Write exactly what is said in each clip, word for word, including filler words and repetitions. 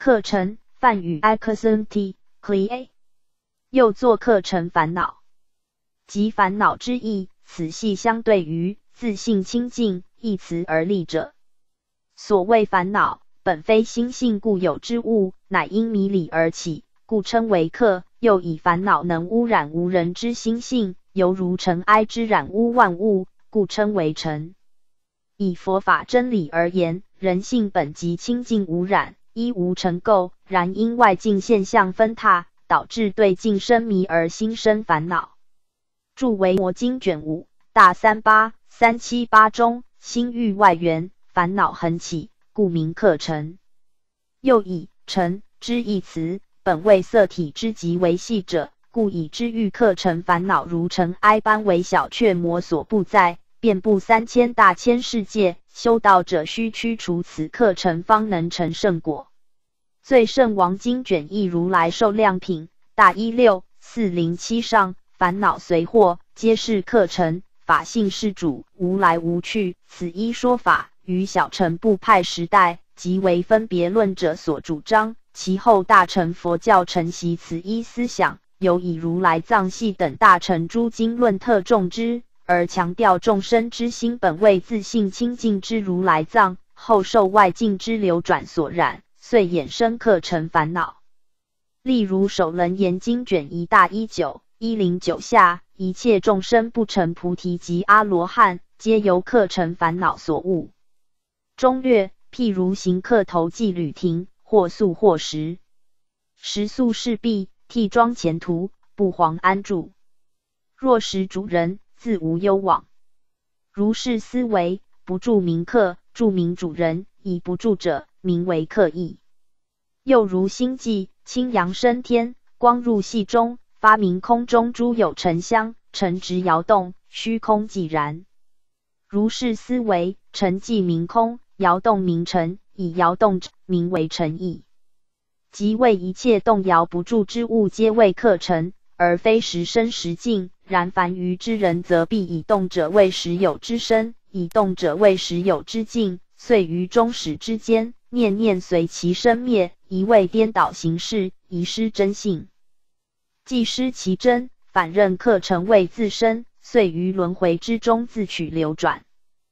客尘，梵语 accident clear， 又作客尘烦恼，即烦恼之意。此系相对于自性清净一词而立者。所谓烦恼，本非心性固有之物，乃因迷理而起，故称为客。又以烦恼能污染无人之心性，犹如尘埃之染污万物，故称为尘。以佛法真理而言，人性本即清净无染，一无尘垢，然因外境现象分沓，导致对境生迷而心生烦恼。注为摩经卷五大三八三七八中，心欲外缘，烦恼横起，故名客尘。又以尘之一词，本为色体之极为细者，故以之欲客尘烦恼如尘埃般为小，却魔所不在，遍布三千大千世界。修道者须驱除此客尘，方能成圣果。最胜王经卷一如来寿量品大一六四零七上，烦恼随惑，皆是客尘，法性是主，无来无去。此一说法，于小乘部派时代，即为分别论者所主张。其后大乘佛教承袭此一思想，尤以如来藏系等大乘诸经论特重之，而强调众生之心本为自性清净之如来藏，后受外境之流转所染，遂衍生客尘烦恼。例如首楞严经卷一大一九一零九下，一切众生不成菩提及阿罗汉，皆由客尘烦恼所误。中略，譬如行客投寄旅亭，或宿或食，食宿事毕，替装前途，不遑安住。若食主人，自无忧往。如是思维，不住名客，住名主人，以不住者，名为客意。又如星际，清阳升天，光入系中，发明空中诸有尘香，尘直摇动，虚空寂然。如是思维，尘寂名空，摇动名尘，以摇动名为尘意。即为一切动摇不住之物，皆为客尘，而非实生实境。然凡愚之人，则必以动者为实有之身，以动者为实有之境，遂于终始之间，念念随其生灭，一味颠倒形式，遗失真性。既失其真，反认客尘为自身，遂于轮回之中自取流转。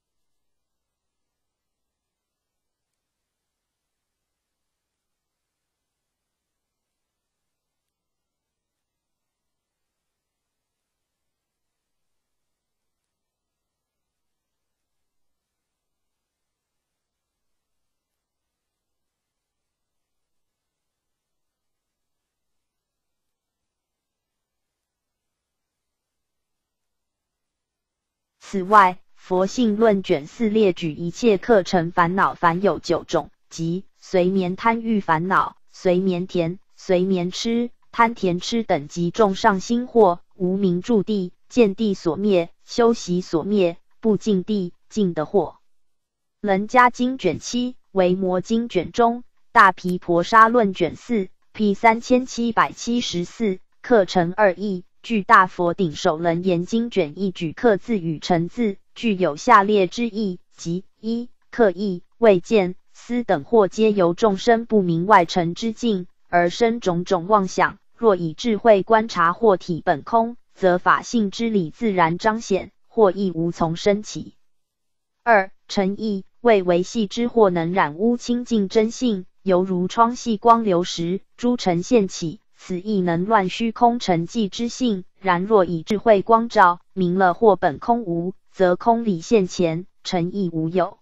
此外，佛性论卷四列举一切客尘烦恼，凡有九种，即随眠贪欲烦恼、随眠甜、随眠痴、贪甜痴等及众上心惑、无明住地、见地所灭、修习所灭、不净地、净的惑。楞伽经卷七、维摩经卷中、大毗婆沙论卷四 P 三千七百七十四客尘二义。据大佛顶首楞严经卷一举客字与尘字，具有下列之意，即一客意、未见、思等或皆由众生不明外尘之境，而生种种妄想。若以智慧观察或体本空，则法性之理自然彰显，或亦无从生起。二尘意，为维系之或能染污清净真性，犹如窗隙光流时，诸尘现起。此亦能乱虚空沉寂之性，然若以智慧光照，明了或本空无，则空理现前，尘亦无有。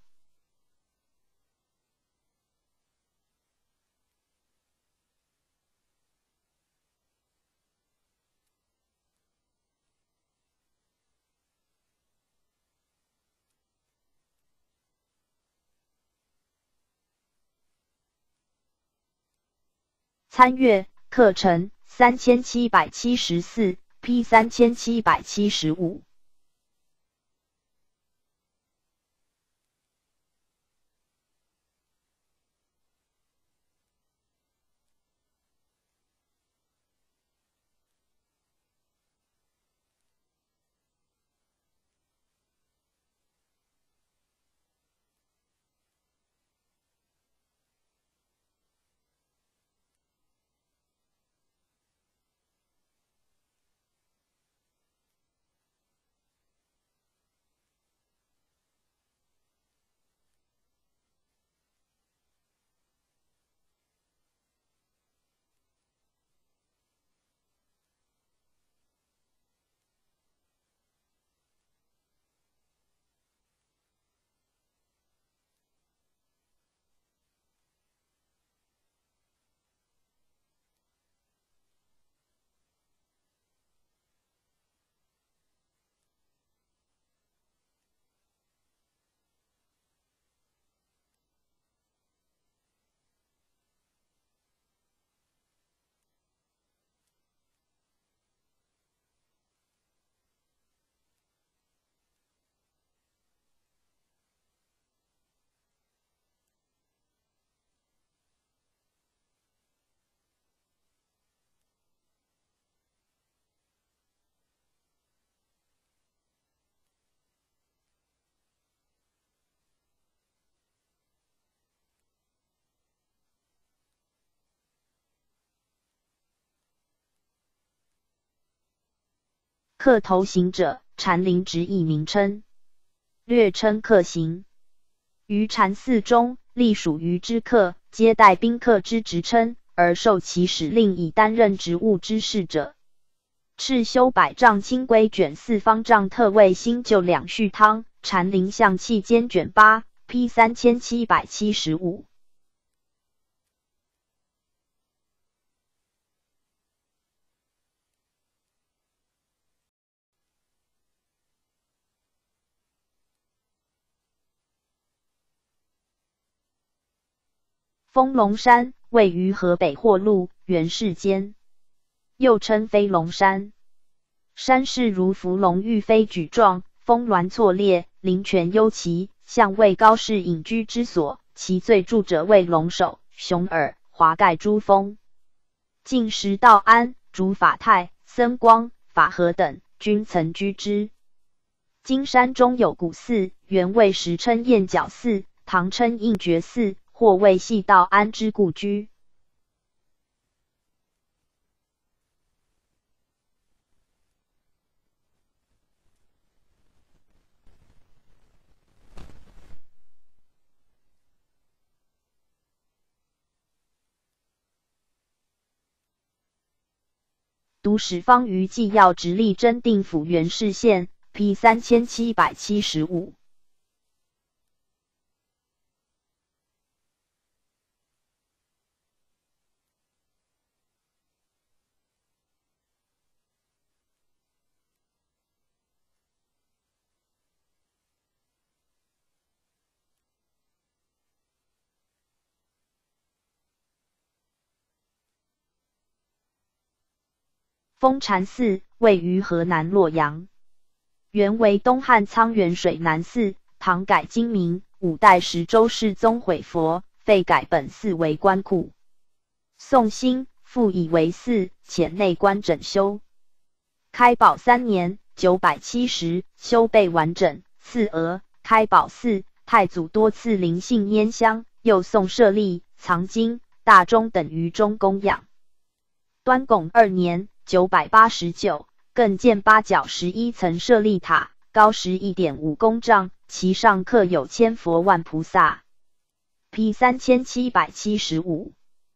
参阅课程三千七百七十四 P 三千七百七十五。 客头行者，禅林直译名称，略称客行。于禅寺中，隶属于知客，接待宾客之职称，而受其使令以担任职务之事者。敕修百丈清规卷四方丈特为新旧两序汤，禅林象器间卷八 P 三千七百七十五。丰隆山位于河北霍路原市间，又称飞龙山。山势如伏龙欲飞举状，峰峦错列，林泉幽奇，象为高士隐居之所。其最著者为龙首、熊耳、华盖诸峰。晋时道安、竺法泰、僧光、法和等均曾居之。今山中有古寺，原为时称燕角寺，唐称应觉寺，或为系道安之故居。读史方于纪要直隶真定府原市县 P 三千七百七十五。丰禅寺位于河南洛阳，原为东汉沧源水南寺，唐改今名，五代时周世宗毁佛，废改本寺为官库。宋兴复以为寺，且内观整修。开宝三年（九百七十），修备完整。次额开宝寺太祖多赐灵性拈香，又送舍利、藏经、大钟等于中供养。端拱二年（九百八十九），更建八角十一层舍利塔，高十一点五公丈，其上刻有千佛万菩萨。P 三千七百七十五。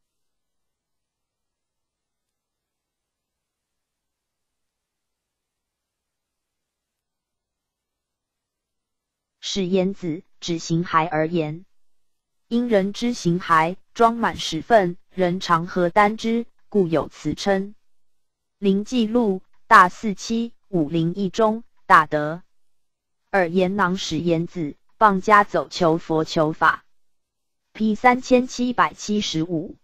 是言子，指形骸而言。因人之形骸装满十份，人常何担之，故有此称。灵记录大四七五零一中大德。耳言囊使言子，傍家走求佛求法。P 三千七百七十五。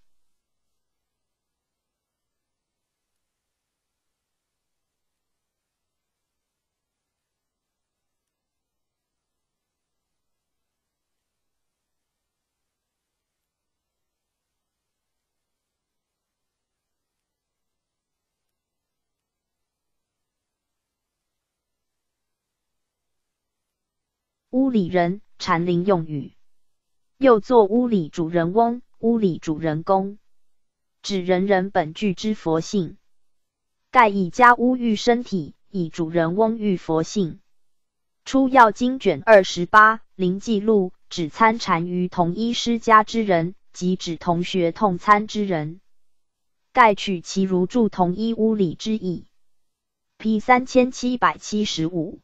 屋里人，禅林用语，又作屋里主人翁、屋里主人公，指人人本具之佛性。盖以家屋喻身体，以主人翁喻佛性。出要经卷二十八，灵记录指参禅于同一师家之人，即指同学同参之人。盖取其如住同一屋里之意。P 三千七百七十五。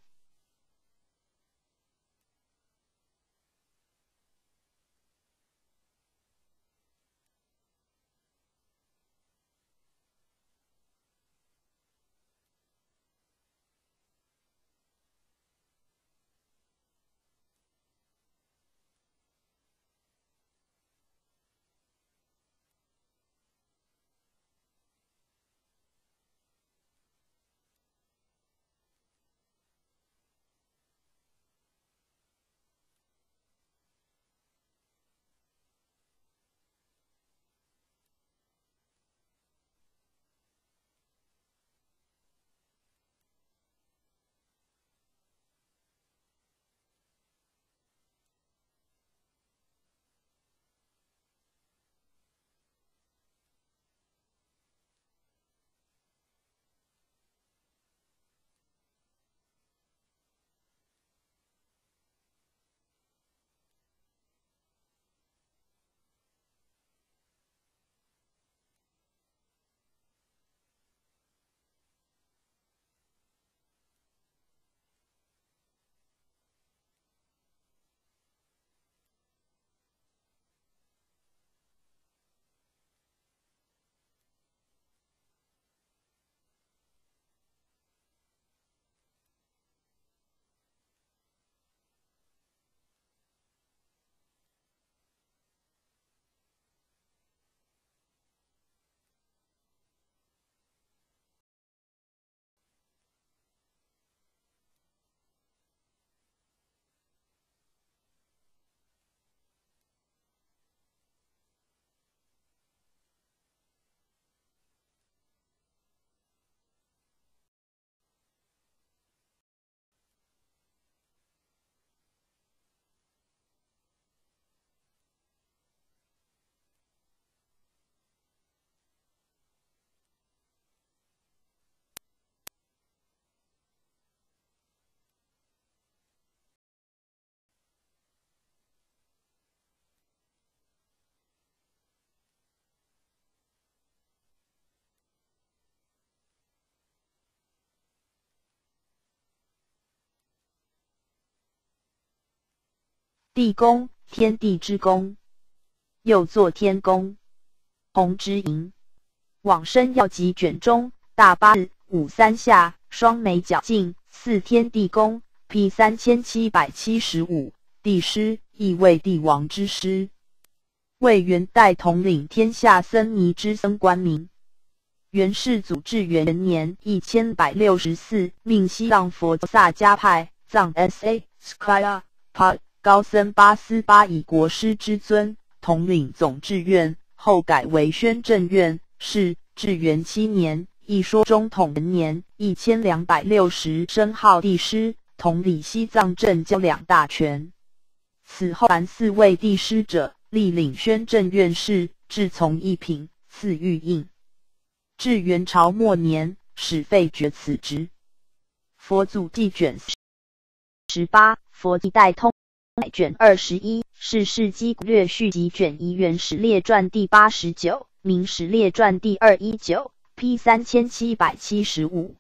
地宫，天地之宫，又作天宫。弘之营，往生要集卷中，大八字五三下，双眉角镜，四天地宫 P 三千七百七十五，帝师亦为帝王之师，为元代统领天下僧尼之僧官名。元世祖至元年一千百六十四，命西藏佛萨迦派藏 S A Skya Pa 高僧巴斯巴以国师之尊统领总制院，后改为宣政院，是至元七年，一说中统元年一千两百六十，升号帝师，统理西藏政交两大权。此后凡四位帝师者，历领宣政院士，至从一品，赐玉印。至元朝末年，始废绝此职。佛祖纪卷十八，佛地代通卷二十一，是世纪略续集卷一元始列传第八十九，明始列传第二一九 ，P 三千七百七十五。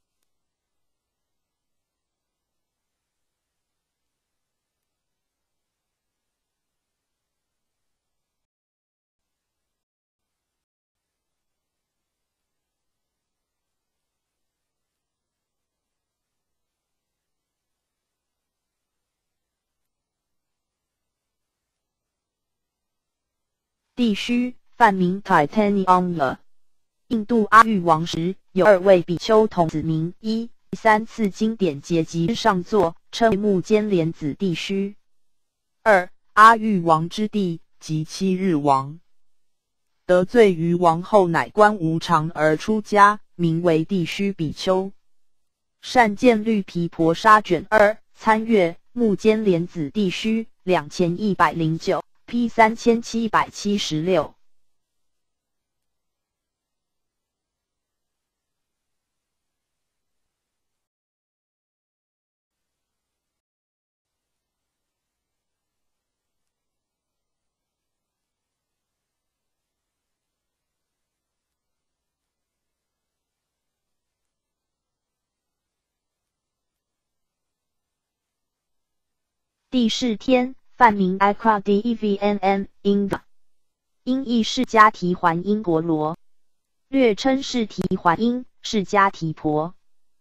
帝须梵名 Titanium， 印度阿育王时有二位比丘同子名，一三次经典结集之上座，称为目犍连子帝须。二阿育王之弟即七日王，得罪于王后，乃观无常而出家，名为帝须比丘。善见绿毗婆沙卷二，参阅目犍连子帝须两千一百零九。P 三千七百七十六。帝释天，梵名 Ikra Devnm Inga， 音译释迦提桓因婆罗，略称释提桓因，释迦提婆。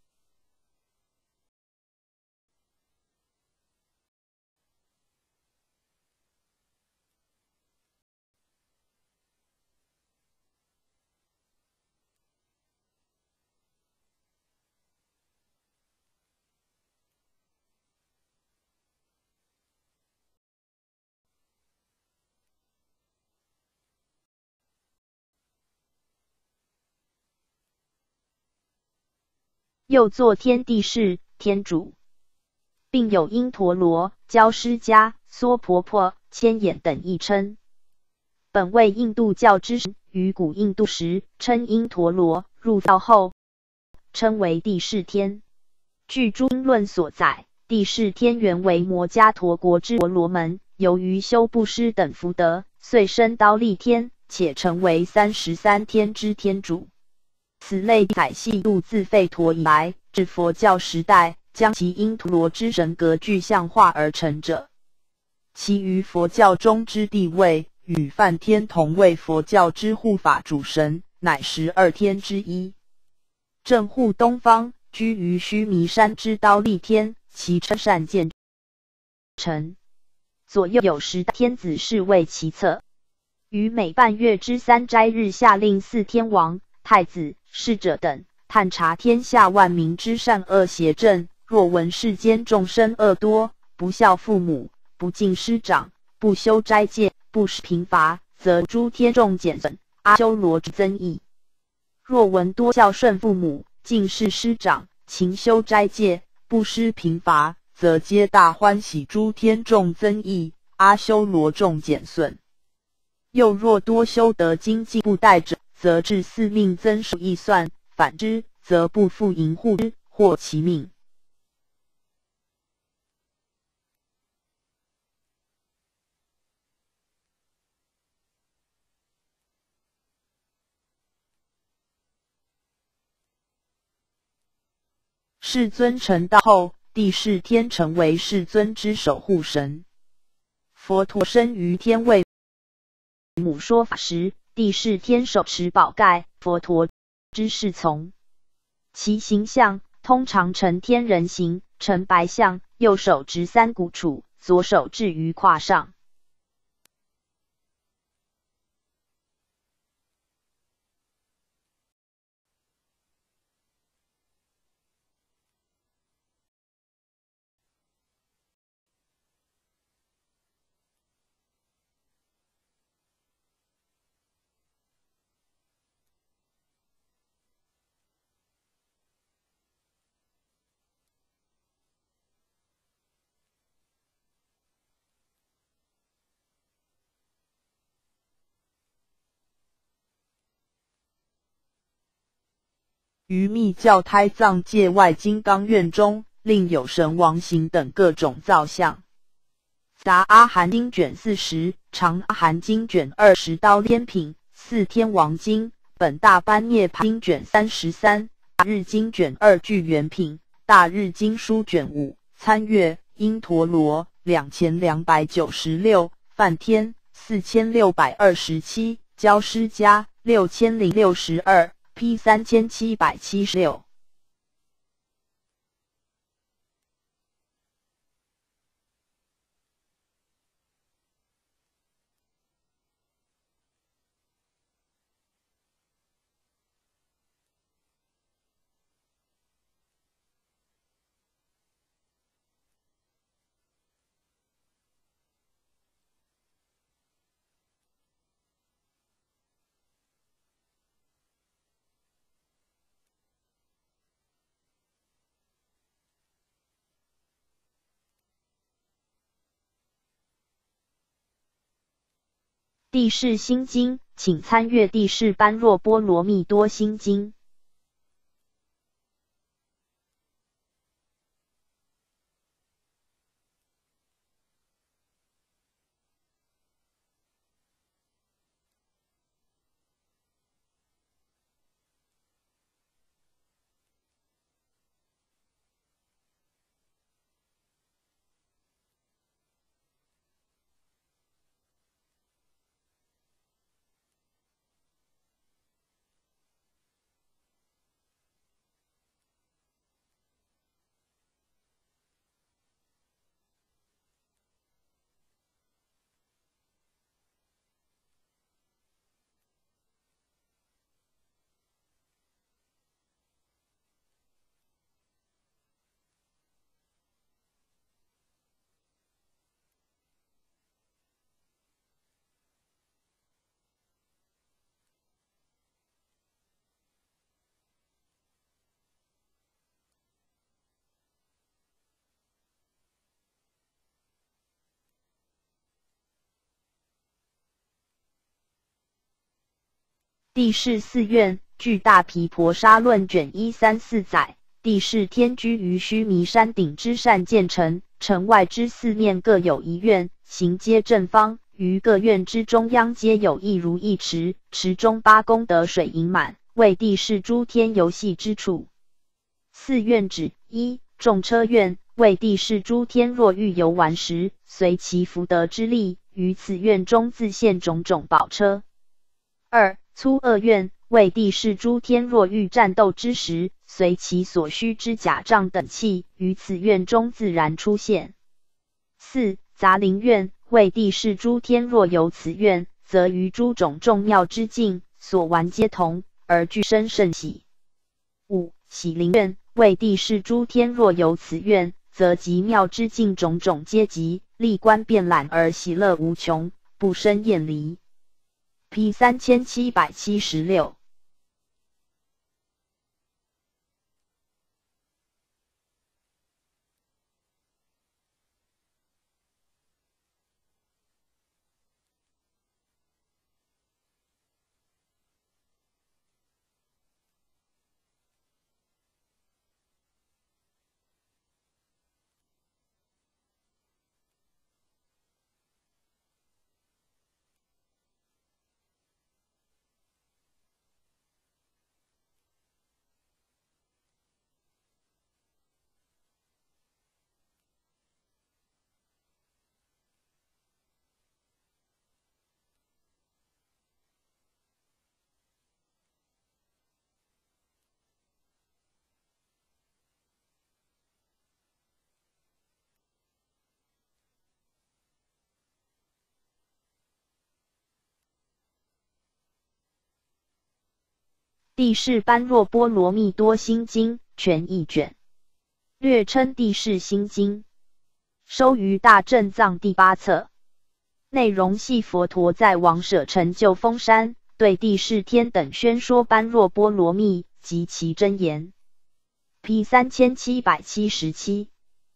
又作天帝释天主，并有因陀罗、焦尸迦、娑婆婆、千眼等译称。本为印度教之神，于古印度时称因陀罗，入道后称为帝释天。据诸经论所载，帝释天原为摩伽陀国之婆罗门，由于修布施等福德，遂升刀立天，且成为三十三天之天主。此类载系度自吠陀以来至佛教时代，将其因陀罗之神格具象化而成者。其余佛教中之地位，与梵天同为佛教之护法主神，乃十二天之一。正护东方，居于须弥山之刀立天，其称善见成。左右有十大天子侍卫其侧，于每半月之三斋日下令四天王、太子、侍者等探察天下万民之善恶邪正，若闻世间众生恶多，不孝父母，不敬师长，不修斋戒，不施贫乏，则诸天众减损，阿修罗之增益。若闻多孝顺父母，敬事师长，勤修斋戒，不施贫乏，则皆大欢喜，诸天众增益，阿修罗众减损。又若多修得精进不怠者，则至四命增寿易算，反之，则不复营护之，或其命。世尊成道后，帝释天成为世尊之守护神。 佛陀生于天为母说法时，帝释天手持宝盖，佛陀之侍从。其形象通常呈天人形，呈白象，右手执三股杵，左手置于胯上。 于密教胎藏界外金刚院中，另有神王形等各种造像。杂阿含经卷四十，长阿含经卷二十，刀天品四天王经，本大般涅槃经卷三十三，大日经卷二巨元品，大日经书卷五，参阅因陀罗两千两百九十六，梵天四千六百二十七，教师家六千零六十二。P 三千七百七十六。 地势心经，请参阅地势般若波罗蜜多心经。地势寺院，据大毗婆沙论卷一三四载，地势天居于须弥山顶之善建城，城外之四面各有一院，行皆正方，于各院之中央皆有一如意池，池中八功德水盈满，为地势诸天游戏之处。四院指一众车院，为地势诸天若欲游玩时，随其福德之力，于此院中自现种种宝车。二粗恶院，为地势诸天若欲战斗之时，随其所需之甲仗等器，于此院中自然出现。四杂灵院，为地势诸天若游此院，则于诸种众妙之境，所玩皆同，而俱生甚喜。五喜灵院，为地势诸天若游此院，则极妙之境种种皆集，历观遍览而喜乐无穷，不生厌离。P 三千七百七十六。 地势般若波罗蜜多心经全译卷，略称地势心经，收于大正藏第八册。内容系佛陀在王舍成就峰山，对地势天等宣说般若波罗蜜及其真言。P 三千七百七十七。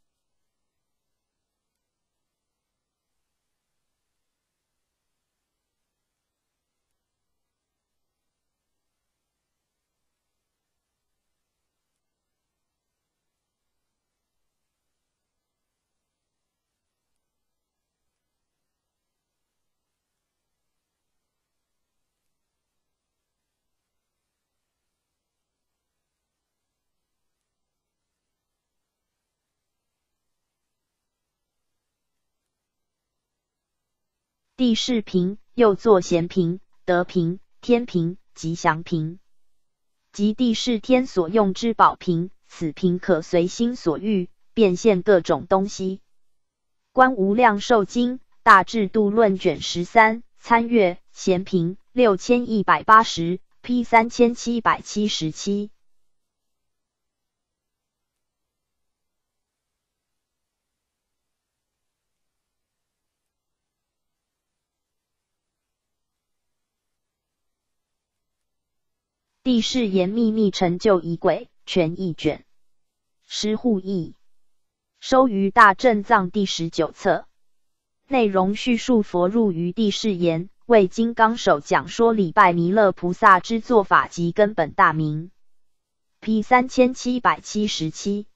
地势平，又作咸平、德平、天平、吉祥平，即地势天所用之宝瓶，此瓶可随心所欲变现各种东西。观无量寿经大智度论卷十三，参阅咸平六千一百八十 P 三千七百七十七。地势言秘密成就仪轨全译卷，师护译，收于大正藏第十九册。内容叙述佛入于地势言，为金刚手讲说礼拜弥勒菩萨之做法及根本大名。P 三千七百七十七。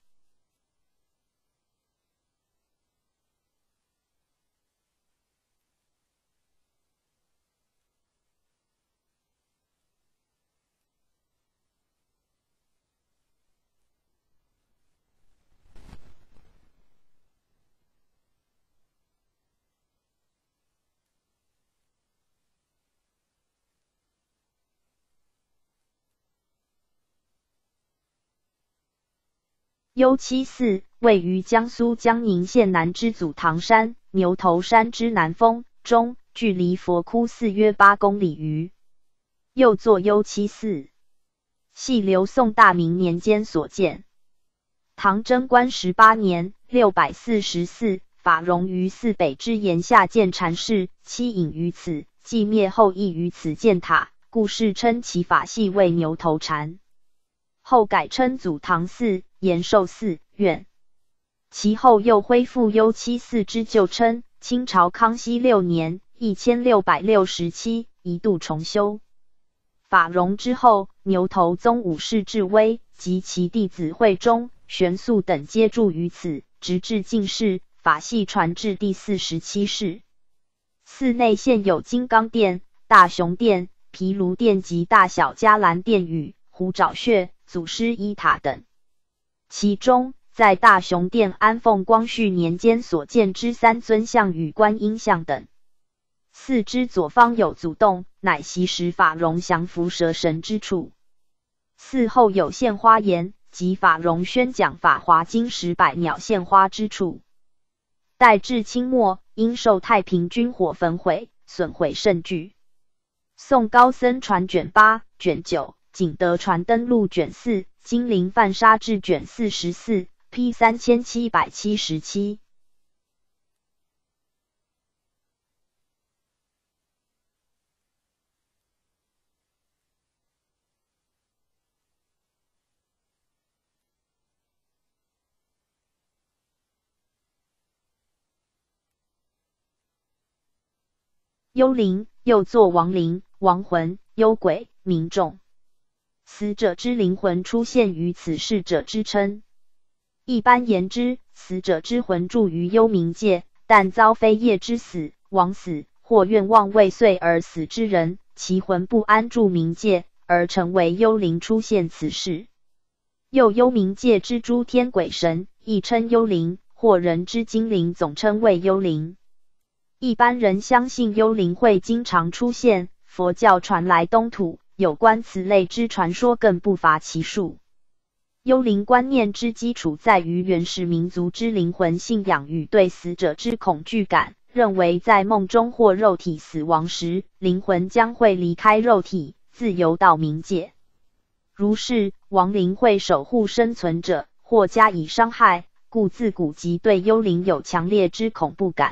幽栖寺位于江苏江宁县南之祖堂山、牛头山之南峰中，距离佛窟寺约八公里余。又作幽栖寺，系刘宋大明年间所建。唐贞观十八年（六百四十四），法融于寺北之岩下建禅室，期隐于此，寂灭后亦于此建塔，故世称其法系为牛头禅。后改称祖堂寺、延寿寺院，其后又恢复幽栖寺之旧称。清朝康熙六年（一千六百六十七）一度重修。法融之后，牛头宗武士智威及其弟子慧忠、玄素等皆住于此，直至近世，法系传至第四十七世。寺内现有金刚殿、大雄殿、毗卢殿及大小伽蓝殿宇、虎爪穴、祖师一塔等。其中，在大雄殿安奉光绪年间所建之三尊像与观音像等。寺之左方有祖洞，乃昔时法融降伏蛇神之处。寺后有献花岩，即法融宣讲法华经时百鸟献花之处。待至清末，因受太平军火焚毁，损毁甚巨。宋高僧传卷八、卷九。景德传灯录卷四，金陵犯杀志卷四十四 P 三千七百七十七。幽灵又作亡灵、亡魂、幽鬼、冥众。死者之灵魂出现于此世者之称。一般言之，死者之魂住于幽冥界，但遭非业之死、枉死或愿望未遂而死之人，其魂不安住冥界，而成为幽灵出现此世。又幽冥界之诸天鬼神，亦称幽灵，或人之精灵总称为幽灵。一般人相信幽灵会经常出现，佛教传来东土。有关此类之传说更不乏其数。幽灵观念之基础在于原始民族之灵魂信仰与对死者之恐惧感，认为在梦中或肉体死亡时，灵魂将会离开肉体，自由到冥界。 如是，亡灵会守护生存者，或加以伤害，故自古即对幽灵有强烈之恐怖感。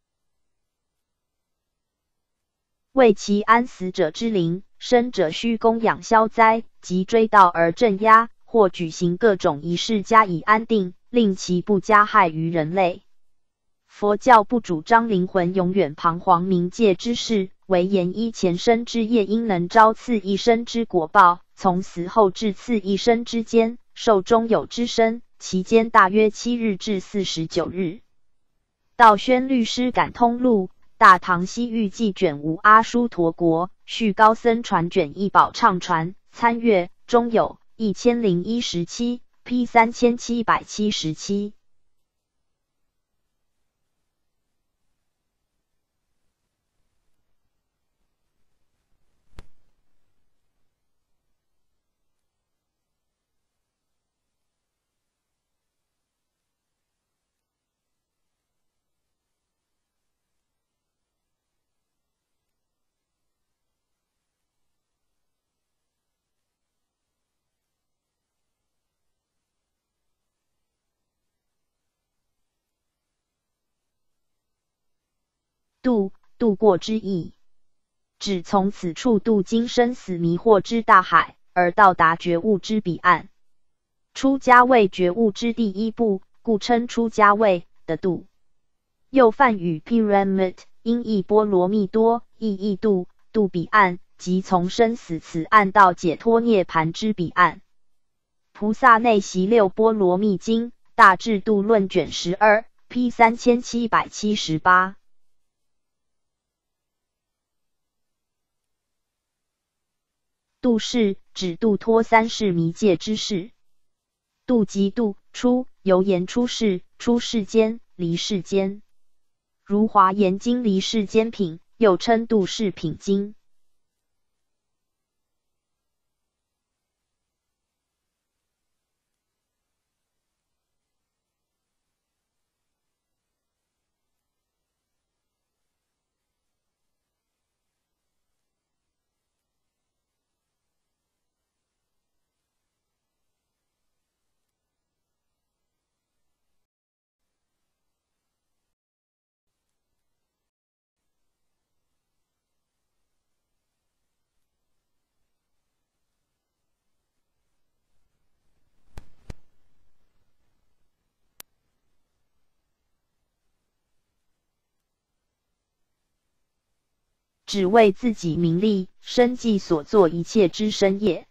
为其安死者之灵，生者须供养消灾，即追悼而镇压，或举行各种仪式加以安定，令其不加害于人类。佛教不主张灵魂永远彷徨冥界之事，唯言依前生之业应能招赐一生之果报，从死后至赐一生之间，寿终有之身，期间大约七日至四十九日。道宣律师感通录，大唐西域记卷五阿殊陀国，续高僧传卷一宝畅传，参阅，中有一千零一十七 P 三千七百七十七。渡，渡过之意，指从此处渡经生死迷惑之大海，而到达觉悟之彼岸。出家为觉悟之第一步，故称出家位的渡。又梵语 pyramid， 音译波罗蜜多，意译渡，渡彼岸，即从生死此岸到解脱涅槃之彼岸。菩萨内习六波罗蜜经，大智度论卷十二 P 三千七百七十八。度是指度脱三世迷界之事。度即度出，由言出世，出世间，离世间。如华严经离世间品，又称度世品经。只为自己名利，生计所做一切之身业。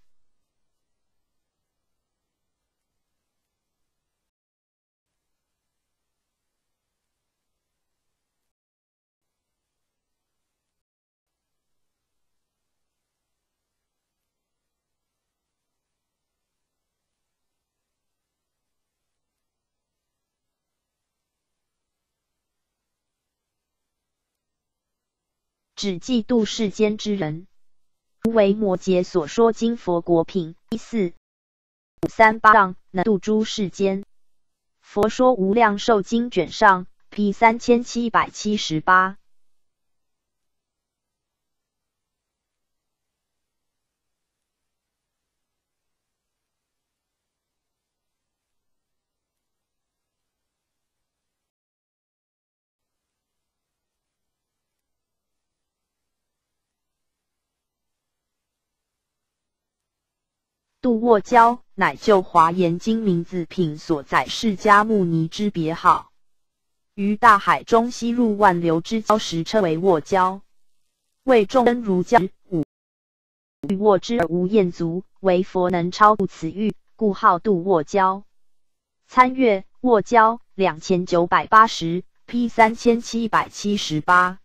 只嫉妒世间之人，如为摩诘所说经佛国品一四五三八上能度诸世间。佛说无量寿经卷上 P 三千七百七十八。度沃教，乃就华严经名字品所载释迦牟尼之别号。于大海中吸入万流之礁时，称为沃礁。为众生如教五欲沃之而无厌足，唯佛能超度此欲，故号度沃礁。参阅沃礁两千九百八十 P 三千七百七十八。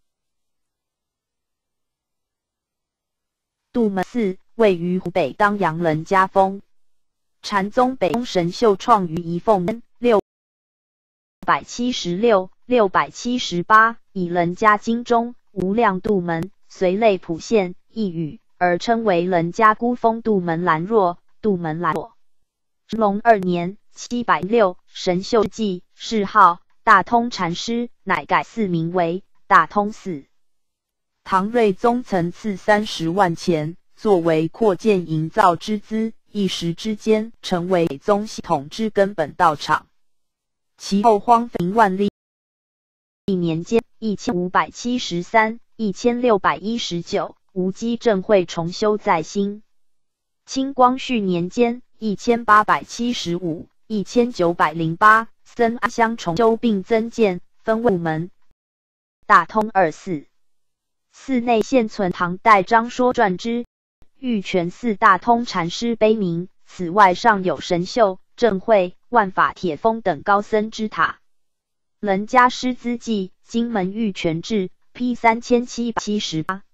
度门寺位于湖北当阳人家峰，禅宗北宗神秀创于仪凤年六百七十六、六百七十八，以人家经中无量度门随类普现一语，而称为人家孤峰度门兰若、度门兰若。隆二年七百六，神秀记谥号大通禅师，乃改寺名为大通寺。唐睿宗曾赐三十万钱， 作为扩建营造之资，一时之间成为北宗系统之根本道场。其后荒废万历年间一千五百七十三至一千六百一十九，无基正会重修在兴。清光绪年间一千八百七十五至一千九百零八，僧阿香重修并增建，分为门。大通二寺，寺内现存唐代张说传之玉泉寺大通禅师碑铭，此外尚有神秀、正会、万法铁峰等高僧之塔。楞家师资记，金门玉泉志 P 三千七百七十八。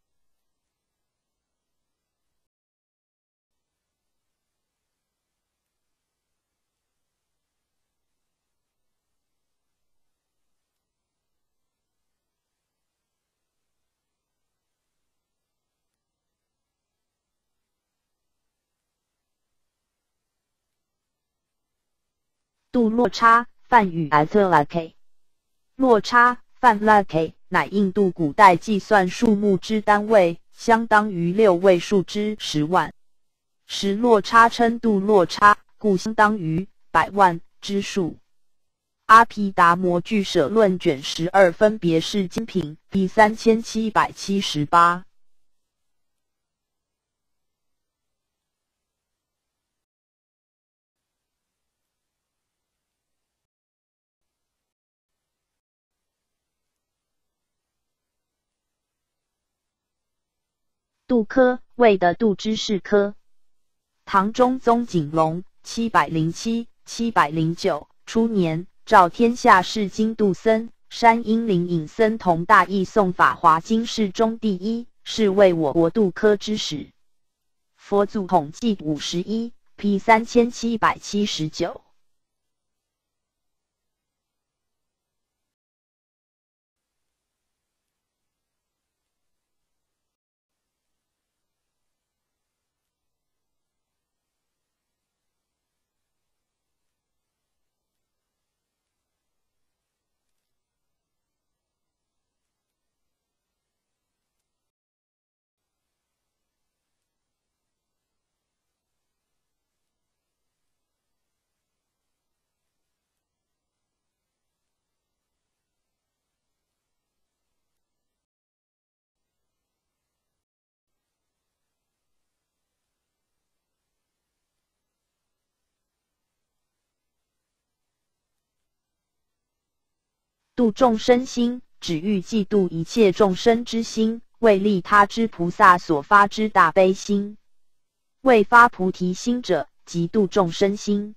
度落差，梵语 Athalake。落差，梵 Lake， 乃印度古代计算数目之单位，相当于六位数之十万。时落差称度落差，故相当于百万之数。阿毗达摩俱舍论卷十二分别是精品第三千七百七十八。度科，谓的度之士科。唐中宗景龙七百零七至七百零九初年，诏天下士经度僧，山阴灵隐僧同大义诵法华经世中第一，是为我国度科之始。佛祖统计五十一 P 三千七百七十九。度众生心，只欲嫉妒一切众生之心，为利他之菩萨所发之大悲心。为发菩提心者，即度众生心。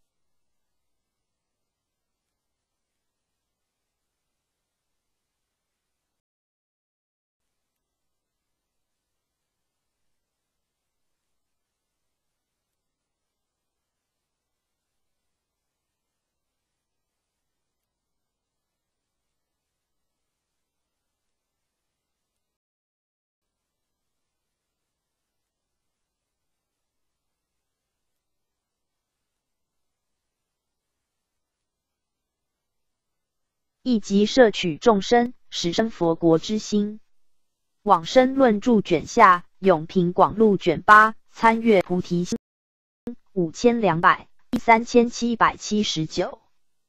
亦即摄取众生，使生佛国之心。往生论著卷下，永平广录卷八，参阅菩提心五千两百三千七百七十九。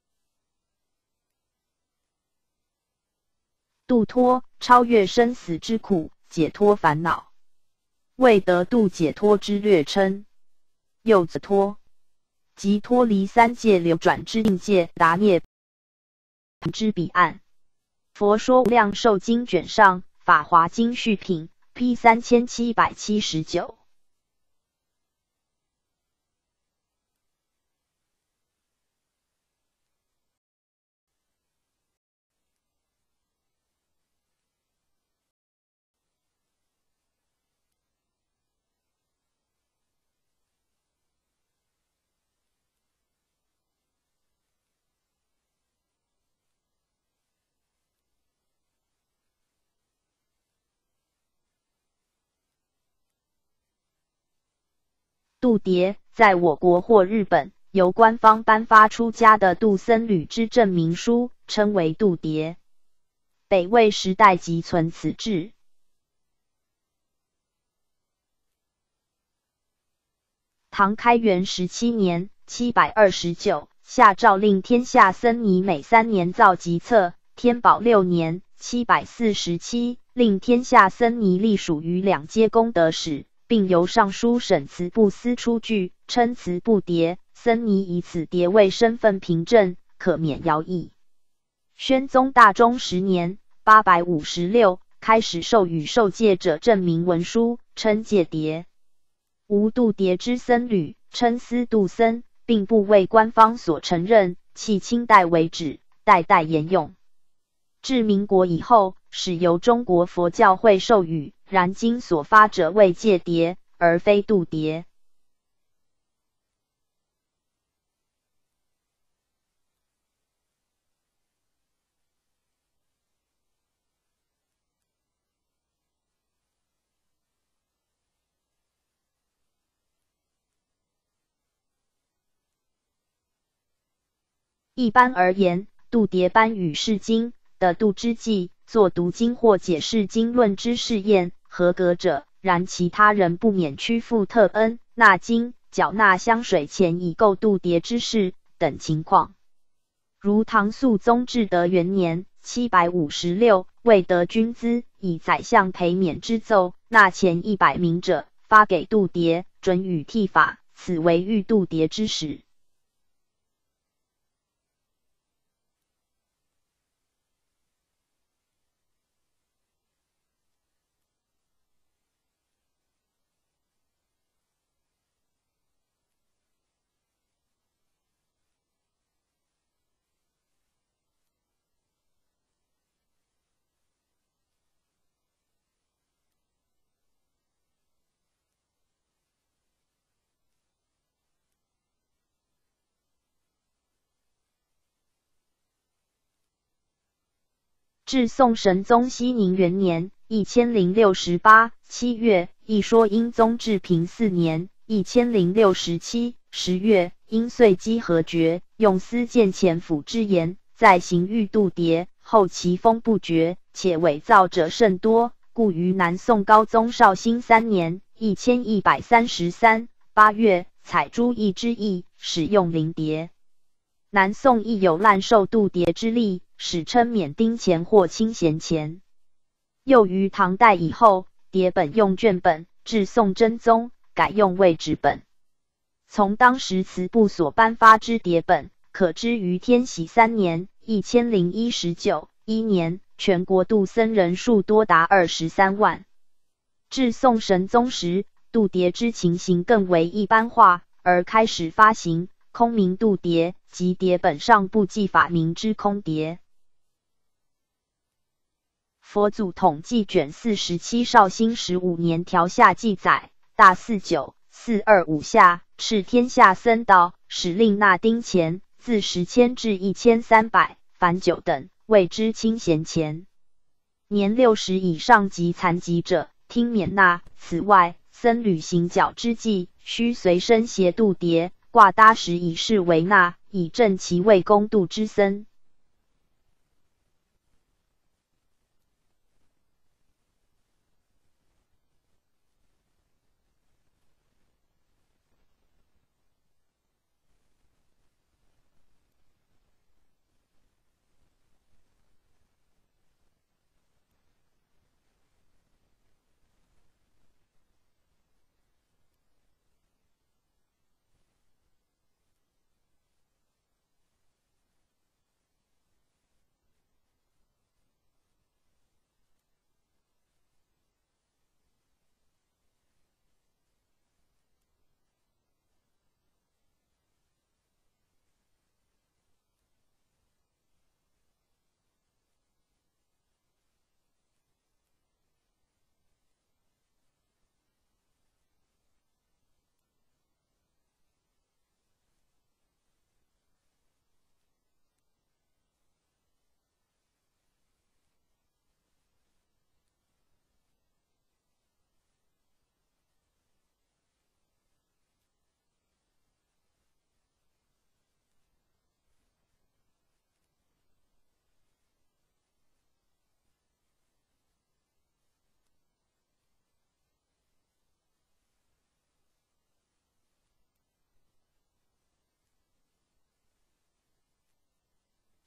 度脱，超越生死之苦，解脱烦恼，为得度解脱之略称。又子脱，即脱离三界流转之境界，达涅之彼岸。佛说无量寿经卷上，法华经续品 P 三千七百七十九。度牒，在我国或日本由官方颁发出家的度僧侣之证明书，称为度牒。北魏时代即存此制。 唐开元十七年七百二十九，下诏令天下僧尼每三年造集册。天宝六年七百四十七，令天下僧尼隶属于两阶功德使，并由尚书省祠部司出具，称祠部牒，僧尼以此牒为身份凭证，可免徭役。宣宗大中十年八百五十六，开始授予受戒者证明文书，称戒牒。无度牒之僧侣，称司度僧，并不为官方所承认，迄清代为止，代代沿用。至民国以后，始由中国佛教会授予，然今所发者为戒牒，而非度牒。一般而言，度牒班与释经的度之际，作读经或解释经论之试验，合格者，然其他人不免屈付特恩、纳经、缴纳香水钱以购度牒之事等情况。如唐肃宗至德元年七百五十六，为得军资，以宰相赔免之奏，纳钱一百名者，发给度牒，准予剃发，此为欲度牒之始。至宋神宗熙宁元年一千零六十八七月，一说英宗治平四年一千零六十七十月，因遂稽核决，用司谏前府之言，在行欲度牒，后其风不绝，且伪造者甚多，故于南宋高宗绍兴三年一千一百三十三八月，采诸义之意，使用灵牒。南宋亦有滥授度牒之例，史称免丁钱或清闲钱。又于唐代以后，牒本用卷本，至宋真宗改用为纸本。从当时祠部所颁发之牒本，可知于天禧三年一千零一十九一年，全国度僧人数多达二十三万。至宋神宗时，度牒之情形更为一般化，而开始发行空名度牒及牒本上不记法名之空牒。佛祖统计卷四十七绍兴十五年条下记载，大四九四二五下，敕天下僧道，使令纳丁钱，自十千至一千三百，凡九等，谓之清闲钱。年六十以上及残疾者，听免纳。此外，僧侣行脚之际，须随身携度牒，挂搭时以示为纳，以正其为公度之僧。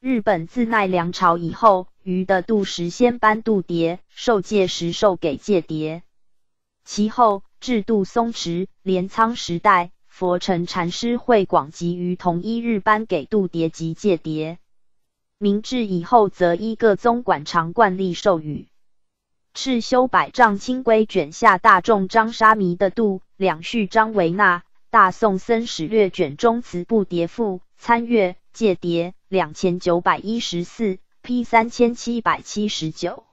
日本自奈良朝以后，于的度时先颁度牒，受戒时授给戒牒。其后制度松弛，镰仓时代，佛成禅师会广集于同一日颁给度牒及戒牒。明治以后，则依各宗馆常惯例授予。敕修百丈清规卷下大众张沙弥的度，两序张维纳，大宋僧史略卷中词部牒赋，参阅戒牒两千九百一十四 P 三千七百七十九。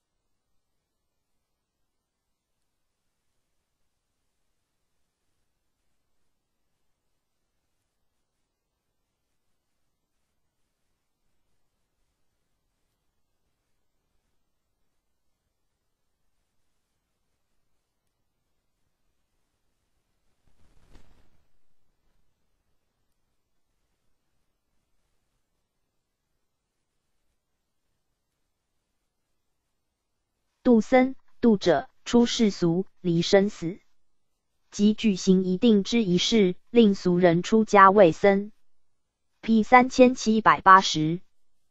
度僧，度者，出世俗，离生死，即举行一定之仪式，令俗人出家为僧。P 三千七百八十。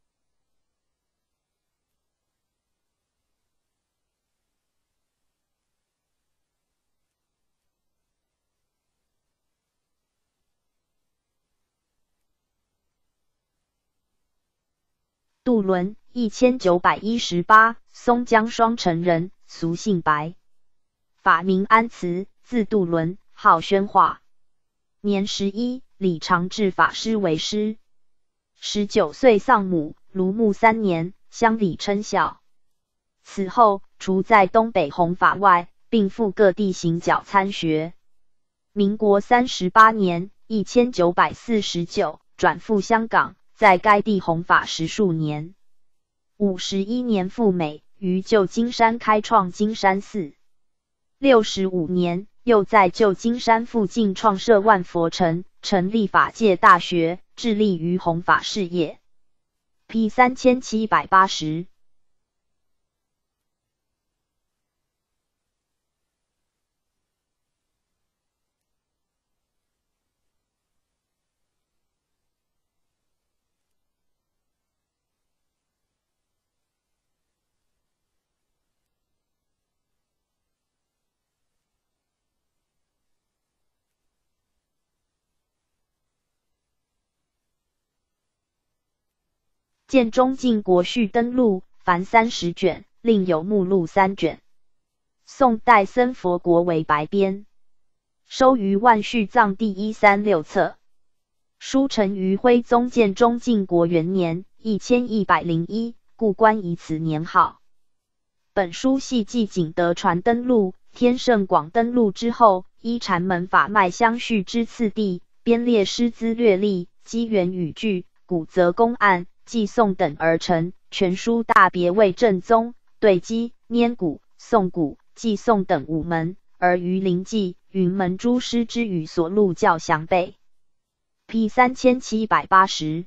度伦，一千九百一十八，松江双城人，俗姓白，法名安慈，字度伦，号宣化。年十一，李长治法师为师。十九岁丧母，庐穆三年，乡里称孝。此后，除在东北弘法外，并赴各地行脚参学。民国三十八年，一千九百四十九，转赴香港，在该地弘法十数年。五十一年赴美，于旧金山开创金山寺。六十五年，又在旧金山附近创设万佛城，成立法界大学，致力于弘法事业。P 三千七百八十。建中晋国序登录，凡三十卷，另有目录三卷。宋代僧佛国为白编，收于万续藏第一三六册。书成于徽宗建中晋国元年一千一百零一，故官以此年号。本书系继景德传登录、天圣广登录之后，依禅门法脉相续之次第，编列诗资略历、机缘语句、古则公案、寄颂等而成。全书大别为正宗、对机、拈古、颂古、寄颂等五门，而于临济、云门诸诗之语所录较详备。P 三千七百八十。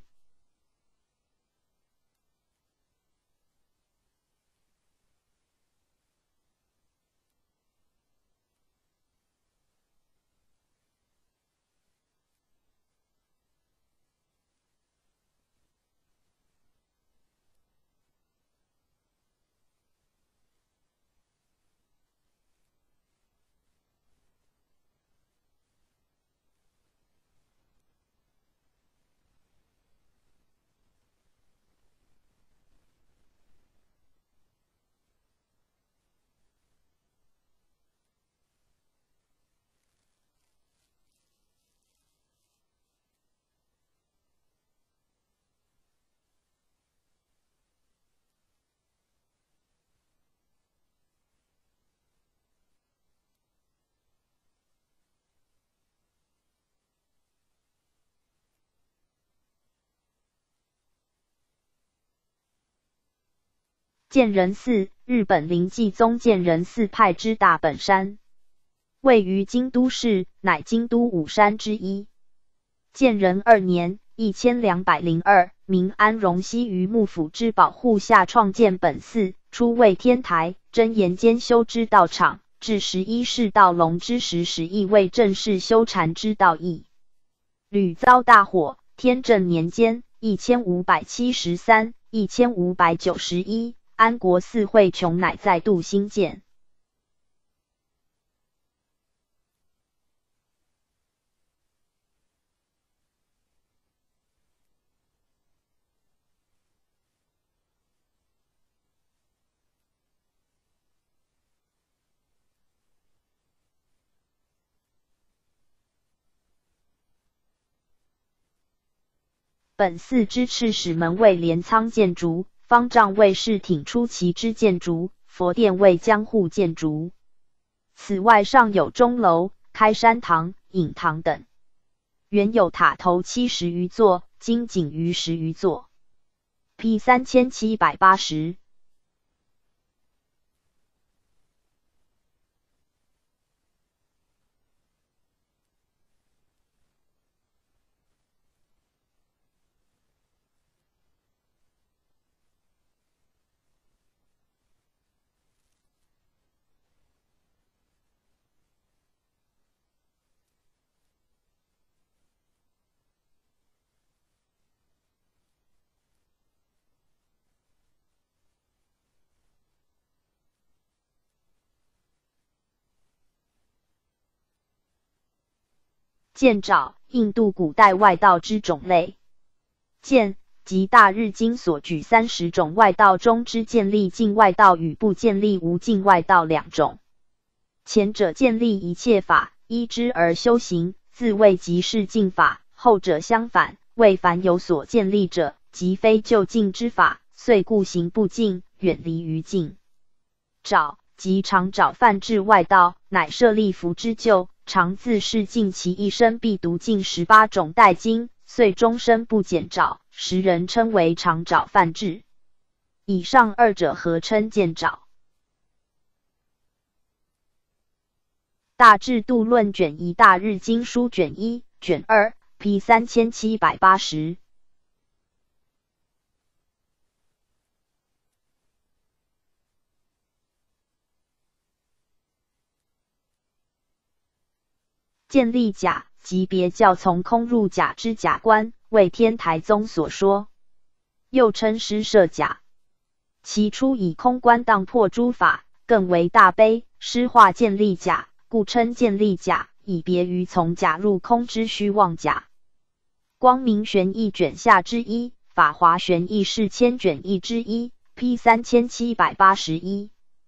建仁寺，日本临济宗建仁寺派之大本山，位于京都市，乃京都五山之一。建仁二年（一千两百零二），明安荣西于幕府之保护下创建本寺，初为天台，真言间修之道场，至十一世道隆之时，始亦为正式修禅之道义。屡遭大火，天正年间， 一千五百七十三、一千五百九十一，安国寺会琼乃再度兴建。本寺之赤石门为镰仓建筑，方丈为室町初期之建筑，佛殿为江户建筑。此外尚有钟楼、开山堂、隐堂等。原有塔头七十余座，今仅余十余座。P 三千七百八十。建沼，印度古代外道之种类。建，即大日经所举三十种外道中之建立境外道与不建立无境外道两种。前者建立一切法，依之而修行，自谓即是境法；后者相反，为凡有所建立者，即非就近之法，遂故行不净，远离于境。沼，即常沼犯至外道，乃设立福之救。常自是尽其一生必读尽十八种代经，遂终身不减沼，时人称为常沼犯至。以上二者合称见沼。大智度论卷一大日经书卷一卷二 P 三千七百八十。建立甲，即别教从空入甲之甲观，为天台宗所说，又称施设甲。其初以空观当破诸法，更为大悲，施化建立甲，故称建立甲，以别于从甲入空之虚妄甲。光明玄义卷下之一，法华玄义是千卷一之一 ，P 三千七百八十一。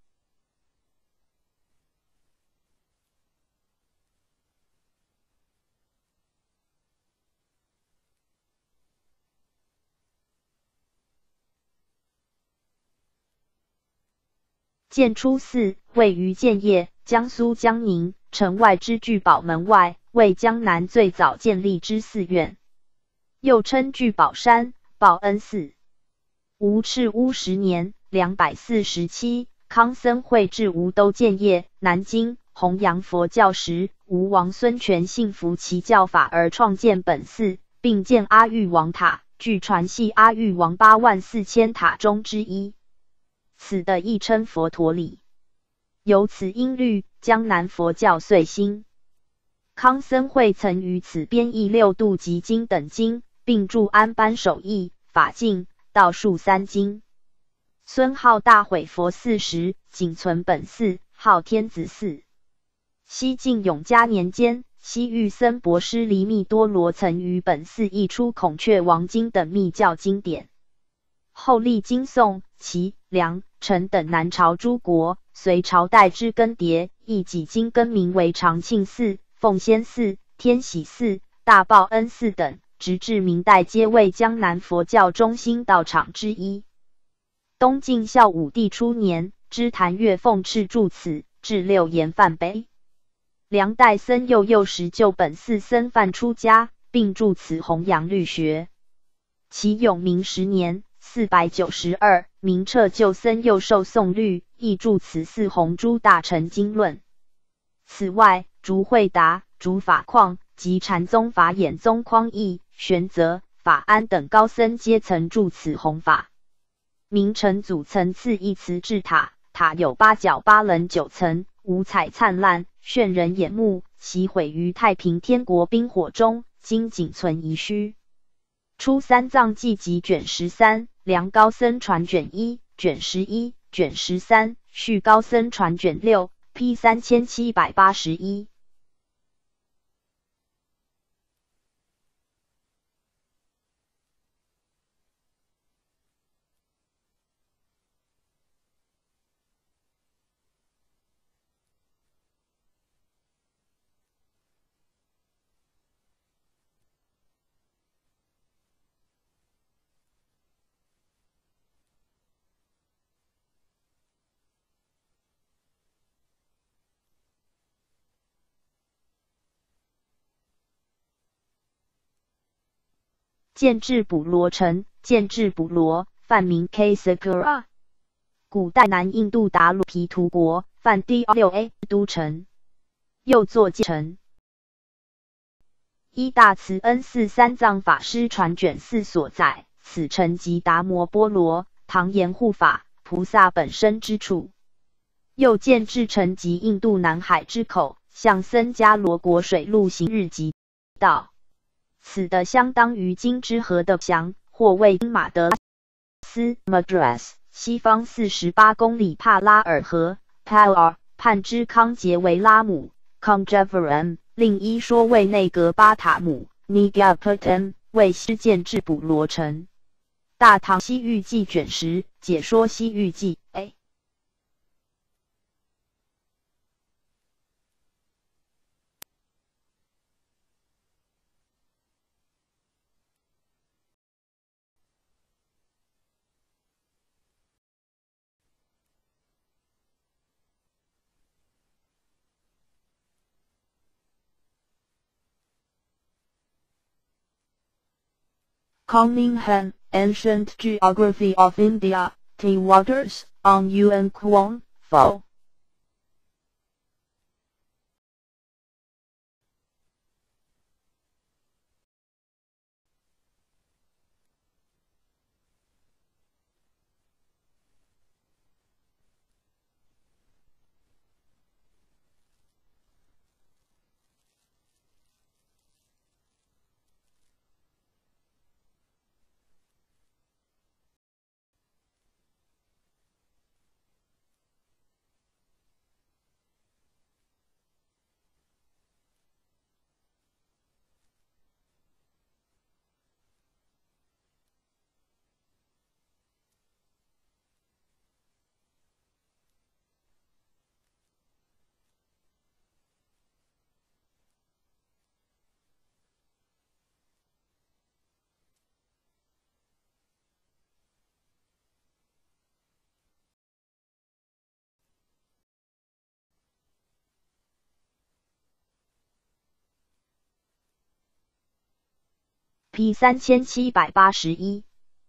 建初寺位于建业，江苏江宁城外之聚宝门外，为江南最早建立之寺院，又称聚宝山、报恩寺。吴赤乌十年（两百四十七），康僧会至吴都建业、南京，弘扬佛教时，吴王孙权信服其教法而创建本寺，并建阿育王塔，据传系阿育王八万四千塔中之一。此的亦称佛陀里。由此音律，江南佛教遂兴。康僧会曾于此编译六度集经等经，并著安般守义、法镜、道术三经。孙浩大毁佛寺时，仅存本寺，号天子寺。西晋永嘉年间，西域僧博师黎密多罗曾于本寺译出孔雀王经等密教经典。后历经宋、齐、梁、陈等南朝诸国，随朝代之更迭，亦几经更名为长庆寺、奉先寺、天喜寺、大报恩寺等，直至明代皆为江南佛教中心道场之一。东晋孝武帝初年，知谭岳奉敕著此，至六言范碑。梁代僧佑佑时就本寺僧范出家，并著此弘扬律学。其永明十年四百九十二，明彻就僧佑受诵律，亦著此四弘诸大乘经论。此外，竺惠达、竺法旷及禅宗法眼宗匡义、玄泽、法安等高僧皆曾著此弘法。明成祖曾赐一瓷制塔，塔有八角八棱九层，五彩灿烂，炫人眼目，其毁于太平天国冰火中，今仅存遗墟。 初三藏记集卷十三，梁高僧传卷一，卷十一，卷十三，续高僧传卷六 ，P 三千七百八十一。建制补罗城，建制补罗，梵名 Kasagura， 古代南印度达鲁毗荼国梵第六 A 都城，又作建城。依大慈恩寺三藏法师传卷四所载，此城即达摩波罗唐言护法菩萨本身之处。又建制城及印度南海之口，向僧伽罗国水路行日即道。此的相当于今之河的祥，或为马德斯 Madras 西方四十八公里帕拉尔河 Palar 畔之康杰维拉姆 Conjeveram， 另一说为内格巴塔姆 Nigapatam， 为师建制补罗城。大唐西域记卷十，解说西域记 A。 Cunningham, Ancient Geography of India, T. Waters, on Yuan Kwong, Pho. P 三千七百八十一。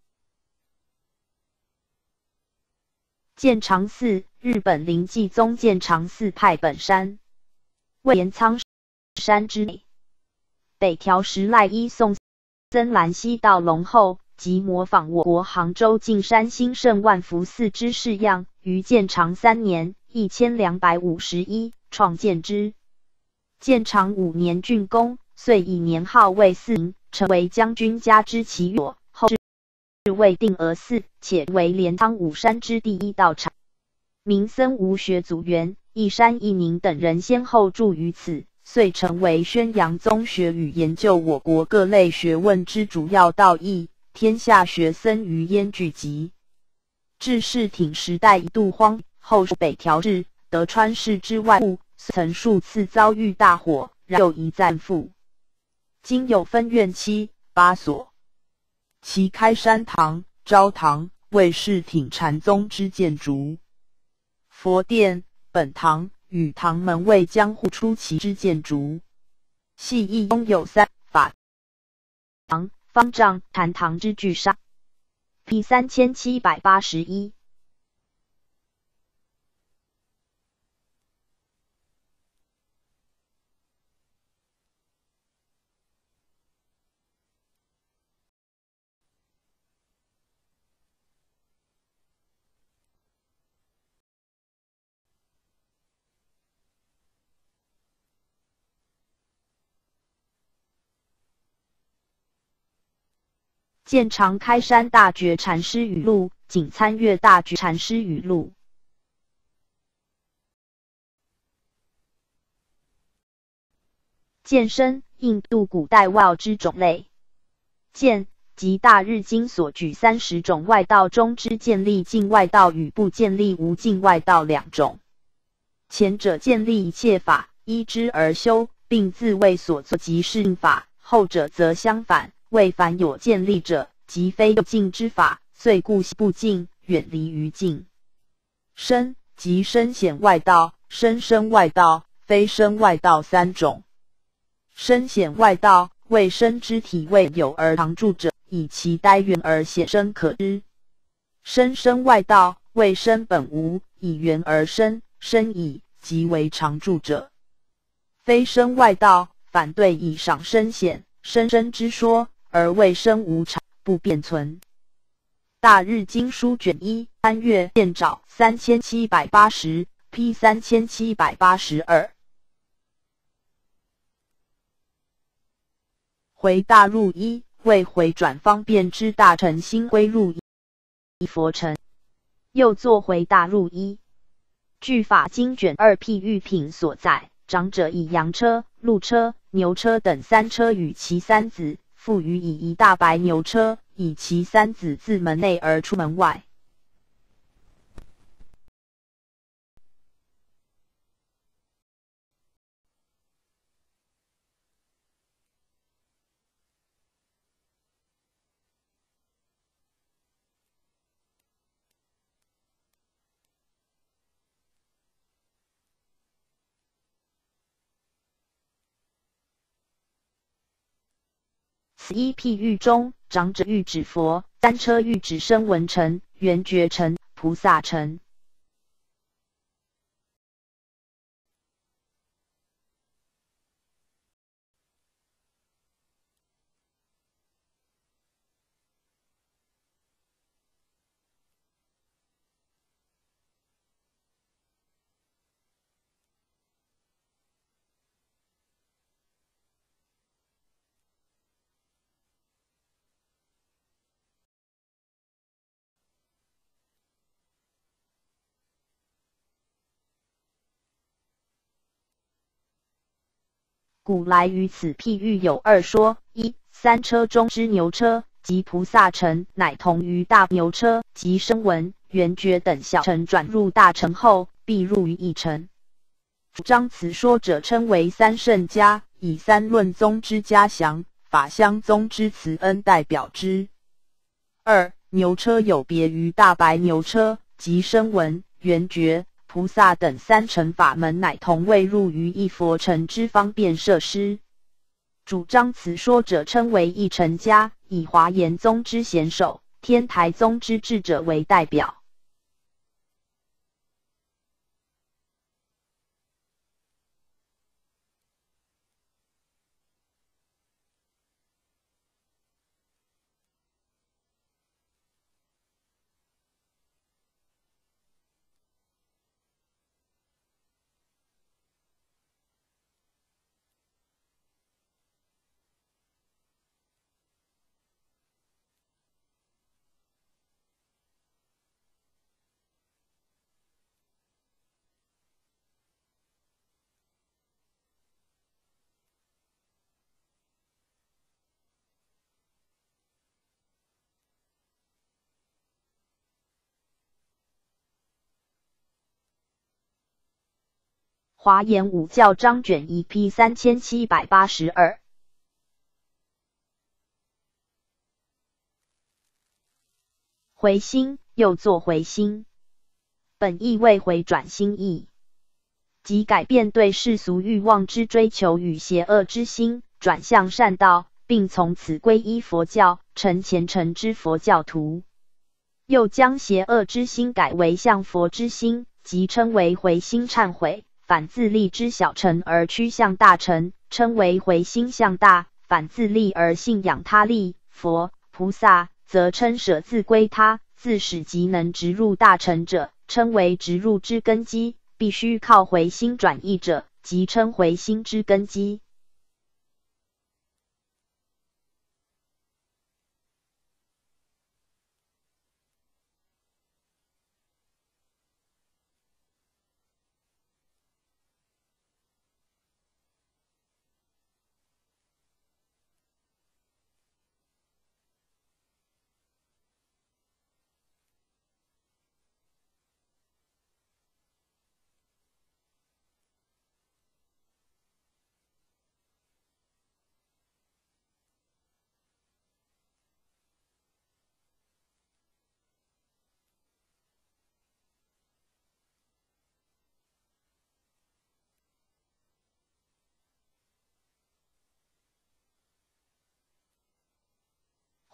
建长寺，日本临济宗建长寺派本山，为镰仓山之内，北条时赖依宋僧兰西到龙后，即模仿我国杭州径山兴圣万福寺之式样，于建长三年（一千两百五十一）创建之。建长五年竣工，遂以年号为寺名，成为将军家之其所。后是未定额寺，且为镰仓五山之第一道场。明僧吴学祖元、义山义宁等人先后著于此，遂成为宣扬宗学与研究我国各类学问之主要道义，天下学僧于焉聚集。至世挺时代一度荒，后北条氏、德川氏之外物，曾数次遭遇大火，然又一暂复。今有分院七八所，其开山堂、昭堂为世挺禅宗之建筑，佛殿、本堂与堂门为江户初期之建筑，系亦拥有三法堂、方丈、禅堂之巨厦。P 三千七百八十一。 见长开山大觉禅师语录，仅参阅大觉禅师语录。剑身，印度古代外道之种类。剑，即大日经所举三十种外道中之建立境外道与不建立无境外道两种。前者建立一切法，依之而修，并自为所作即是应法；后者则相反，为凡有建立者，即非有境之法，遂故不净，远离于境。身，即身显外道、身生外道、非身外道三种。身显外道，为身之体位有而常住者，以其呆圆而显身可知；身生外道，为身本无，以圆而生，身矣，即为常住者。非身外道，反对以上身显、身生之说，而为身无常，不变存。大日经书卷一，三月见找三千七百八十 P 三千七百八十二。回大入一，为回转方便之大乘心归入一佛乘。又作回大入一。据法经卷二譬喻品所载，长者以羊车、鹿车、牛车等三车与其三子，复予以一大白牛车，以其三子自门内而出门外。此一譬喻中，长者喻指佛，三车喻指声闻乘、缘觉乘、菩萨乘。古来于此譬喻有二说：一、三车中之牛车，即菩萨乘，乃同于大牛车，即声闻、缘觉等小乘转入大乘后，必入于一乘。主张此说者称为三圣家，以三论宗之家详、法相宗之慈恩代表之。二、牛车有别于大白牛车，即声闻、缘觉、菩萨等三乘法门，乃同位入于一佛乘之方便设施。主张此说者称为一乘家，以华严宗之贤首、天台宗之智者为代表。华严五教章卷一 P 三千七百八十二。回心，又作回心，本意为回转心意，即改变对世俗欲望之追求与邪恶之心，转向善道，并从此皈依佛教，成虔诚之佛教徒。又将邪恶之心改为向佛之心，即称为回心忏悔。反自利之小乘而趋向大乘，称为回心向大；反自利而信仰他力、佛、菩萨，则称舍自归他，自始即能直入大乘者，称为直入之根基；必须靠回心转意者，即称回心之根基。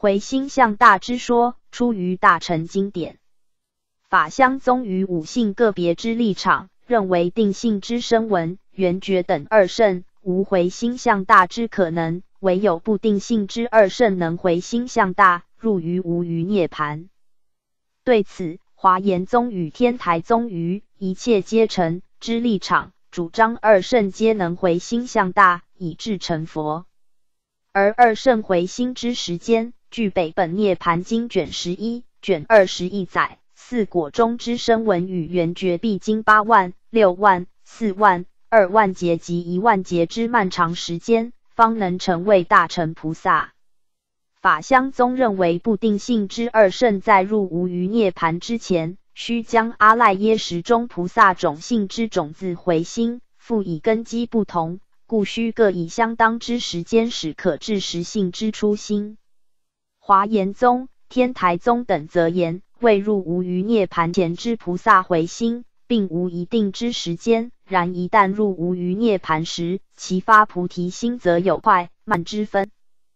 回心向大之说，出于大乘经典。法相宗于五性个别之立场，认为定性之声闻、缘觉等二圣无回心向大之可能，唯有不定性之二圣能回心向大，入于无余涅盘。对此，华严宗与天台宗于一切皆成之立场，主张二圣皆能回心向大，以至成佛。而二圣回心之时间，据北本涅盘经卷十一、卷二十一载，四果中之声闻与缘觉必经八万、六万、四万、二万劫及一万劫之漫长时间，方能成为大乘菩萨。法相宗认为不定性之二圣在入无余涅盘之前，须将阿赖耶识中菩萨种性之种子回心，复以根基不同，故须各以相当之时间使可至实性之初心。华严宗、天台宗等则言，未入无余涅盘前之菩萨回心，并无一定之时间，然一旦入无余涅盘时，其发菩提心则有快慢之分。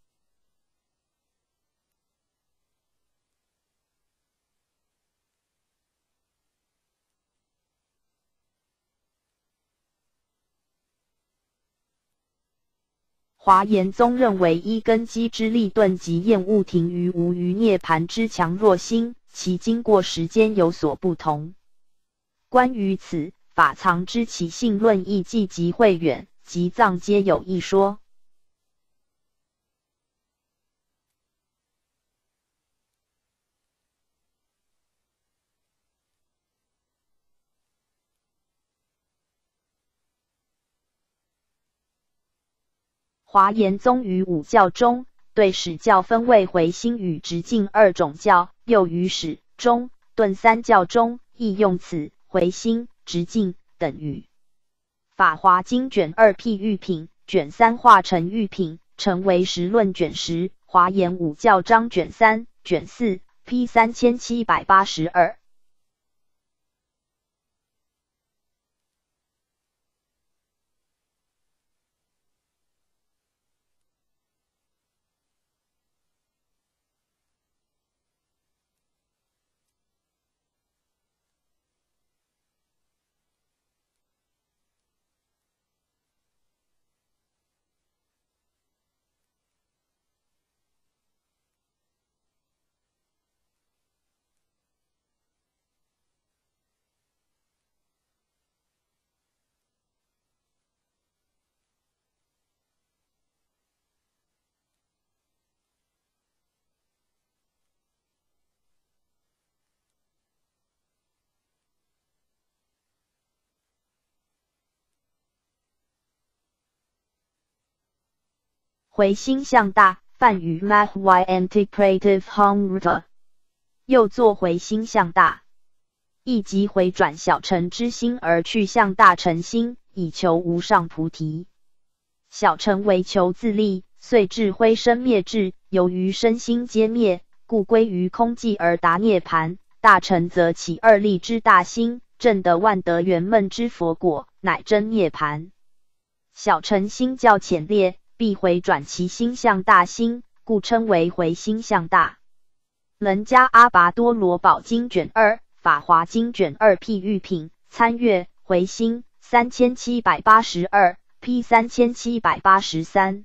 华严宗认为依根基之力顿及厌恶停于无余涅盘之强弱心，其经过时间有所不同。关于此，法藏之起信论义记及慧远及藏皆有一说。华严宗于五教中，对始教分为回心与直径二种教，又于始、中、顿三教中亦用此回心、直径等语。法华经卷二譬喻品、卷三化成喻品，成为实论卷十，华严五教章卷三、卷四 P 三千七百八十二。回心向大，梵语 Mahwai Antiprative Hongruta， 又作回心向大，亦即回转小乘之心而去向大乘心，以求无上菩提。小乘为求自利，遂智慧生灭智，由于身心皆灭，故归于空寂而达涅盘。大乘则起二力之大心，证得万德圆闷之佛果，乃真涅盘。小乘心较浅劣，必回转其心向大心，故称为回心向大。楞伽阿拔多罗宝经卷二、法华经卷二譬喻品，参阅回心三千七百八十二 P 三千七百八十三。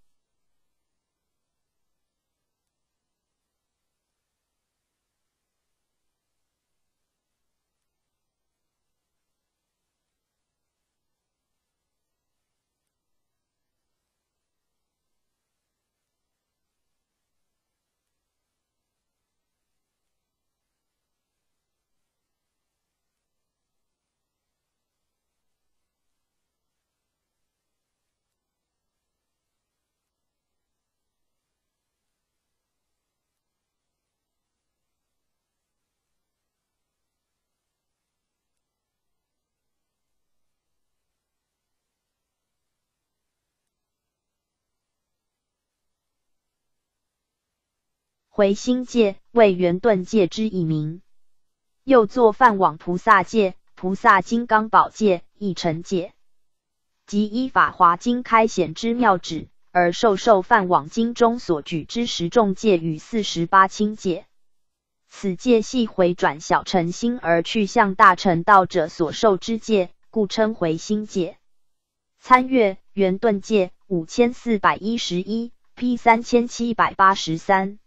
回心戒为圆顿戒之一名，又作梵网菩萨戒、菩萨金刚宝戒、一乘戒，即依法华经开显之妙旨， 而受受犯往经中所举之十众戒与四十八轻戒。此戒系回转小乘心而去向大乘道者所受之戒，故称回心戒。参阅圆顿戒五千四百一十一 P 三千七百八十三。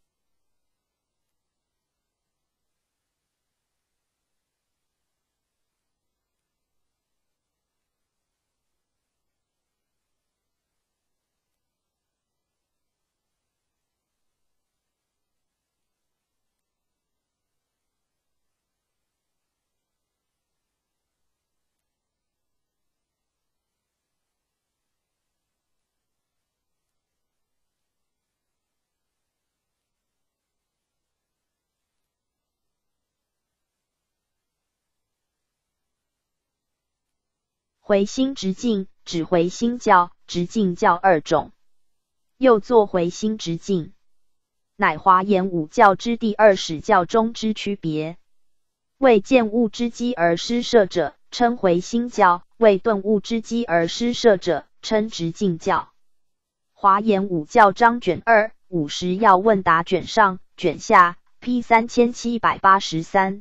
回心直径指回心教、直径教二种，又作回心直径，乃华严五教之第二始教中之区别。为见物之机而施设者，称回心教；为顿悟之机而施设者，称直径教。华严五教章卷二五十要问答卷上卷下 P 三千七百八十三。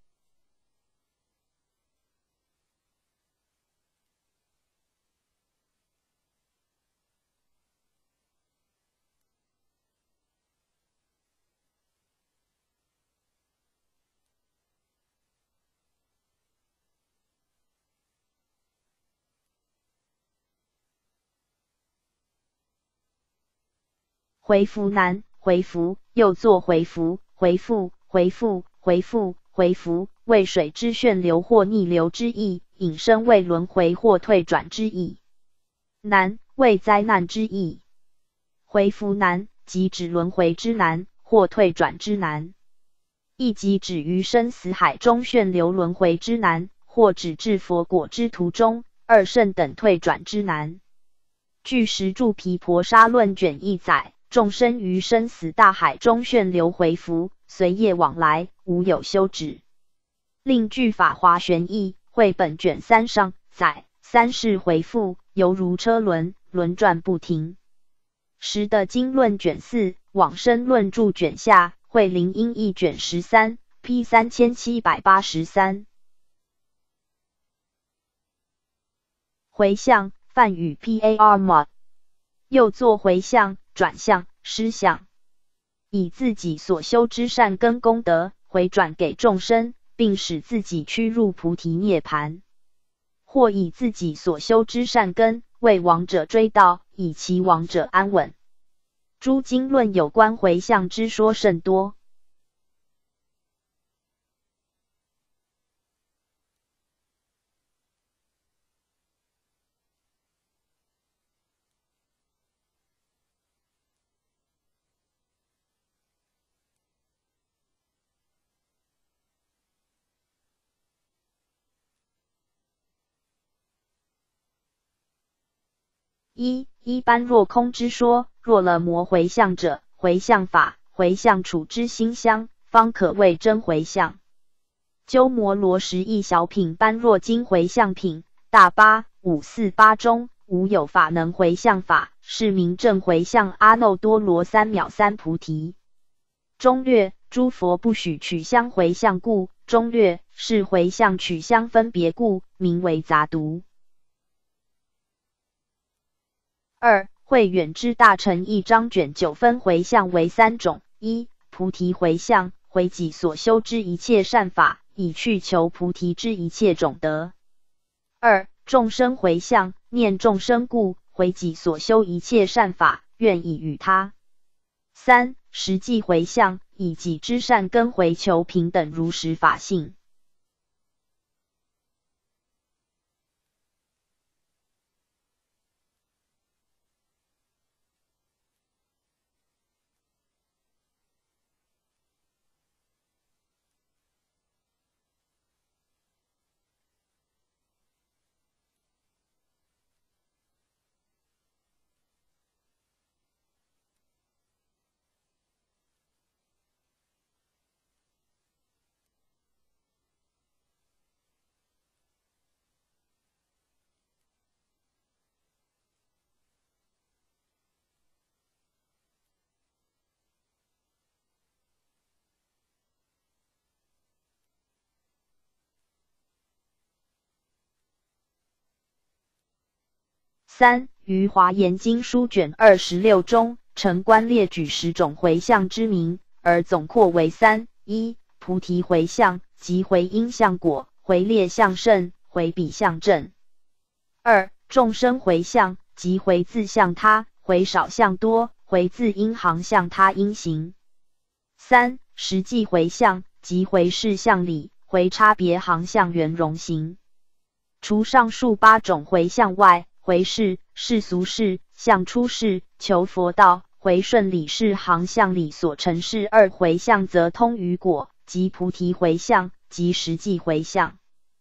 回复难，回复又作回复，回复回复回复回复，为水之旋流或逆流之意，引申为轮回或退转之意。难为灾难之意。回复难即指轮回之难，或退转之难，亦即指于生死海中旋流轮回之难，或指至佛果之途中二圣等退转之难。据十住毗婆沙论卷一载，众生于生死大海中旋流回伏，随业往来，无有休止。另据法华玄义汇本卷三上载，三世回复，犹如车轮，轮转不停。十的经论卷四，往生论著卷下，慧灵音译卷十三 P 三千七百八十三。回向梵语 Parma， 又作回向、转向、施向，以自己所修之善根功德回转给众生，并使自己趋入菩提涅盘；或以自己所修之善根为亡者追悼，以其亡者安稳。诸经论有关回向之说甚多。一一般若空之说，若了魔回向者，回向法、回向处之心相，方可谓真回向。鸠摩罗什一小品般若经回向品大八五四八中，无有法能回向法，是名正回向阿耨多罗三藐三菩提。中略诸佛不许取相回向故，中略是回向取相分别故，名为杂读。二慧远之大乘一章卷九分回向为三种：一、菩提回向，回己所修之一切善法，以去求菩提之一切种德；二、众生回向，念众生故，回己所修一切善法，愿以与他；三、实际回向，以己之善根回求平等如实法性。 三、于华严经书卷二十六中，陈观列举十种回向之名，而总括为三：一、菩提回向，即回因向果，回列向胜，回彼向正；二、众生回向，即回自向他，回少向多，回自因行向他因行；三、实际回向，即回事向理，回差别行向圆融行。除上述八种回向外，回世、世俗世、向出世、求佛道、回顺理事行向理所成事二回向，则通于果，即菩提回向，即实际回向。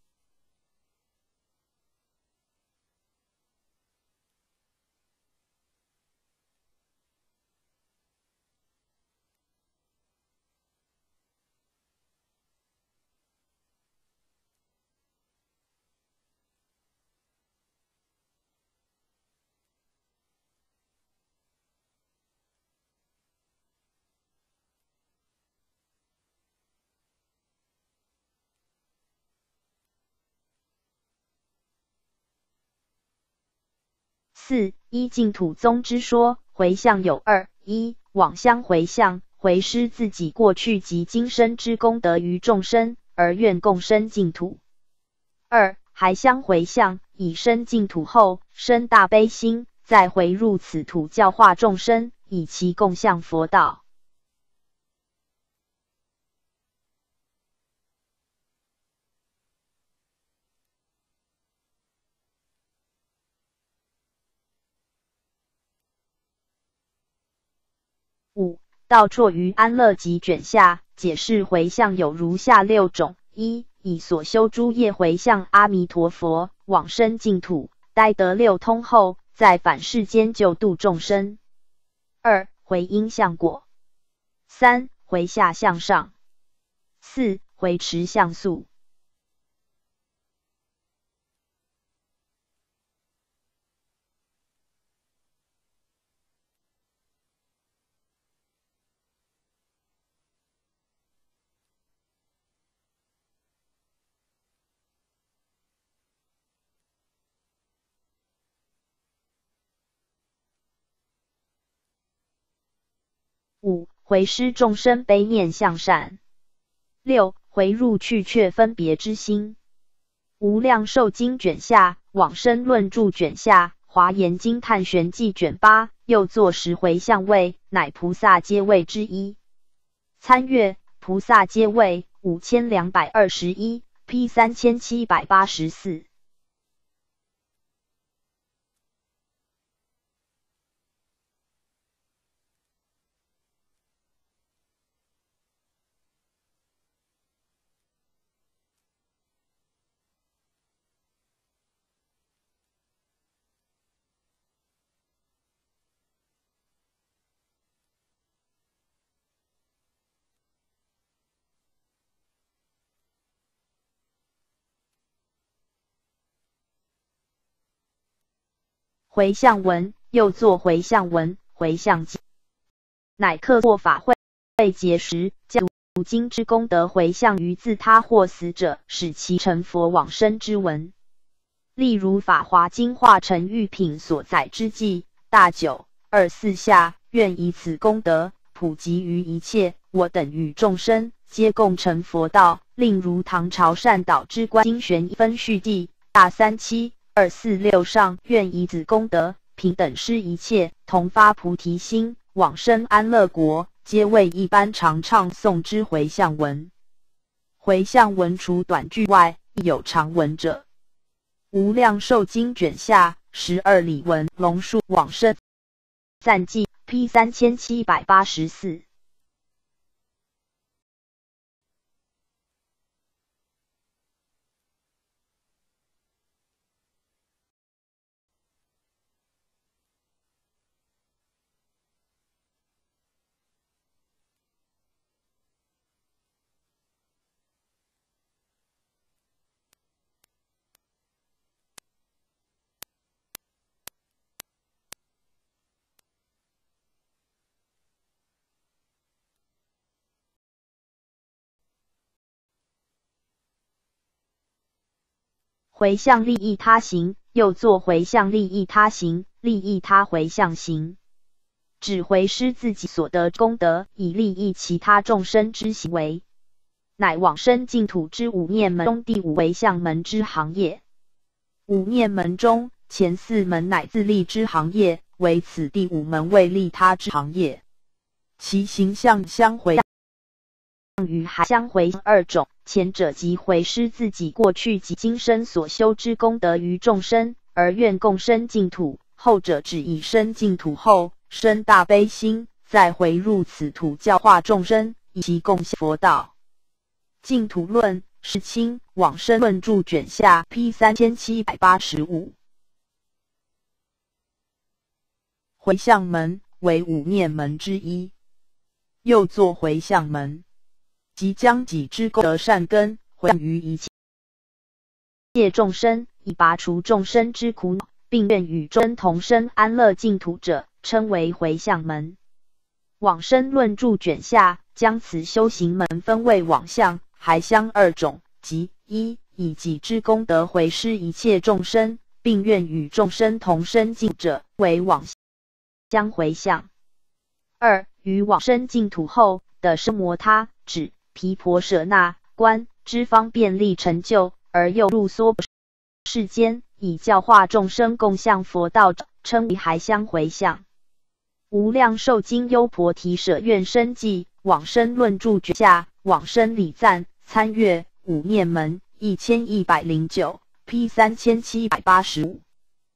四、依净土宗之说，回向有二：一、往乡回向，回施自己过去及今生之功德于众生，而愿共生净土；二、还乡回向，以生净土后，生大悲心，再回入此土教化众生，以其共向佛道。五、道绰于安乐集卷下解释回向有如下六种：一、以所修诸业回向阿弥陀佛，往生净土，待得六通后，再返世间救度众生；二、回因向果；三、回下向上；四、回持向速。五、回施众生悲念向善；六、回入去却分别之心。无量寿经卷下、往生论著卷下、华严经探玄记卷八，又作十回向位，乃菩萨阶位之一。参阅菩萨阶位五千两百二十一 P 三千七百八十四。回向文又作回向文、回向记，乃刻作法会结时，将读经之功德回向于自他或死者，使其成佛往生之文。例如《法华经》化成玉品所载之记，大九二四下，愿以此功德普及于一切我等与众生，皆共成佛道。另如唐朝善导之观经玄分序记，大三七二四六上，愿以此功德平等施一切，同发菩提心，往生安乐国，皆为一般常唱诵之回向文。回向文除短句外，亦有长文者。无量寿经卷下十二里文龙树往生赞记 P 三千七百八十四。回向利益他行， 又作回向利益他行，利益他回向行，指回施自己所得功德，以利益其他众生之行为，乃往生净土之五念门中第五回向门之行业。五念门中前四门乃自利之行业，为此第五门为利他之行业。其形象相回向与还相回向二种，前者即回施自己过去及今生所修之功德于众生，而愿共生净土；后者只以生净土后生大悲心，再回入此土教化众生，以其共享佛道。净土论世亲往生论著卷下 P 三千七百八十五。回向门为五念门之一，又作回向门，即将己之功德善根回向于一切众生，以拔除众生之苦恼，并愿与众生同生安乐净土者，称为回向门。往生论著卷下将此修行门分为往向、还相二种，即一以己之功德回施一切众生，并愿与众生同生净土者，为往相回向；二于往生净土后的生摩他、指、毗婆舍那、观之方便力成就，而又入娑婆世间，以教化众生共向佛道者，称为还相回向。无量寿经优婆提舍愿生记往生论著卷下往生礼赞参阅五念门一千一百零九 P 三千七百八十五。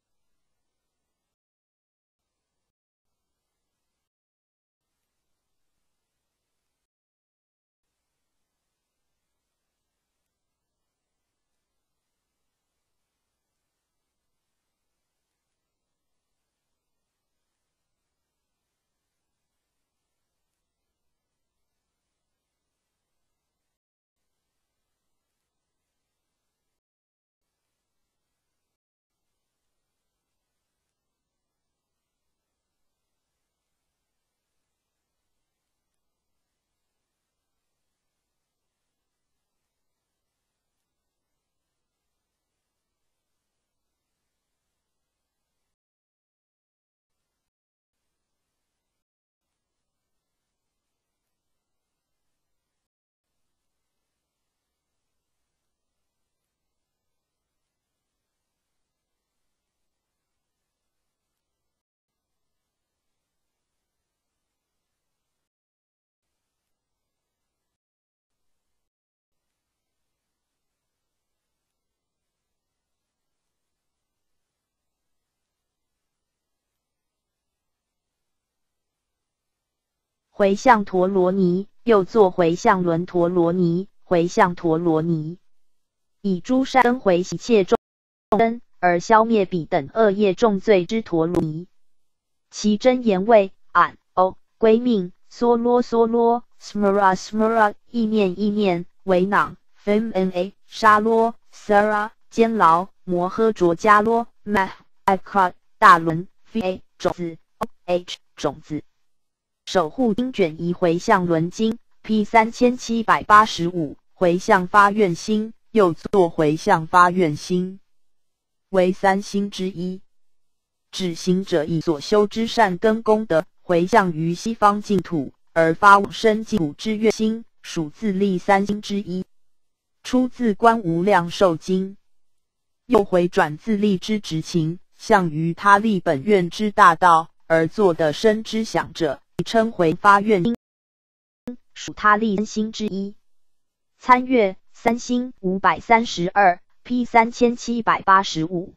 回向陀罗尼，又作回向轮陀罗尼、回向陀罗尼，以诸善根回喜切众生，而消灭彼等恶业重罪之陀罗尼。其真言为俺、哦、归命、梭罗梭罗、smara smara 意念意念、为囊、fmna 沙罗、sara 监牢、摩诃卓迦罗、mah akra 大轮、va 种子、h 种子。守护经卷一回向轮经 P 三千七百八十五回向发愿心，又作回向发愿心，为三心之一。指行者以所修之善根功德回向于西方净土，而发往生净土之愿心，属自利三心之一。出自观无量寿经。又回转自利之直情，向于他利本愿之大道而作的生之想者，称回发愿心，属他利三心之一。参阅三心五百三十二 P 三千七百八十五。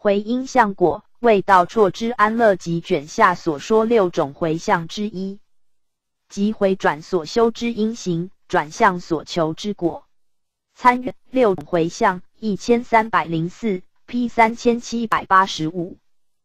回因相果，为道辍之安乐集卷下所说六种回向之一，即回转所修之因行，转向所求之果。参阅六种回向一千三百零四 P 三千七百八十五。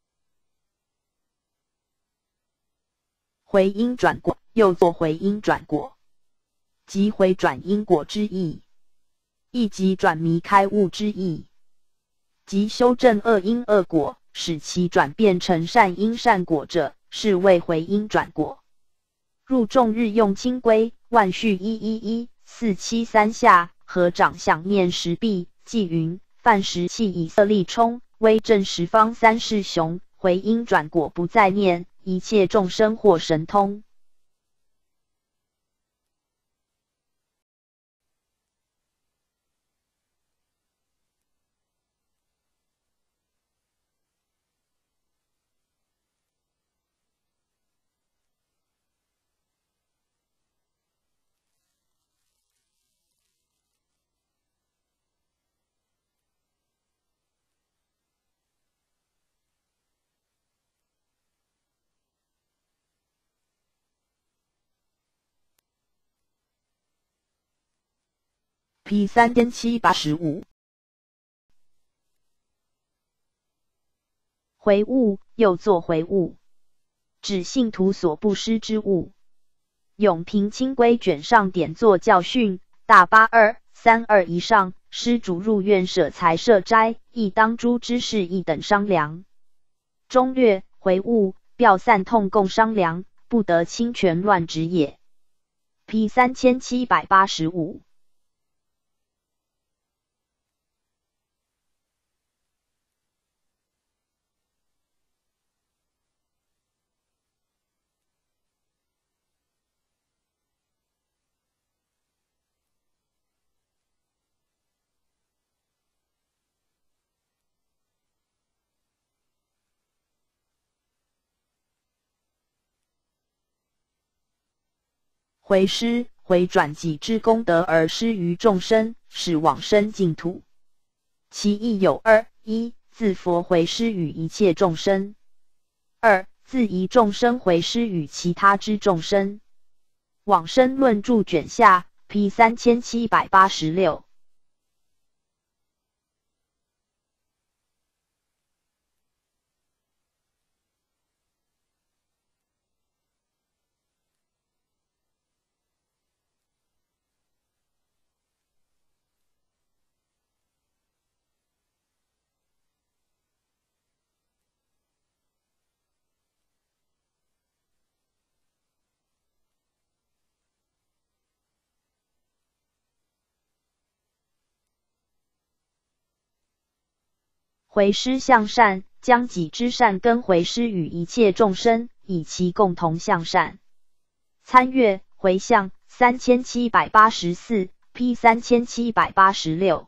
回因转果，又作回因转果，即回转因果之意，亦即转迷开悟之意，即修正恶因恶果，使其转变成善因善果者，是谓回因转果。入众日用清规万序一一一四七三下合掌想念十臂，即云：犯时气以色力冲，威震十方三世雄。回因转果不再念，一切众生获神通。P 三千七百八十五。回悟又作回悟，指信徒所不施之物。永平清规卷上点作教训，大八二三二以上，施主入院舍财设斋，亦当诸知事一等商量。中略回悟，表散痛共商量，不得侵权乱执也。P 三千七百八十五。回施回转己之功德而施于众生，使往生净土。其意有二：一、自佛回施与一切众生；二、自一众生回施与其他之众生。往生论著卷下 P 三千七百八十六。回施向善，将己之善根回施与一切众生，以其共同向善。参阅回向三千七百八十四 P 三千七百八十六。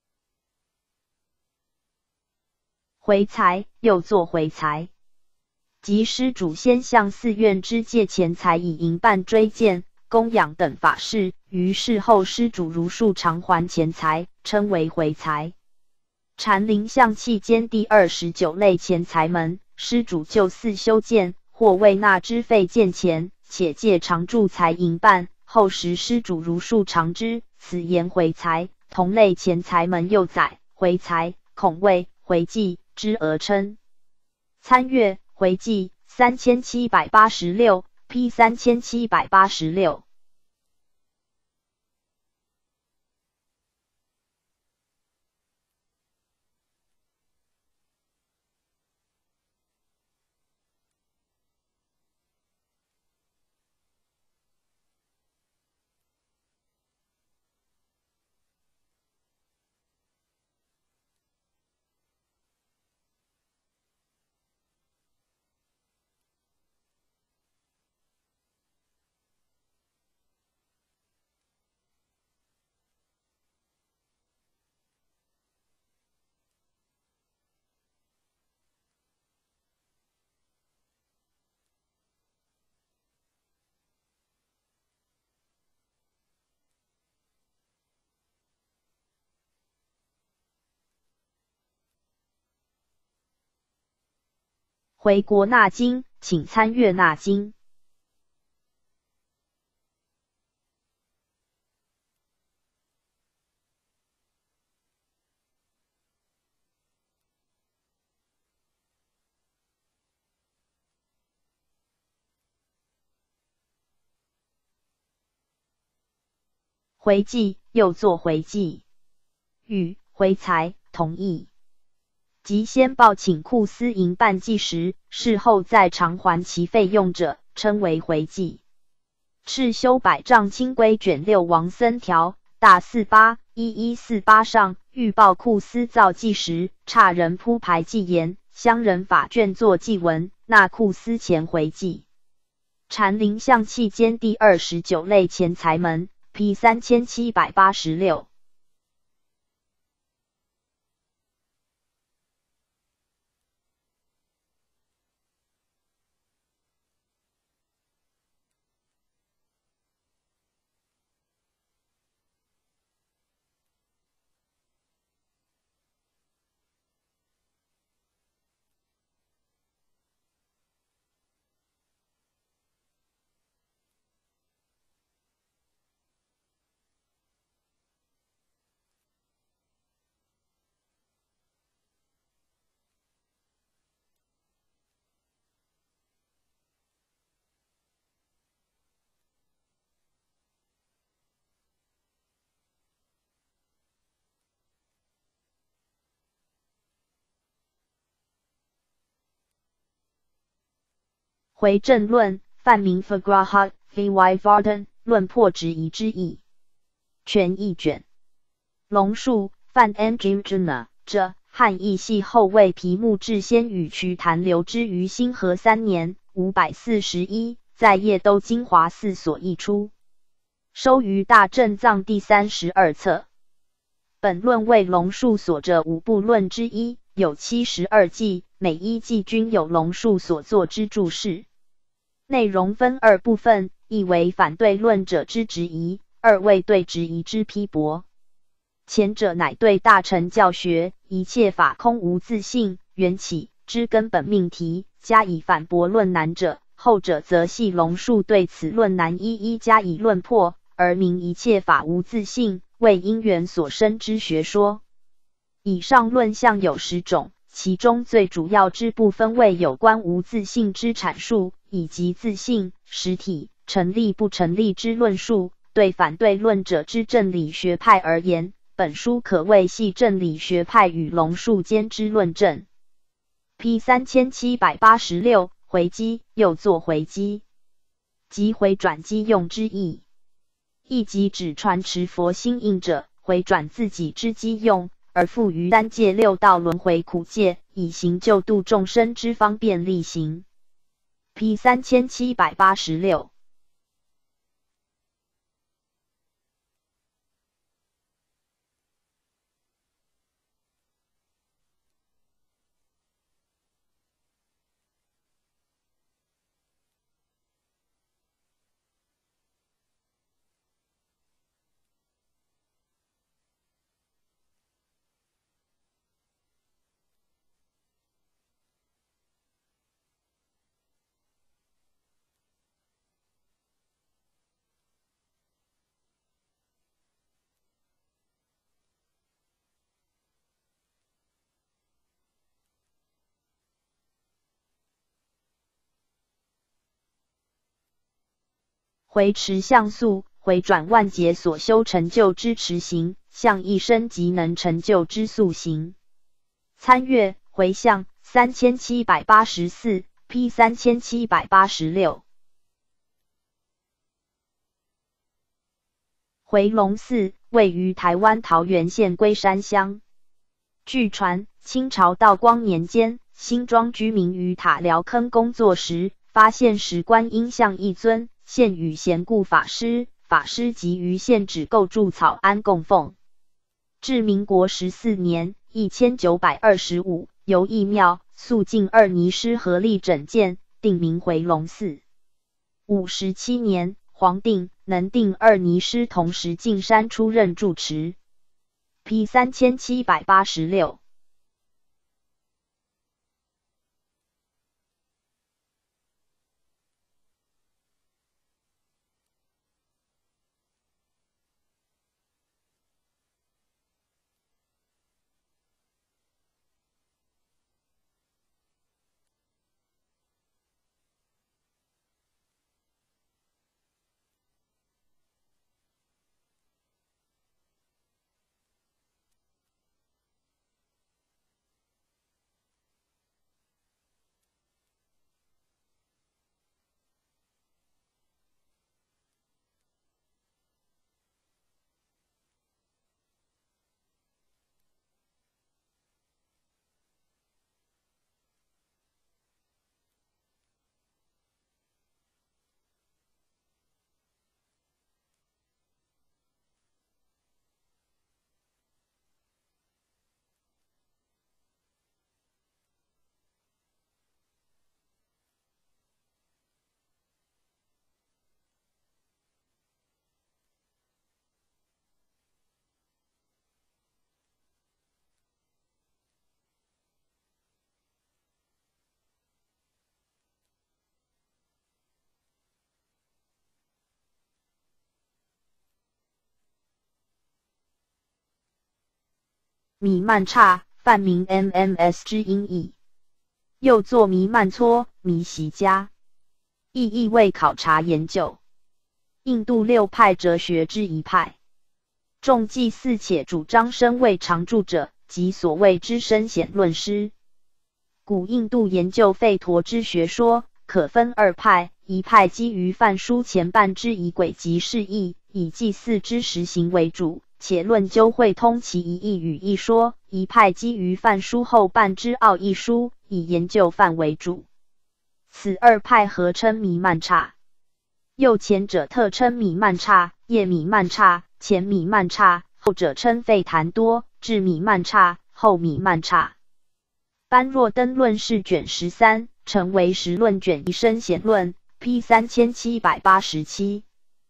回财又作回财， 即施主先向寺院之借钱财以营办追荐、供养等法事，于事后施主如数偿还钱财，称为回财。禅林象器间第二十九类钱财门，施主就寺修建或为纳支费见钱，且借常住财营办，后时施主如数偿之，此言回财。同类钱财门又载回财、孔位、回祭之而称。参阅回祭三千七百八十六 P 三千七百八十六。回国纳经，请参阅纳经。回祭又作回祭，与回财同义。即先报请库司营办祭时，事后再偿还其费用者，称为回祭。赤修百丈清规卷六王僧条大四八一一四八上，欲报库司造祭时，差人铺排祭言，乡人法卷作祭文，纳库司钱回祭。禅林象器间第二十九类钱财门 P 三千七百八十六。回正论，泛名 Fagraha vy Varden 论破质疑之意。全译卷。龙树，范 Angina 这汉译系后为皮木智先与瞿昙留之于兴和三年五百四十一，在叶都金华寺所译出，收于大正藏第三十二册。本论为龙树所着五部论之一，有七十二记，每一记均有龙树所作之注释。内容分二部分，一为反对论者之质疑，二为对质疑之批驳。前者乃对大乘教学一切法空无自性缘起之根本命题加以反驳论难者，后者则系龙树对此论难一一加以论破，而名一切法无自性，为因缘所生之学说。以上论项有十种，其中最主要之部分为有关无自性之阐述，以及自性、实体、成立不成立之论述。对反对论者之正理学派而言，本书可谓系正理学派与龙树间之论证。P 三千七百八十六回击，又作回击，即回转机用之意。亦即指传持佛心印者，回转自己之机用，而复于三界六道轮回苦界，以行救度众生之方便力行。P 三千七百八十六。 回持像素，回转万劫所修成就之持行，向一生即能成就之速行。参阅回向三千七百八十四 P 三千七百八十六。回龙寺位于台湾桃园县龟山乡。据传，清朝道光年间，新庄居民于塔寮坑工作时，发现石观音像一尊，现与贤固法师，法师即于现址构筑草庵供奉。至民国十四年（一千九百二十五），由义庙、肃静二尼师合力整建，定名回龙寺。五十七年，黄定、能定二尼师同时进山出任住持。P 三千七百八十六。弥漫刹，泛名 M M S 之音译，又作弥漫撮、弥习家，意义为考察研究。印度六派哲学之一派，众祭祀且主张身为常住者，即所谓之身显论师。古印度研究吠陀之学说，可分二派，一派基于梵书前半之仪轨及释义，以祭祀之实行为主，且论究会通其一义与一说；一派基于梵书后半之奥义书，以研究梵为主。此二派合称弥漫刹。右前者特称弥漫刹、叶弥漫刹、前弥漫刹，后者称吠檀多、智弥漫刹、后弥漫刹。般若灯论是卷十三，成为实论卷一身显论 P 三千七百八十七。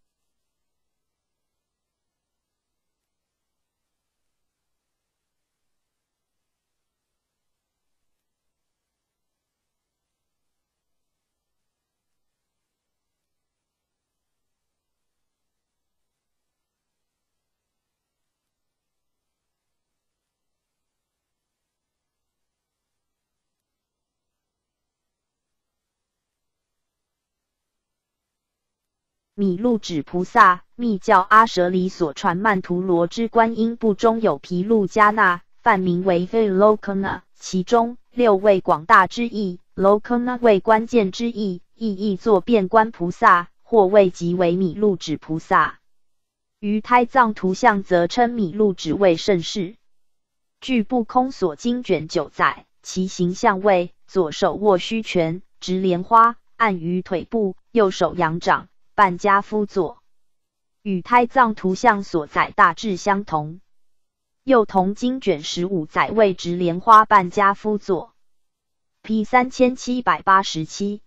米鹿指菩萨，密教阿舍里所传曼荼罗之观音部中有毗卢迦那，梵名为 Vilokana， 其中六位广大之意 ，Lokana 为关键之意，意译作变观菩萨，或谓即为米鹿指菩萨。于胎藏图像则称米鹿指为圣士。据不空所经卷九载，其形象为左手握虚拳，执莲花，按于腿部，右手仰掌。半跏趺坐，与胎藏图像所载大致相同。又同经卷十五载为执莲花半跏趺坐。P 三千七百八十七。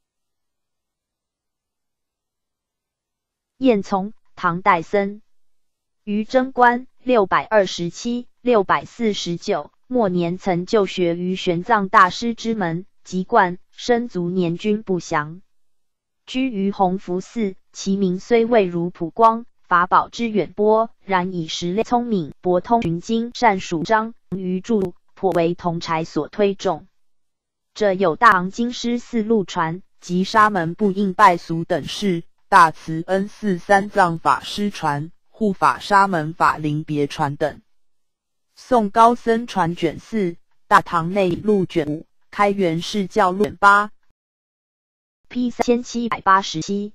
晏从，唐代僧，于贞观六百二十七、六百四十九末年曾就学于玄奘大师之门，籍贯，生卒年均不详。居于弘福寺，其名虽未如普光，法宝之远播，然以识类聪明，博通群经，善属章于著，颇为同儕所推重。者有大昂经师四路传及沙门不应拜俗等事， 大慈恩寺三藏法师传、护法沙门法临别传等。宋高僧传卷四，大唐内录卷五，开元释教录卷八 P 三千七百八十七。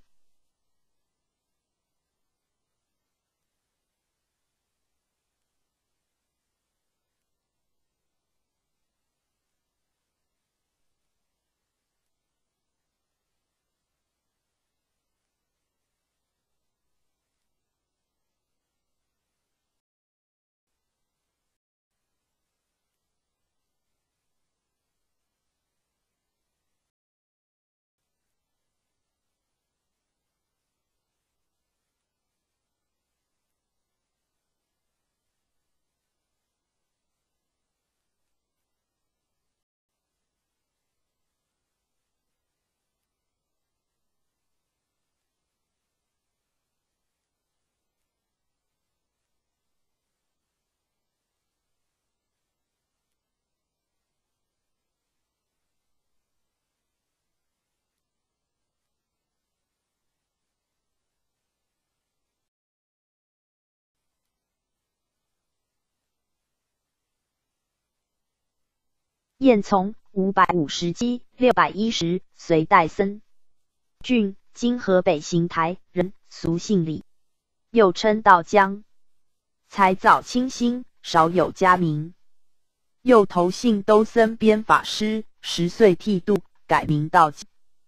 燕从五百五十七六百一十，隋代僧，郡，今河北邢台人，俗姓李，又称道江，才早清新，少有家名。又投信兜僧编法师，十岁剃度，改名道济。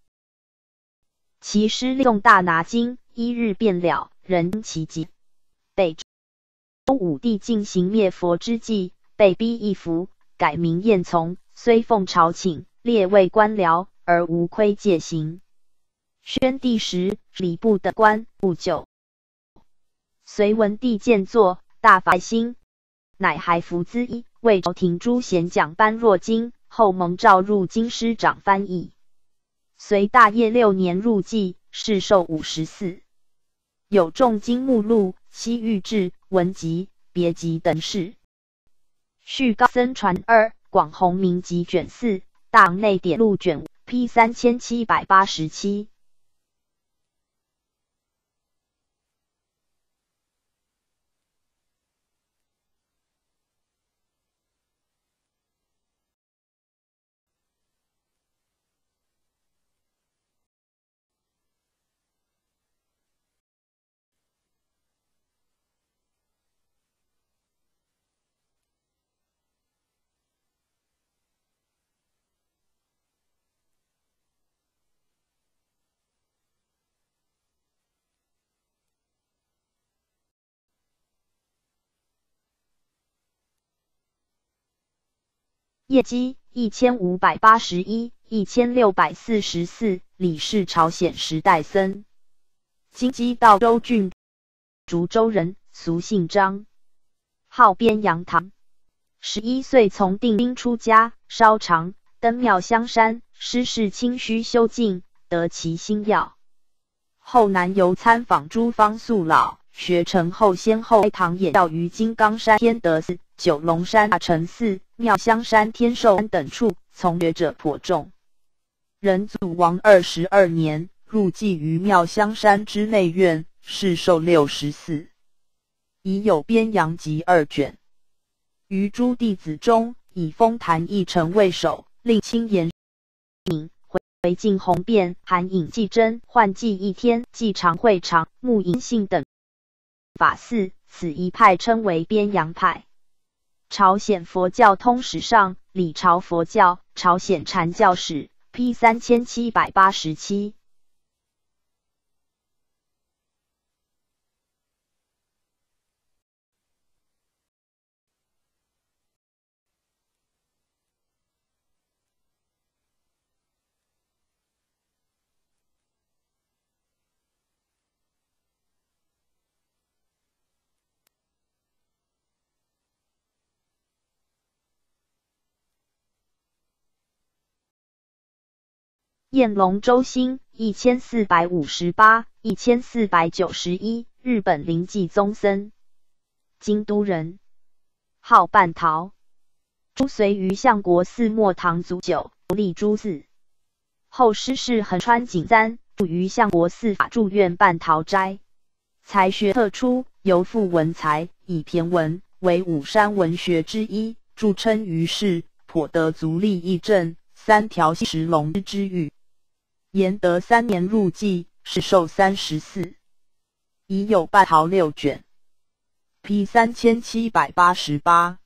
其师诵大拿经，一日便了，人其疾。北周武帝进行灭佛之际，被逼一服，改名彦从。虽奉朝请，列位官僚，而无窥戒行。宣帝时，礼部的官不久，隋文帝见作，大发心，乃还服资衣，为朝廷诸贤讲般若经，后蒙召入京师掌翻译。隋大业六年入纪，世寿五十四，有重经目录、西域志、文集、别集等事。续高僧传二。广弘明集卷四，大唐内典录卷五 P 三千七百八十七。业绩一千五百八十一、一千六百四十四，李氏朝鲜时代僧，今畿道州郡竹州人，俗姓张，号边阳堂。十一岁从定兵出家，稍长，登妙香山，师事清虚修静，得其心要。后南游参访诸方宿老，学成后先后开堂演教于金刚山天德寺、九龙山大成寺、妙香山天寿山等处，从学者颇众。仁祖王二十二年，入寂于妙香山之内院，世寿六十四，已有编扬集二卷。于诸弟子中，以封坛义成为首，令亲言引回敬弘辩、韩引继真、幻记一天、继长会长、木隐信等法寺，此一派称为边阳派。朝鲜佛教通史上，李朝佛教、朝鲜禅教史 P 三千七百八十七。燕龙周兴一千四百五十八、一千四百九十一，日本临济宗僧，京都人，号半桃。初随于相国寺末堂祖久，立诸寺。后师事横川景簪， 于相国寺法住院办陶斋，才学特出，尤富文才，以骈文为武山文学之一，著称于世，颇得足利义政、三条石龙之誉。延德三年入纪，世寿三十四，已有半陶六卷 ，P 三千七百八十八。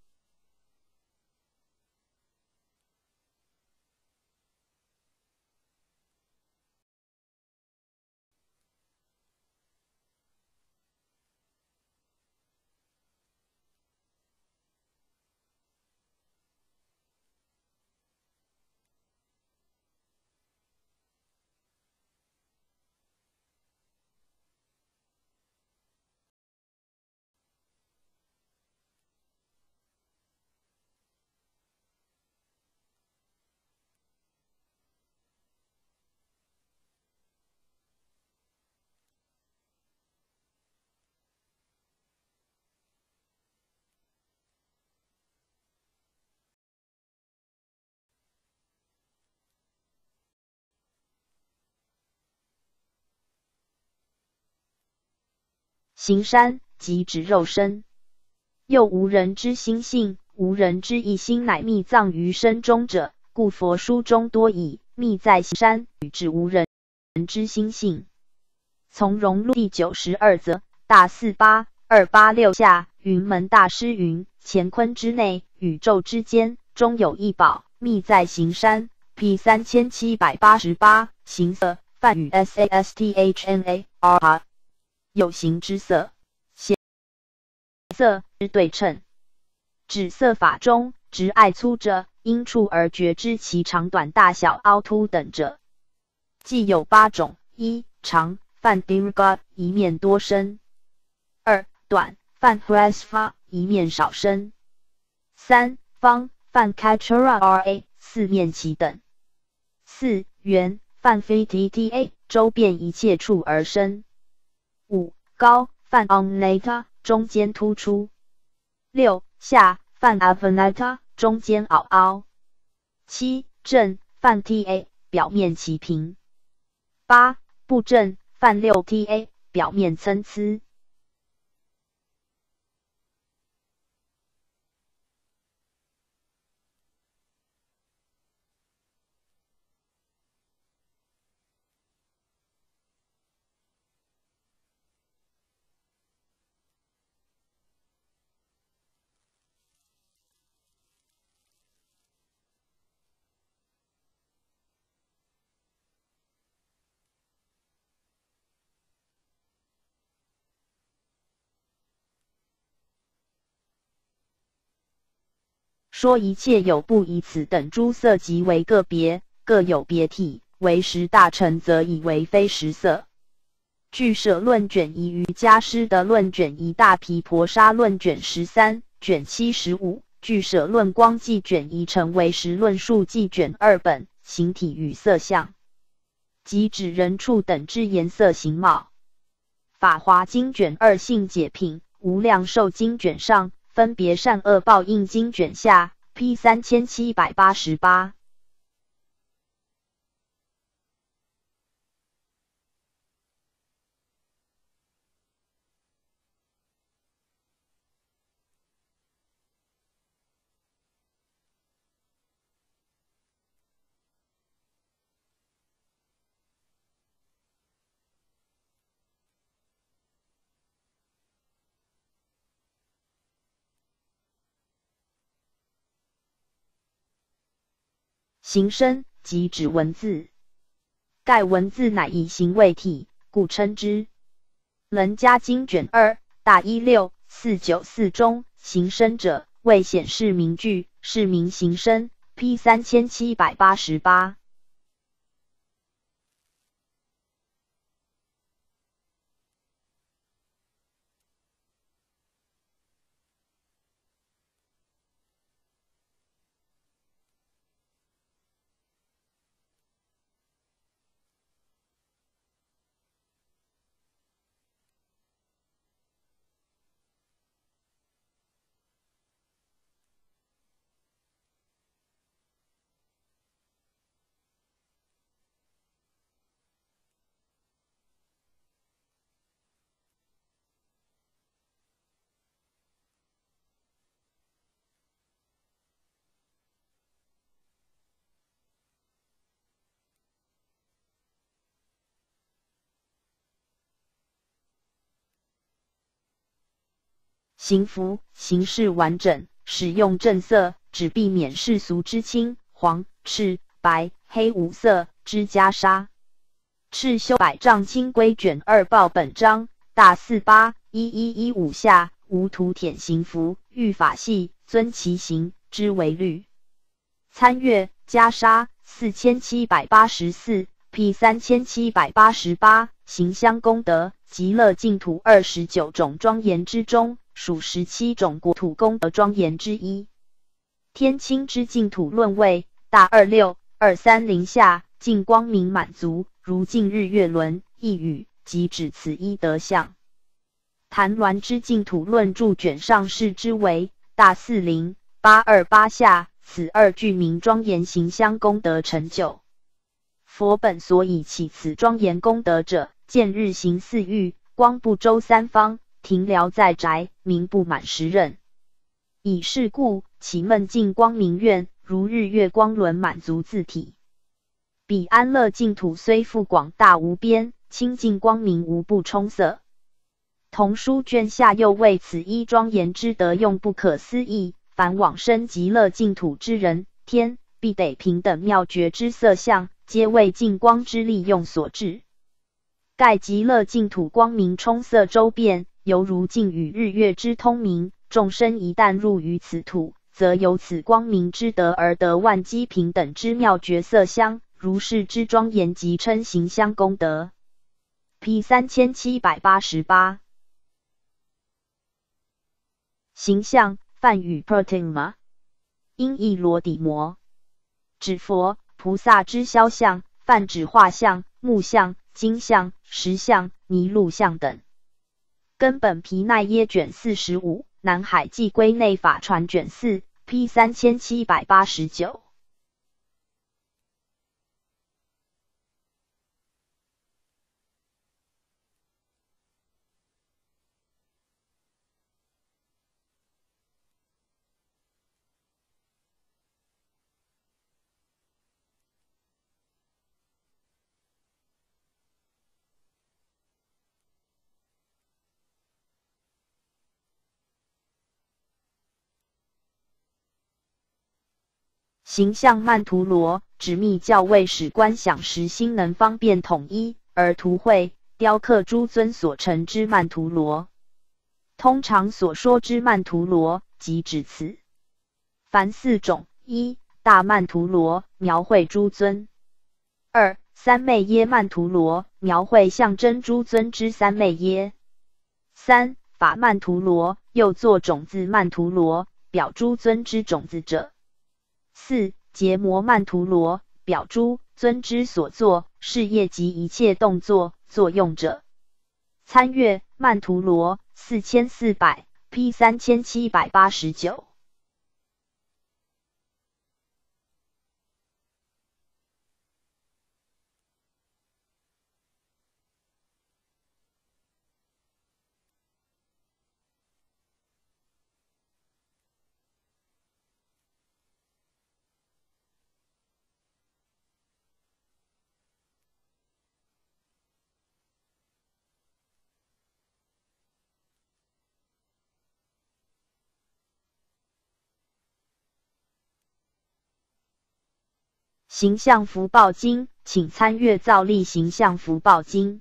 行山即指肉身，又无人知心性，无人知一心乃秘藏于身中者，故佛书中多以秘在行山与指无人知心性。从容录第九十二则，大四八二八六下，云门大师云：乾坤之内，宇宙之间，终有一宝，秘在行山。P 三千七百八十八。形色，梵语 S A S T H N A R。有形之色，显色之对称。指色法中，直爱粗者，因处而觉知其长短大小凹凸等者。既有八种：一、长，梵 dirga 一面多深；二、短，梵 hrasva 一面少深；三、方，梵 kachara ra 四面齐等；四、圆，梵 vtta 周遍一切处而生。五、高，梵 onlata 中间突出；六、下，梵 avanata 中间凹凹；七、正，梵 ta 表面齐平；八、不正，梵 六 ta 表面参差。说一切有不以此等诸色即为个别，各有别体，为十大乘则以为非实色。据舍论卷一于家师的论卷一大毗婆沙论卷十三卷七十五，据舍论光记卷一成为实论述记卷二本，形体与色相，即指人畜等之颜色形貌。法华经卷二性解品，无量寿经卷上，分别善恶报应经卷下 P 三千七百八十八。形声即指文字，盖文字乃以形为体，故称之。楞伽经卷二大一六四九四中，形声者为显示名句，是名形声 P 三千七百八十八。 行服形式完整，使用正色，只避免世俗之青、黄、赤、白、黑五色之袈裟。敕修百丈青规卷二报本章大四八一一一五下无图舔行服，欲法系遵其形之为律。参阅袈裟四千七百八十四 P 三千七百八十八行香功德极乐净土二十九种庄严之中，属十七种国土功德庄严之一。天清之净土论位大二六二三零下净光明满足，如近日月轮一语，即指此一德相。谭鸾之净土论注卷上释之为大四零八二八下，此二句名庄严行香功德成就。佛本所以起此庄严功德者，见日行四欲，光不周三方，停疗在宅，名不满十仞。以是故，其闷净光明愿，如日月光轮满足自体。彼安乐净土虽复广大无边，清净光明无不充塞。同书卷下又为此一庄严之德用不可思议，凡往生极乐净土之人，天必得平等妙觉之色相，皆为净光之力用所致。盖极乐净土光明充塞周遍，犹如镜与日月之通明，众生一旦入于此土，则由此光明之德而得万机平等之妙觉色相，如是之庄严，即称行香功德。P 三千七百八十八形象梵语 Pratima 音译罗底摩，指佛、菩萨之肖像，泛指画像、木像、金像、石像、泥录像等。根本皮奈耶卷四十五，南海记归内法传卷四 P 三千七百八十九。形象曼荼罗，指密教为使观想时心能方便统一，而图绘、雕刻诸尊所成之曼荼罗。通常所说之曼荼罗，即指此。凡四种：一、大曼荼罗，描绘诸尊；二、三昧耶曼荼罗，描绘象征诸尊之三昧耶；三、法曼荼罗，又作种子曼荼罗，表诸尊之种子者。四、结魔曼荼罗，表诸尊之所作事业及一切动作作用者。参阅曼荼罗四千四百 P 三千七百八十九。形象福报经，请参阅造立形象福报经。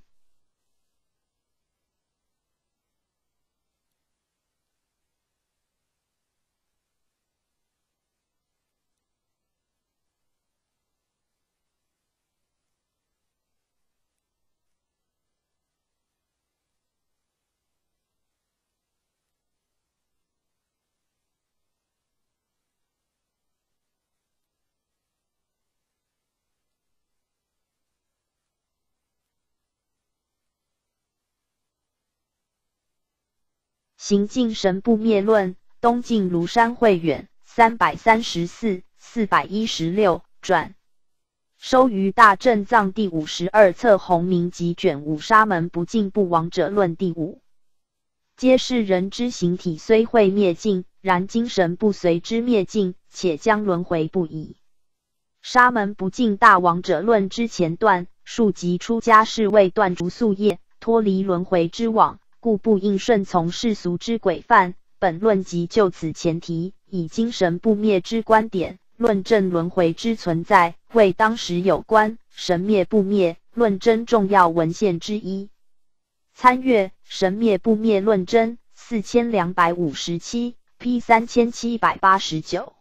行尽神不灭论，东晋庐山慧远三百三十四、四百一十六传，收于大正藏第五十二册弘明集卷五沙门不净不亡者论第五。皆是人之形体虽会灭尽，然精神不随之灭尽，且将轮回不已。沙门不净大王者论之前段，数及出家士为断除宿业，脱离轮回之网，故不应顺从世俗之规范， 本论即就此前提，以精神不灭之观点，论证轮回之存在，为当时有关神灭不灭论证重要文献之一。参阅《神灭不灭论证》四千两百五十七 P 三千七百八十九。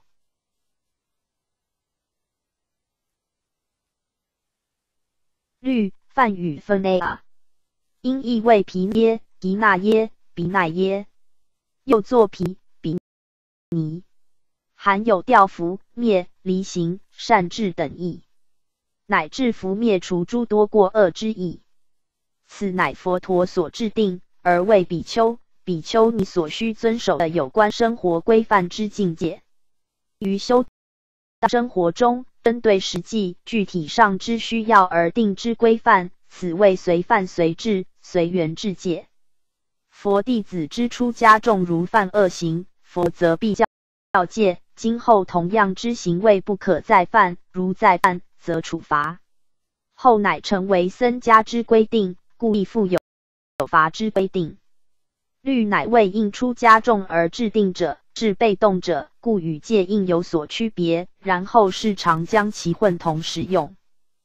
律梵语分 a， 音译为皮耶、皮那耶、比奈耶，又作皮、比尼，含有调伏、灭、离行、善治等义，乃至伏灭除诸多过恶之意。此乃佛陀所制定，而为比丘、比丘尼所需遵守的有关生活规范之境界。于修道生活中，针对实际具体上之需要而定之规范，此谓随犯随治、随缘治戒。佛弟子之出家众如犯恶行，佛则必教戒，今后同样之行为不可再犯，如再犯，则处罚。后乃成为僧家之规定，故亦复有有罚之规定。律乃为应出家众而制定者，治被动者，故与戒应有所区别，然后世常将其混同使用。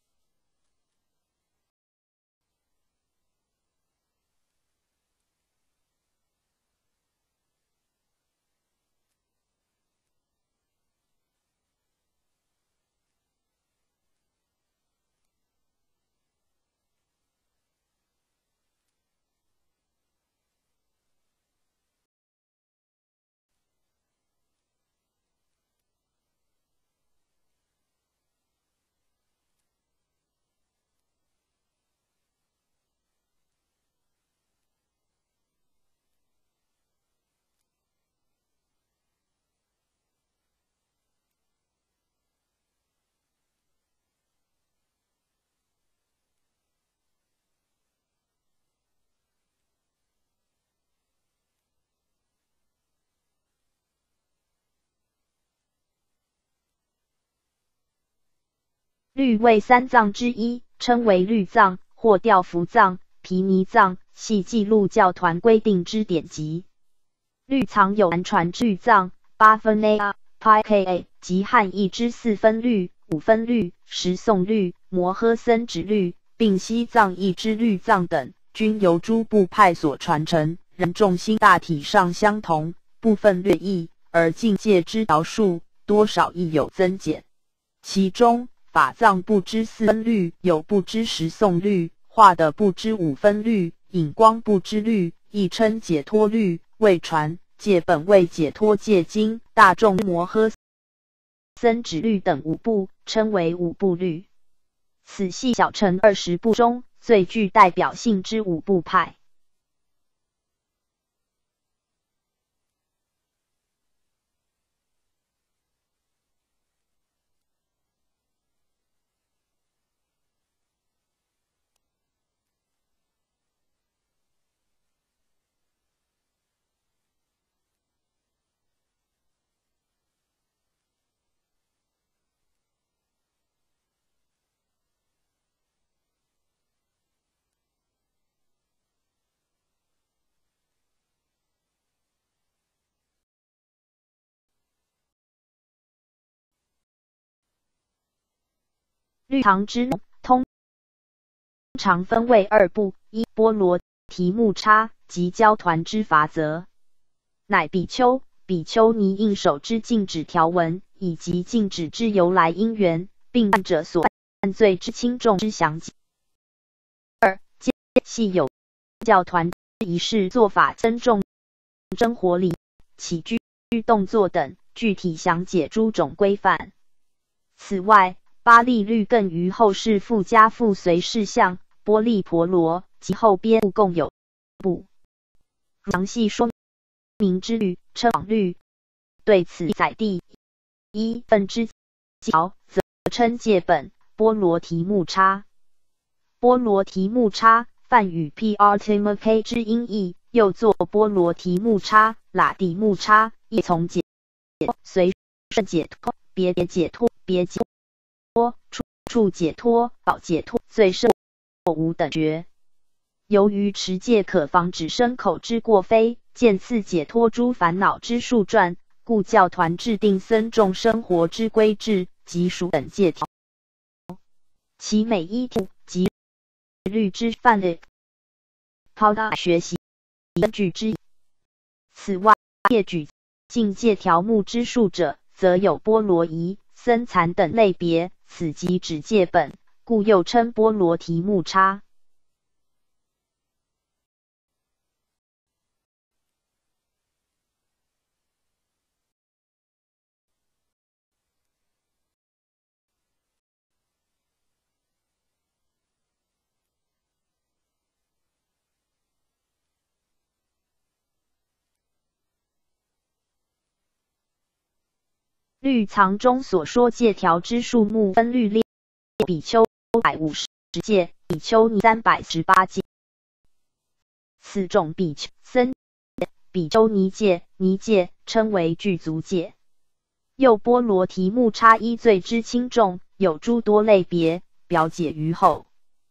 律为三藏之一，称为律藏或调伏藏、毗尼藏，系记录教团规定之典籍。律藏有南传之律藏、八分 A、Pi Ka 及汉译之四分律、五分律、十颂律、摩诃僧指律，并西藏译之律藏等，均由诸部派所传承，然重心大体上相同，部分略异，而境界之描述多少亦有增减。其中法藏部之四分律，有部之十颂律，化的部之五分律，引光部之律，亦称解脱律，为传戒本为解脱戒经、大众摩诃僧指律等五部，称为五部律。此系小乘二十部中最具代表性之五部派。律藏之通常分为二部：一、波罗提木叉及教团之法则，乃比丘、比丘尼应守之禁止条文，以及禁止之由来因缘，并犯者所犯罪之轻重之详解。二、戒系有教团仪式、做法、尊重生活礼、起居、动作等具体详解诸种规范。此外，巴利律更于后世附加附随事项、波利婆罗及后编部共有部，详细说明之律称广律。对此载第一分之条，则称戒本波罗提木叉。波罗提木叉梵语 P R T M K 之音译，又作波罗提木叉、喇地木叉，亦从解脱、随顺解脱、别解脱、别解脱、处处解脱、保解脱、最胜无等觉。 由于持戒可防止牲口之过非，见次解脱诸烦恼之数传，故教团制定僧众生活之规制及属等戒条，其每一条及律之范例，抛大学习根据之。此外，业举境界条目之数者，则有波罗夷、僧残等类别，此即指戒本，故又称波罗提木叉。律藏中所说戒条之数目分律列，比丘百五十戒，比丘尼三百十八戒。此种比丘僧比丘尼戒，尼戒称为具足戒。又波罗提木叉依罪之轻重，有诸多类别，表解于后。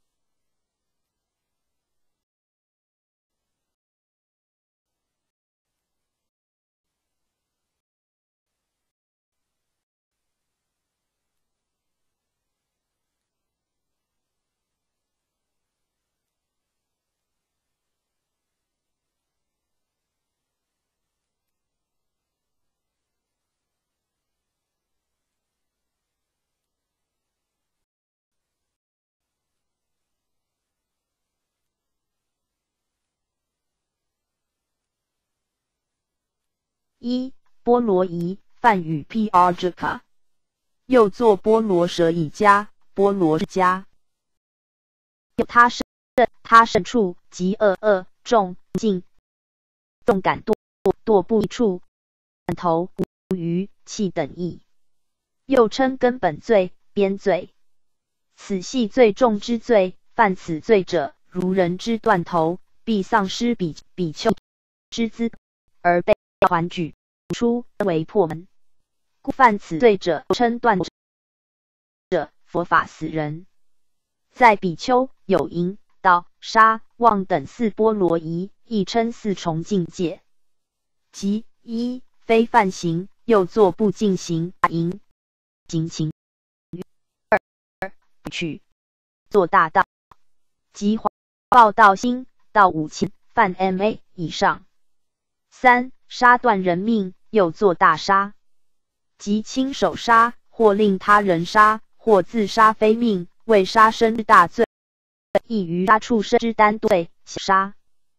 一、波罗夷，梵语 Prajaka， 又作波罗舍夷迦、波罗迦。有他胜他胜处及恶恶众尽众感堕堕不一处头无余气等义，又称根本罪、边罪。此系最重之罪，犯此罪者，如人之断头，必丧失比比丘之资，而被还举出为破门。故犯此罪者，称断者，佛法死人。在比丘有淫、盗、杀、妄等四波罗夷，亦称四重境界。即一非犯行，又作不进行淫行情；二不取做大道，即报道心到五千犯 M A 以上；三杀断人命，又作大杀，即亲手杀，或令他人杀，或自杀非命，为杀生之大罪，亦于杀畜生之单对杀。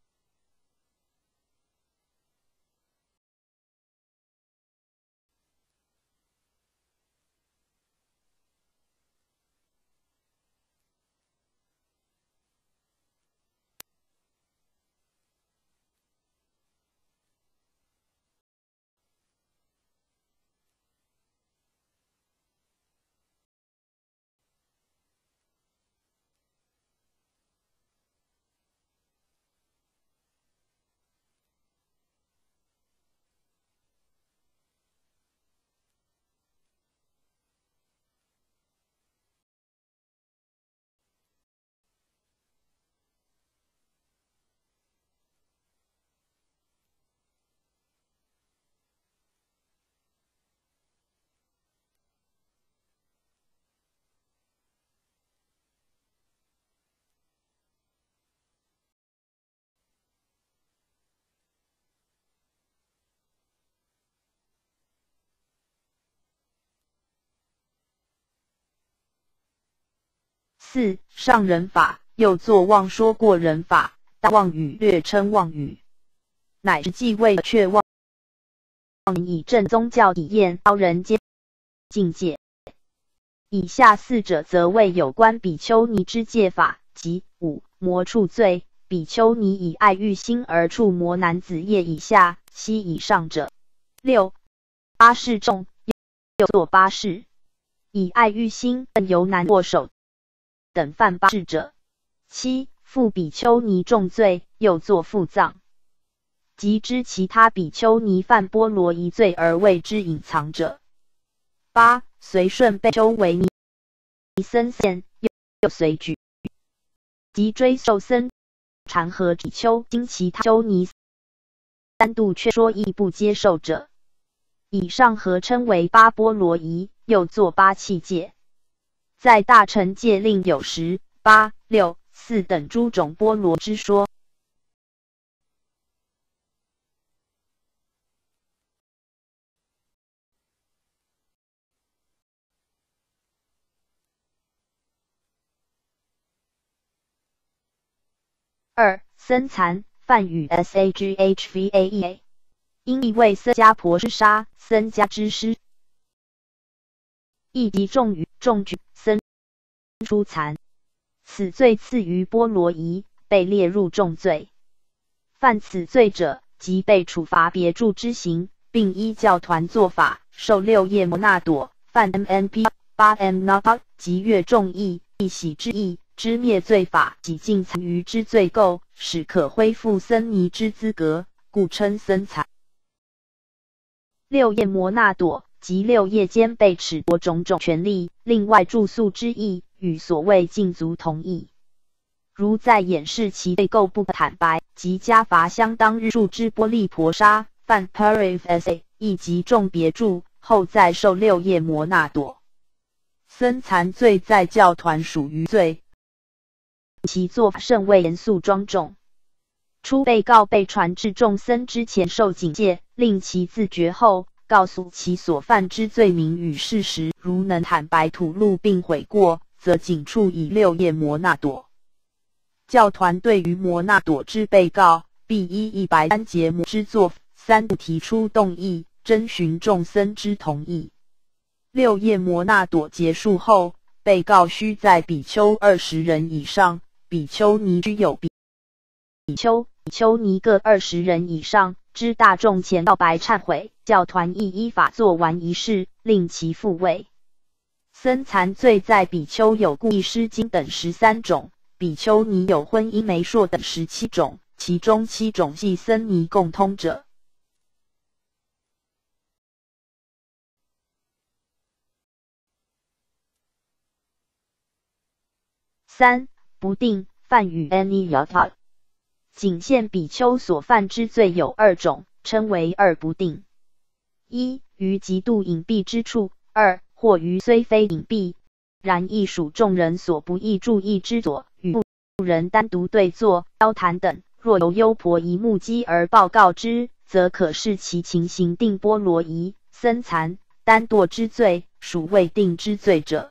四上人法，又作妄说过人法，大妄语略称妄语，乃是既为却妄以正宗教体验高人间境界。以下四者则为有关比丘尼之戒法，即五魔处罪，比丘尼以爱欲心而触魔男子业以下，悉以上者。六八事众，又作八事，以爱欲心由男握手等犯八事者。七复比丘尼重罪，又作复葬，即知其他比丘尼犯波罗夷罪而为之隐藏者。八随顺被丘为尼僧宪，又随举，即追受僧禅和比丘经其他丘尼三度却说亦不接受者，以上合称为八波罗夷，又作八器界。在大乘界另有十、八、六、四等诸种波罗之说。二、僧残，梵语 Saghvae， 音译为僧伽婆尸沙，僧伽之尸，亦即重语重举僧出残。此罪次于波罗夷，被列入重罪。犯此罪者，即被处罚别注之刑，并依教团做法，受六叶摩那朵、犯 M N P 八 M N A 及越重役、一洗之役。之灭罪法，几尽残余之罪垢，使可恢复僧尼之资格，故称僧残。六叶摩那朵及六叶间被褫夺种种权利，另外住宿之意，与所谓禁足同义。如在掩饰其罪垢不坦白，即加罚相当日数之波利婆沙，犯 Parif S 亦即重别注，后再受六叶摩那朵。僧残罪在教团属于罪。其做法甚为严肃庄重。初被告被传至众僧之前受警戒，令其自决后，告诉其所犯之罪名与事实，如能坦白吐露并悔过，则仅处以六叶摩那朵。教团对于摩那朵之被告，必依一百三节摩之作三度提出动议，征询众僧之同意。六叶摩那朵结束后，被告须在比丘二十人以上。比丘尼居有比丘、比丘尼各二十人以上之大众前告白忏悔，教团亦依法做完仪式，令其复位。僧残罪在比丘有故意失经等十三种，比丘尼有婚姻媒妁等十七种，其中七种系僧尼共通者。三、不定，梵语 Aniyata， 仅限比丘所犯之罪有二种，称为二不定。一、于极度隐蔽之处；二、或于虽非隐蔽，然亦属众人所不易注意之所，与不人单独对坐、交谈等。若由优婆夷目击而报告之，则可视其情形定波罗夷、僧残、单堕之罪，属未定之罪者。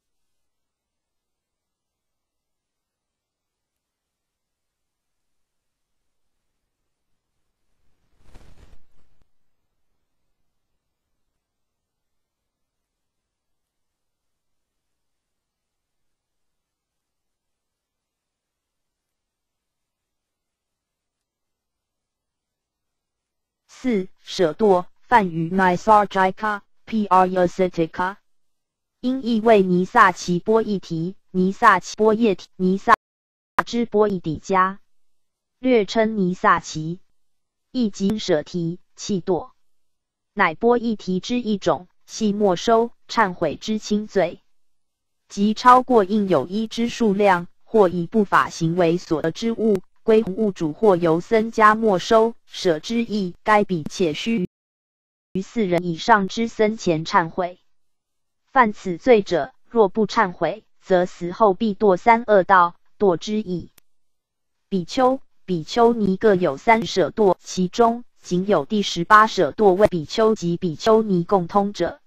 四、舍堕，梵语 Nisargika Prayasitika， 音译为尼萨奇波一提、尼萨奇波叶提、尼萨之波一底迦，略称尼萨奇，亦即舍提、弃堕，乃波一提之一种，系没收、忏悔之轻罪，即超过应有依之数量，或以不法行为所得之物，归物主或由僧家没收，舍之意，该比且须于四人以上之僧前忏悔。犯此罪者，若不忏悔，则死后必堕三恶道，堕之意。比丘、比丘尼各有三舍堕，其中仅有第十八舍堕为比丘及比丘尼共通者。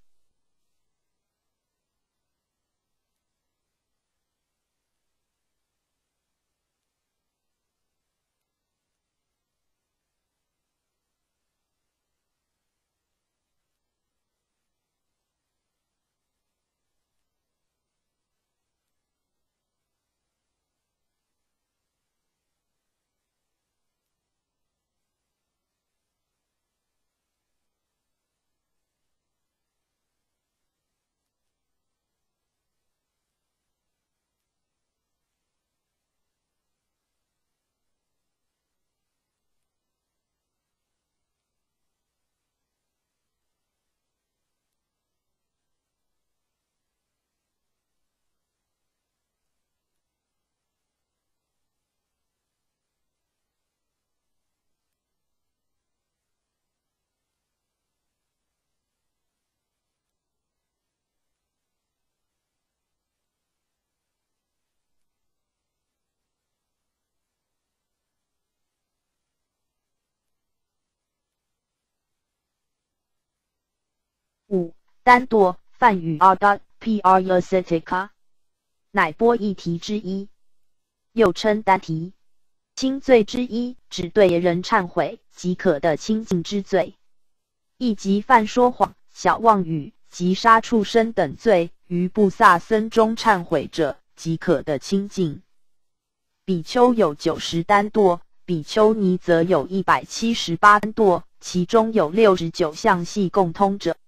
五、单堕，犯语 arda priorsetica， 乃波一题之一，又称单题。轻罪之一，指对人忏悔即可的清净之罪，亦即犯说谎、小妄语及杀畜生等罪，于布萨僧中忏悔者即可的清净。比丘有九十单堕，比丘尼则有一百七十八单堕，其中有六十九项系共通者。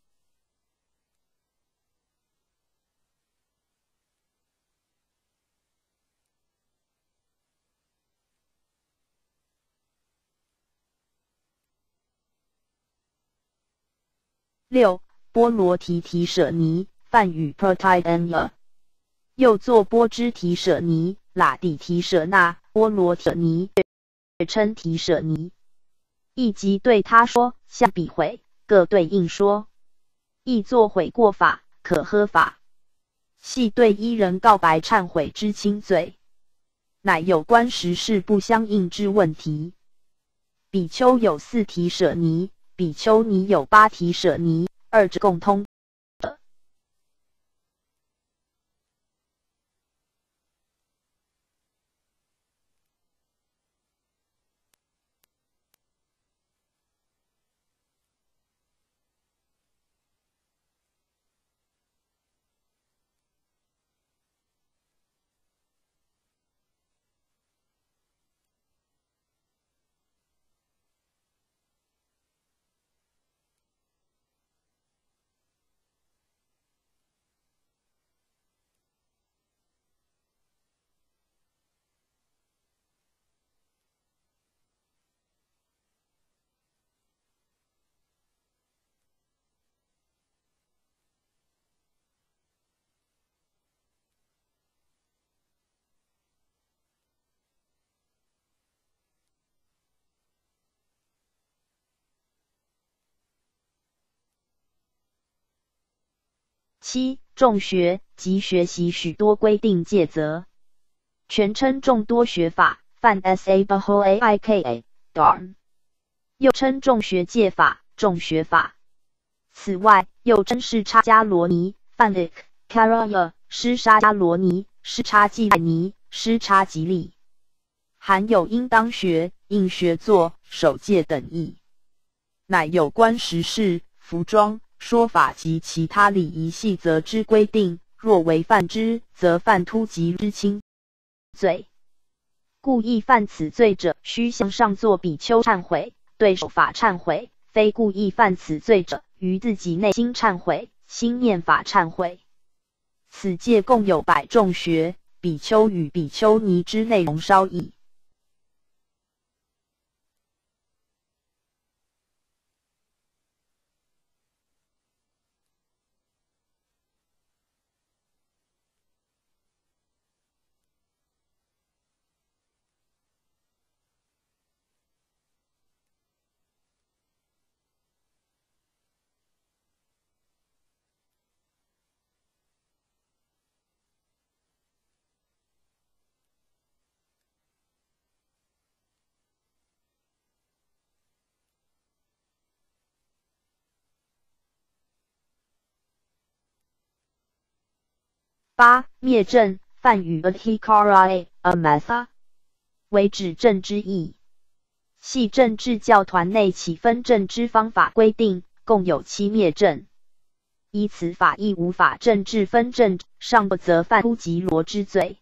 六、波罗提提舍尼，梵语 Pratidanya， 又作波支提舍尼、喇底提舍那、波罗提尼，称提舍尼。亦即对他说、向彼悔，各对应说。亦作悔过法、可喝法，系对一人告白忏悔之轻罪，乃有关时事不相应之问题。比丘有四提舍尼，比丘尼有八提舍尼，二者共通。七、众学即学习许多规定戒则，全称众多学法，泛 sa bahoaika dharm， 又称众学戒法、众学法。此外，又称释叉迦罗尼、泛 ik karaya、施沙迦罗尼、施叉季尼、施叉吉利，含有应当学、应学作、守戒等义，乃有关时事、服装、说法及其他礼仪细则之规定，若违犯之，则犯突及之轻罪。故意犯此罪者，须向上座比丘忏悔，对守法忏悔；非故意犯此罪者，于自己内心忏悔，心念法忏悔。此戒共有百众学，比丘与比丘尼之内容稍异。八、灭正，梵语 adhikara amatha， 为指正之意，系正治教团内起分正之方法规定，共有七灭正。依此法亦无法正治分正，上不则犯突及罗之罪。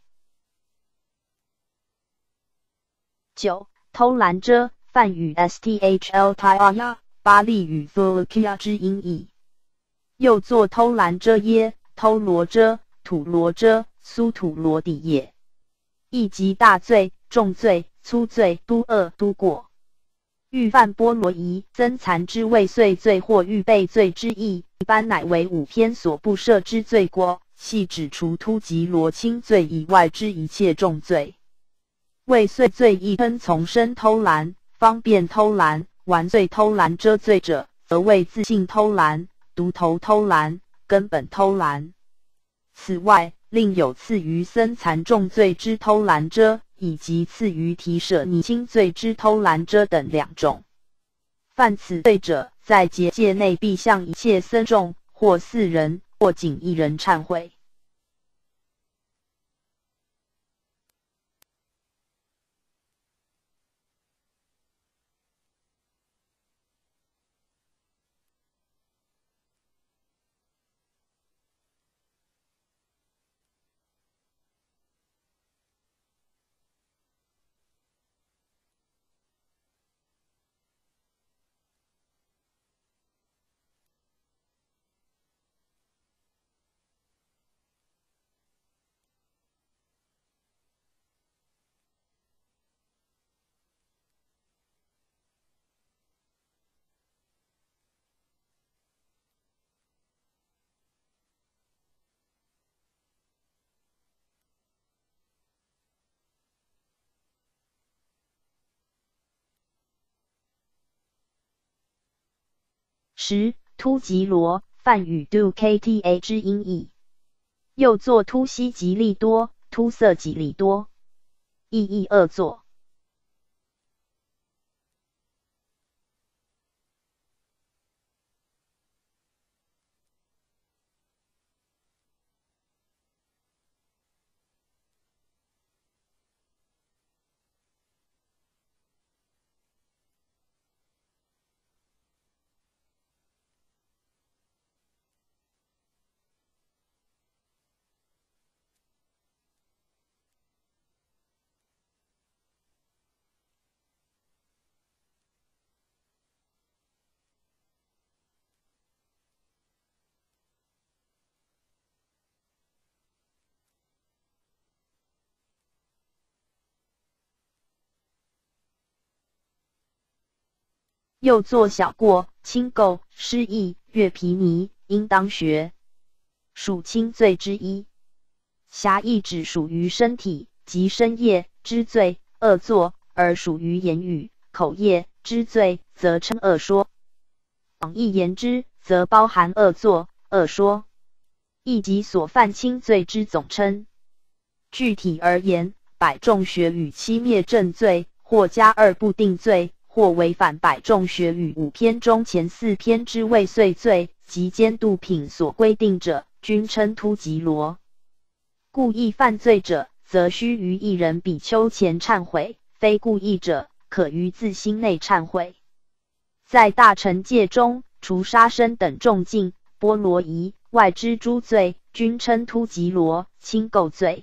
九、偷懒遮，梵语 sthltaya， 巴利语 thulakia 之音译，又作偷懒遮耶、偷罗遮、土罗遮、苏土罗底也，亦即大罪、重罪、粗罪、都恶、都过。欲犯波罗夷、增残之未遂罪或预备罪之意，一般乃为五篇所不赦之罪过，系指除突及罗轻罪以外之一切重罪。未遂罪亦称从身偷懒、方便偷懒、完罪偷懒遮罪者，则为自性偷懒、独头偷懒、根本偷懒。此外，另有次于僧残重罪之偷懒遮，以及次于提舍尼轻罪之偷懒遮等两种。犯此罪者， 在结界内必向一切僧众或四人或仅一人忏悔。 十突吉罗，梵语 do kta 之音译，又作突西吉利多、突色吉利多，意义恶作。又作小过、轻垢、失义、越皮泥，应当学，属轻罪之一。狭义只属于身体及身业之罪，恶作；而属于言语、口业之罪，则称恶说。广义言之，则包含恶作、恶说，亦即所犯轻罪之总称。具体而言，百众学语欺灭正罪，或加二不定罪，或违反百众学语五篇中前四篇之未遂罪及监督品所规定者，均称突吉罗。故意犯罪者，则须于一人比丘前忏悔；非故意者，可于自心内忏悔。在大乘戒中，除杀生等重禁、波罗夷外之诸罪，均称突吉罗、轻垢罪。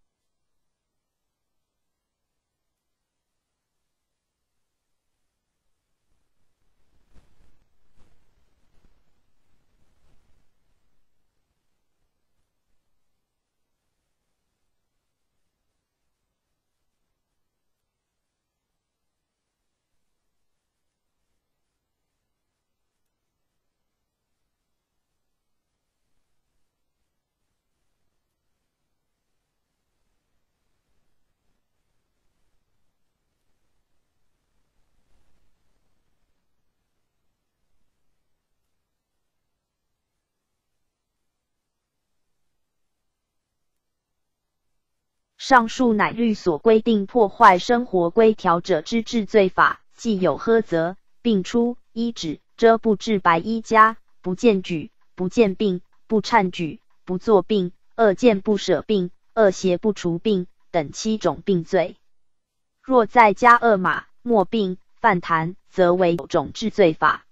上述乃律所规定破坏生活规条者之治罪法，既有呵责、并出、依止、遮不治白衣家、不见举、不见病、不忏举、不作病、恶见不舍病、恶邪不除病等七种病罪。若再加恶马、没病、犯坛，则为有种治罪法。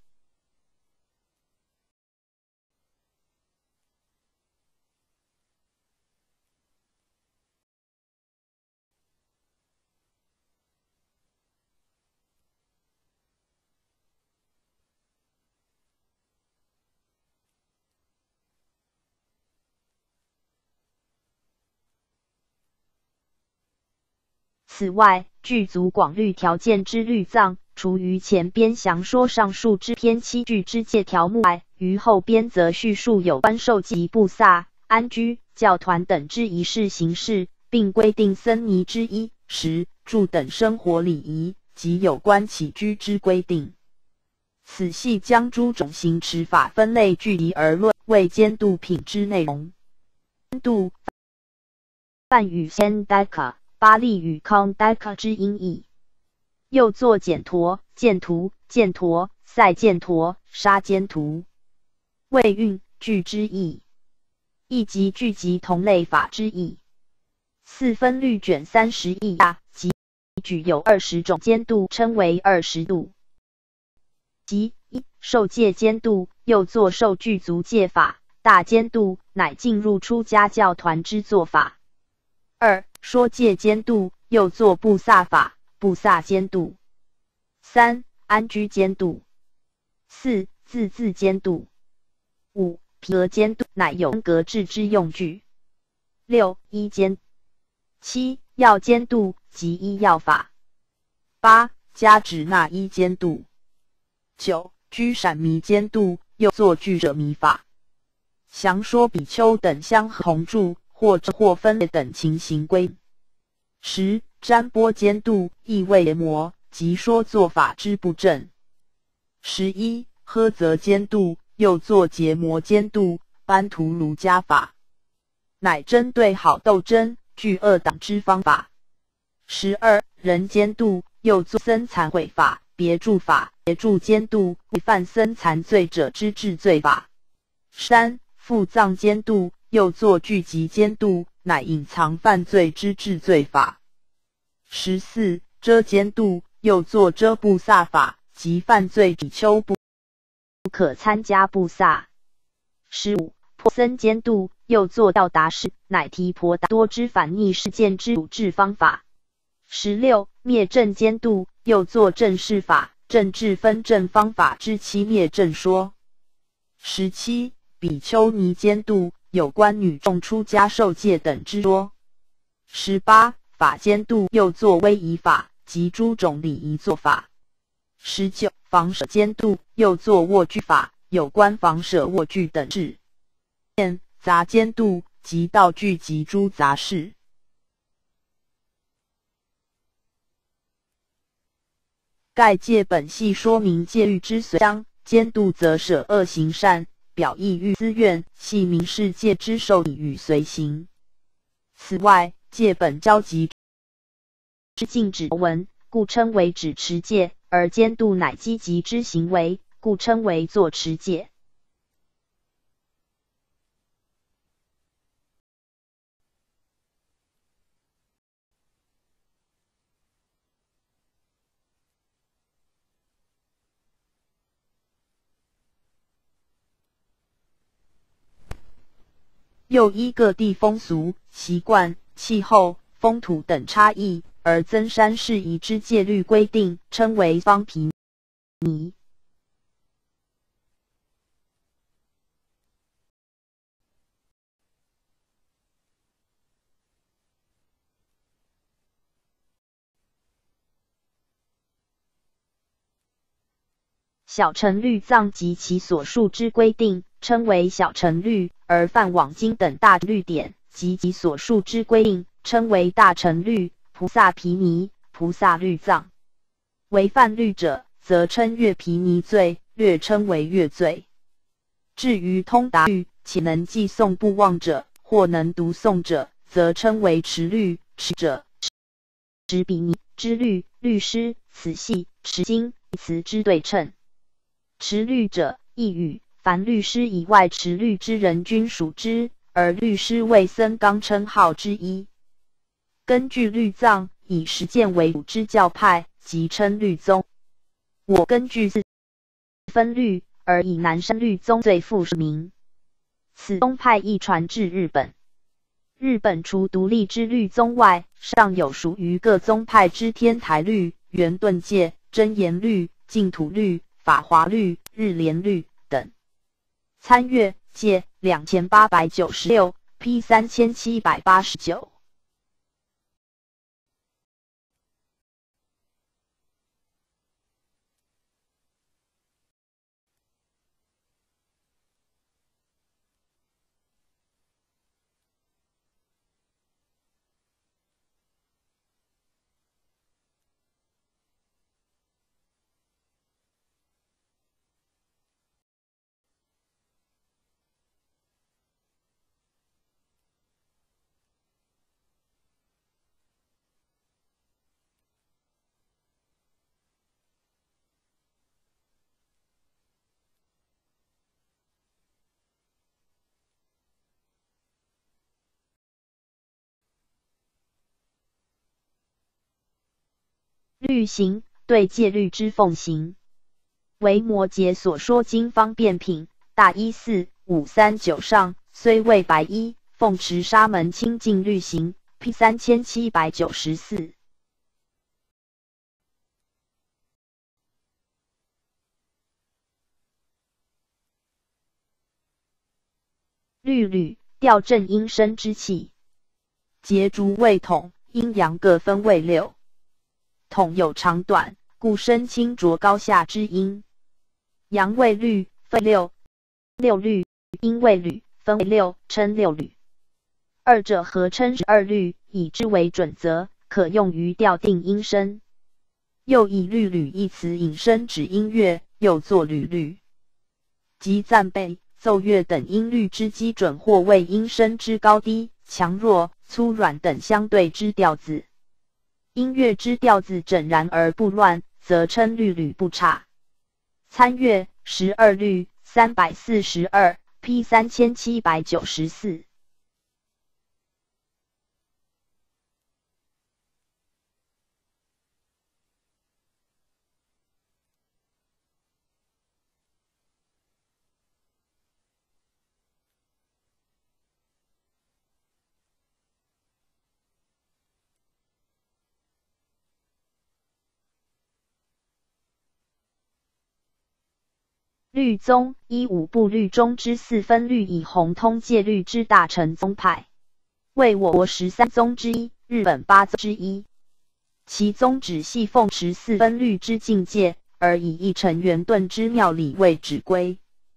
此外，具足广律条件之律藏，除于前边详说上述之篇七句之戒条目外，于后边则叙述有关受祭布萨、安居、教团等之仪式形式，并规定僧尼之衣、食、住等生活礼仪及有关起居之规定。此系将诸种行持法分类具体而论，为监督品之内容。监督梵语 Sandaka。巴利语 Kondaka 之音译， 又作简陀、犍图、犍陀、塞犍陀、沙犍图。谓韵句之意，亦即句集同类法之意。四分律卷三十义下，即举有二十种监度，称为二十度。即一受戒监度，又作受具足戒法，大监度，乃进入出家教团之做法。二说戒监度，又作布萨法，布萨监度。三安居监度。四自字监度。五毗额监度，乃有格制之用具。六医监。七药监度及医药法。 八加指那医监度。九居闪弥监度，又作具者弥法。详说比丘等相同住或或分裂等情形规。十占钵监度，亦谓研磨，即说做法之不正。十一喝则监度，又作结魔监度，班图儒家法，乃针对好斗争、具恶党之方法。十二人监度，又作僧残毁法、别住法、别住监度，违犯僧残罪者之治罪法。三复葬监度，又作聚集监度，乃隐藏犯罪之治罪法。十四遮监度，又作遮布萨法，即犯罪比丘不不可参加布萨。十五破僧监度，又作到达士，乃提婆达多之反逆事件之处置方法。十六灭正监度，又作正事法、政治分正方法之七灭正说。十七比丘尼监度，有关女众出家受戒等之说。十八法监度，又作威仪法及诸种礼仪做法。十九房舍监度，又作卧具法，有关房舍卧具等事。杂监度及道具及诸杂事。盖戒本系说明戒律之随相，监度则舍恶行善，表意欲思愿，系明示戒之受理与随行。此外，戒本交集之禁止文，故称为止持戒，而监度乃积极之行为，故称为作持戒。又依各地风俗、习惯、气候、风土等差异，而增删适宜之戒律规定，称为方毗尼。小乘律藏及其所述之规定，称为小乘律，而梵网经等大律典及其所述之规定，称为大乘律、菩萨毗尼、菩萨律藏。违犯律者，则称越毗尼罪，略称为越罪。至于通达律，且能记诵不忘者，或能读诵者，则称为持律。持者，持毗尼之律，律师，此系持经词之对称。持律者，意语凡律师以外持律之人均属之，而律师为僧纲称号之一。根据律藏，以实践为主之教派，即称律宗。我根据四分律，而以南山律宗最负名。此宗派亦传至日本。日本除独立之律宗外，尚有属于各宗派之天台律、圆顿戒、真言律、净土律、法华律、日莲律等。参阅戒两千八百九十六 P 三千七百八十九。 律行，对戒律之奉行。为摩诘所说经方便品，大一四五三九上，虽未白衣，奉持沙门清净律行 ，P 三千七百九十四。律吕调正阴身之气， 节竹为统，阴阳各分为六。统有长短，故身清浊高下之音。阳为律，分六。 六律，阴为吕，分为六，称六律。二者合称十二律，以之为准则，可用于调定音声。 又以律吕一词引申指音乐，又作吕律，即赞备、奏乐等音律之基准，或为音声之高低、强弱、粗软等相对之调子。音乐之调子整然而不乱，则称律吕不差。参阅十二律三百四十二 P 三千七百九十四。 律宗依五部律中之四分律，以弘通戒律之大乘宗派，为我国十三宗之一，日本八宗之一。其宗旨系奉持四分律之境界，而以一乘圆顿之妙理为指归。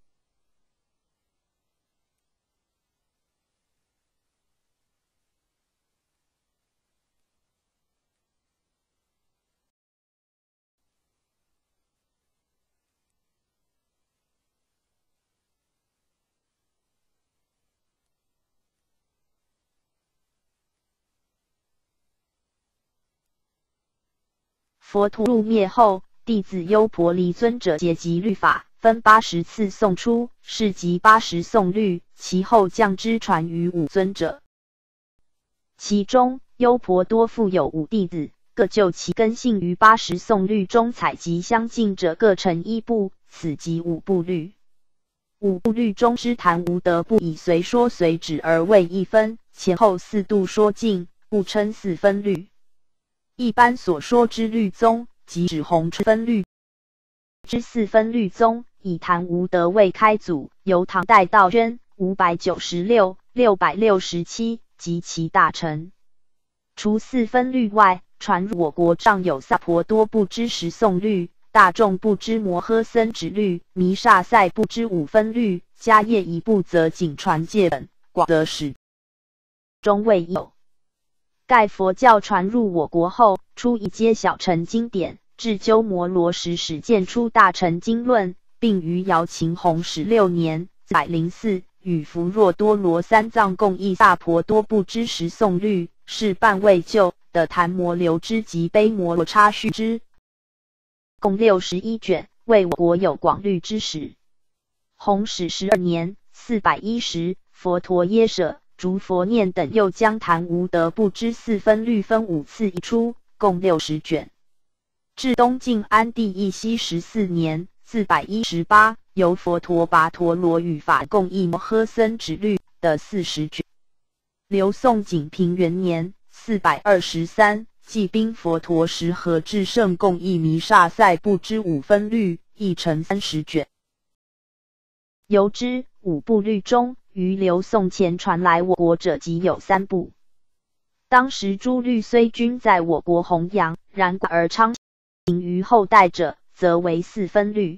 佛陀入灭后，弟子优婆离尊者解集律法，分八十次诵出，是集八十诵律，其后降之传于五尊者。其中优婆多复有五弟子，各就其根性于八十诵律中采集相近者，各成一部，此即五部律。五部律中之谈无得部，以随说随指而为一分，前后四度说尽，故称四分律。一般所说之律宗，即指弘春分律之四分律宗，以谭无德为开祖，由唐代道宣五百九十六、六百六十七及其大臣。除四分律外，传入我国尚有萨婆多部之十诵律、大众部之摩诃僧止律、弥沙塞部之五分律，迦叶一部则仅传戒本，广则始终未有。盖佛教传入我国后，初以皆小乘经典，至鸠摩罗什始见出大乘经论，并于姚秦弘十六年（百零四）与福若多罗三藏共译萨婆多部之十诵律，是半未就的昙摩流之及悲摩罗叉续之，共六十一卷，为我国有广律之始。弘始十二年（四百一十），佛陀耶舍、竺佛念等又将谭无德部之四分律分五次译出，共六十卷。至东晋安帝义熙十四年（四百一十八），由佛陀跋陀罗语法共译摩诃僧止律的四十卷。刘宋景平元年（四百二十三），继宾佛陀时，何至圣共译弥沙塞部之五分律，译成三十卷。由之五部律中，于刘宋前传来我国者即有三部。当时诸律虽均在我国弘扬，然广而昌行于后代者，则为四分律。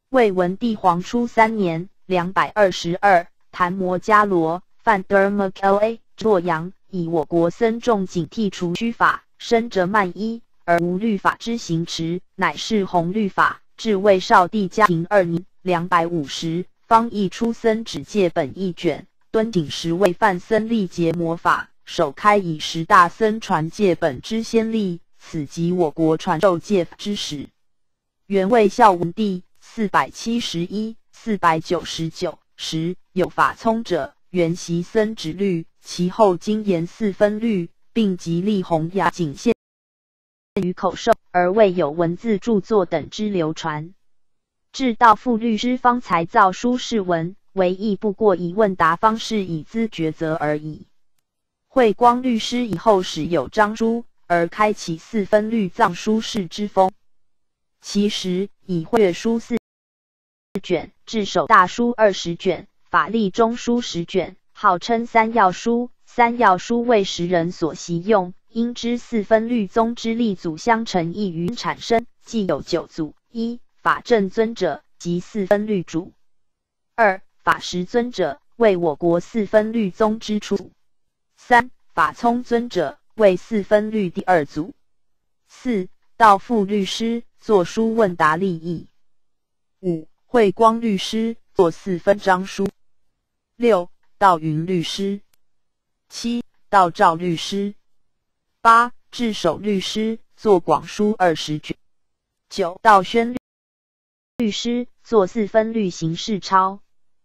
魏文帝黄初三年两百二十二，谭摩伽罗范德尔麦 L A 洛阳，以我国僧众警惕除虚法，深折慢依，而无律法之行持，乃是弘律法。至魏少帝嘉平二年两百五十，方译出僧指戒本一卷，敦谨十位范僧历结魔法，首开以十大僧传戒本之先例，此即我国传授戒法之始。元魏孝文帝四百七十一、四百九十九时，有法聪者，原习僧指律，其后经研四分律，并极力弘扬，仅限于口授，而未有文字著作等之流传。至道傅律师方才造书释文，唯亦不过以问答方式以资抉择而已。慧光律师以后始有章书，而开启四分律藏书释之风。其实以会书四卷，至手大书二十卷，法力中书十卷，号称三要书。三要书为时人所习用，因知四分律宗之立祖相承异于产生，既有九祖：一、法正尊者，即四分律主；二、法实尊者，为我国四分律宗之初；三、法聪尊者，为四分律第二祖；四、道傅律师作书问答立议；五、慧光律师作四分章书；六、道云律师；七、道照律师；八、智守律师作广书二十卷；九、道宣律师作四分律形式抄。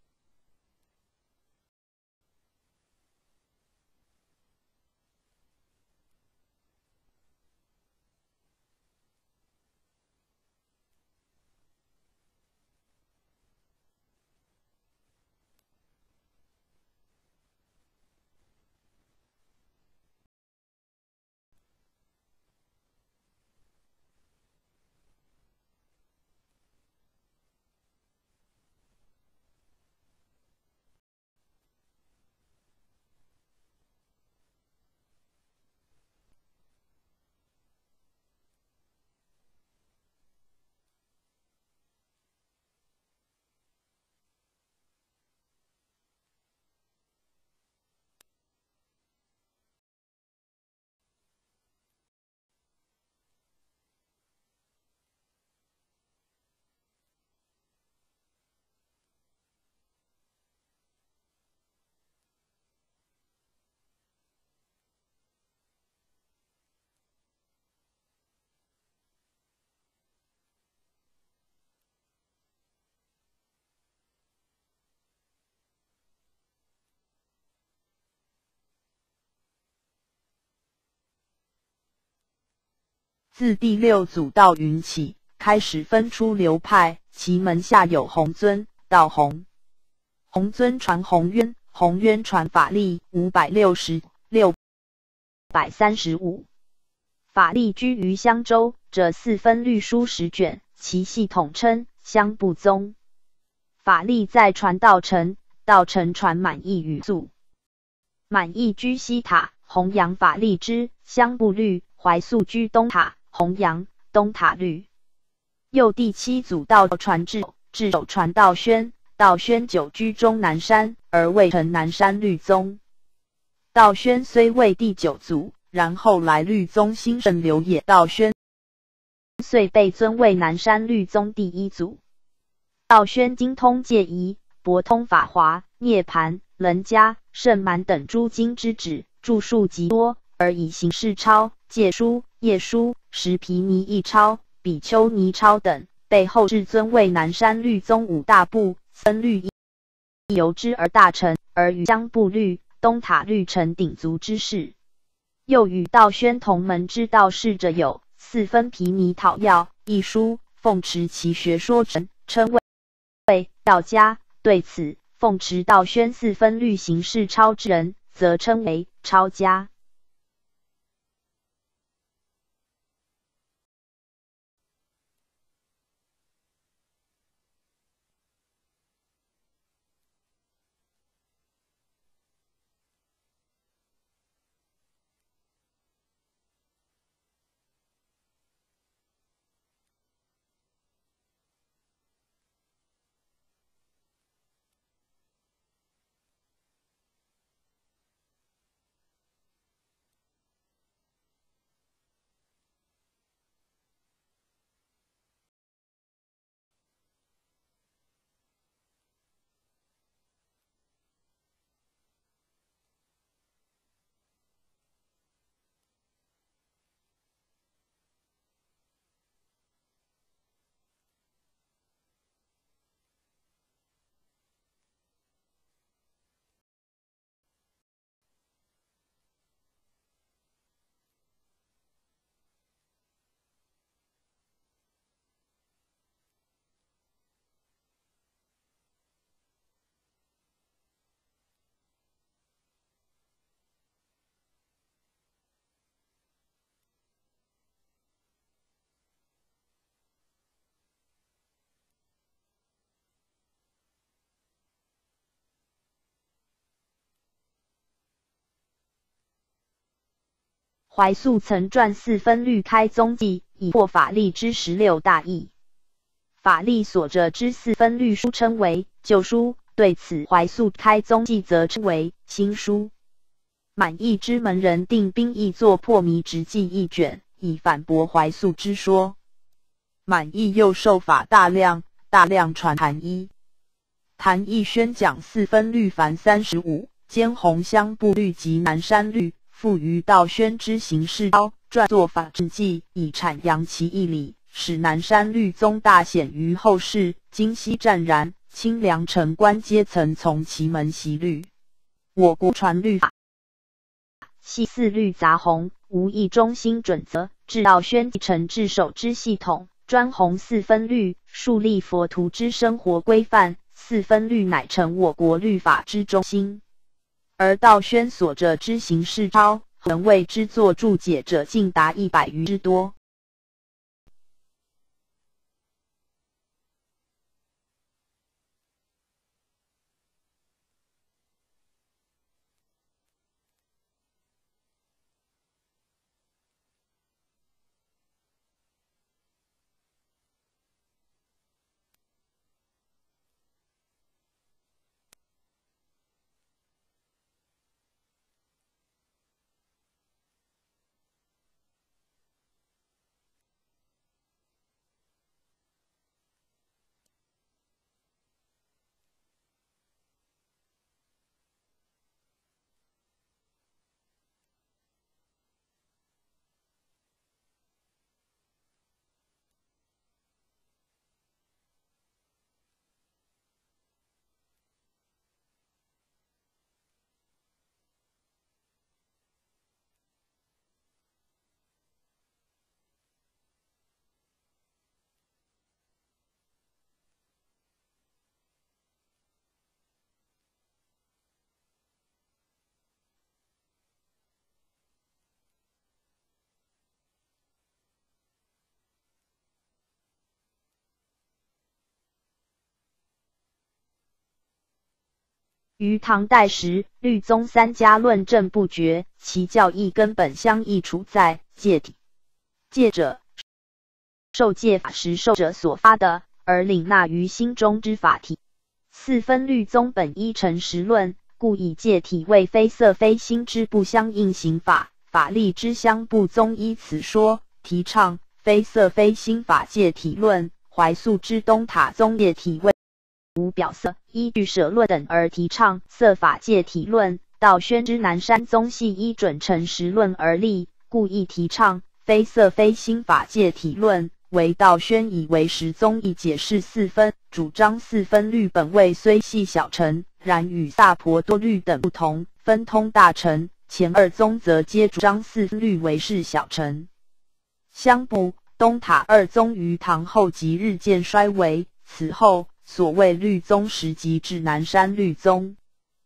自第六祖道云起，开始分出流派，其门下有弘尊、道弘。弘尊传弘渊，弘渊传法力，五百六十、六百三十五。法力居于襄州，这四分律书十卷，其系统称襄部宗。法力在传道成，道成传满意与素。满意居西塔，弘扬法力之襄部律；怀素居东塔，弘扬东塔律。又第七祖道传智，智守传道宣，道宣久居终南山，而未成南山律宗。道宣虽为第九祖，然后来律宗兴盛流也。道宣遂被尊为南山律宗第一祖。道宣精通戒仪，博通法华、涅盘、楞伽、圣满等诸经之旨，著述极多，而以形式抄、戒书、业书、十毗尼一抄、比丘尼抄等，被后世尊为南山律宗五大部，僧律亦由之而大成，而与襄部律、东塔律成鼎足之势。又与道宣同门之道士者有四分毗尼讨要一书，奉持其学说成，称为为道家。对此，奉持道宣四分律形式抄之人，则称为抄家。 怀素曾撰四分律开宗记，以获法力之十六大义。法力所着之四分律书称为旧书，对此怀素开宗记则称为新书。满意之门人定兵役作破迷直记一卷，以反驳怀素之说。满意又授法大量，大量传谭一。谭义宣讲四分律凡三十五，兼红香部律及南山律，附于道宣之行事抄，撰作法志记，以阐扬其义理，使南山律宗大显于后世，今昔湛然，清凉臣官阶层从其门习律。我国传律法系四律杂红，无一中心准则，至道宣继承至守之系统，专弘四分律，树立佛徒之生活规范。四分律乃成我国律法之中心。而道宣所着之行事抄，能为之作注解者竟达一百余之多。于唐代时，律宗三家论证不绝，其教义根本相异处在戒体。戒者，受戒法时受者所发的，而领纳于心中之法体。四分律宗本依诚实论，故以戒体为非色非心之不相应行法，法力之相不宗依此说，提倡非色非心法戒体论。怀素之东塔宗戒体为无表色，依据舍论等而提倡色法戒体论。道宣之南山宗系依准诚实论而立，故意提倡非色非心法戒体论。为道宣以为实宗义解释四分，主张四分律本位虽系小乘，然与萨婆多律等不同，分通大乘。前二宗则皆主张四分律为是小乘。相不，东塔二宗于唐后即日渐衰微，此后所谓律宗时即至南山律宗。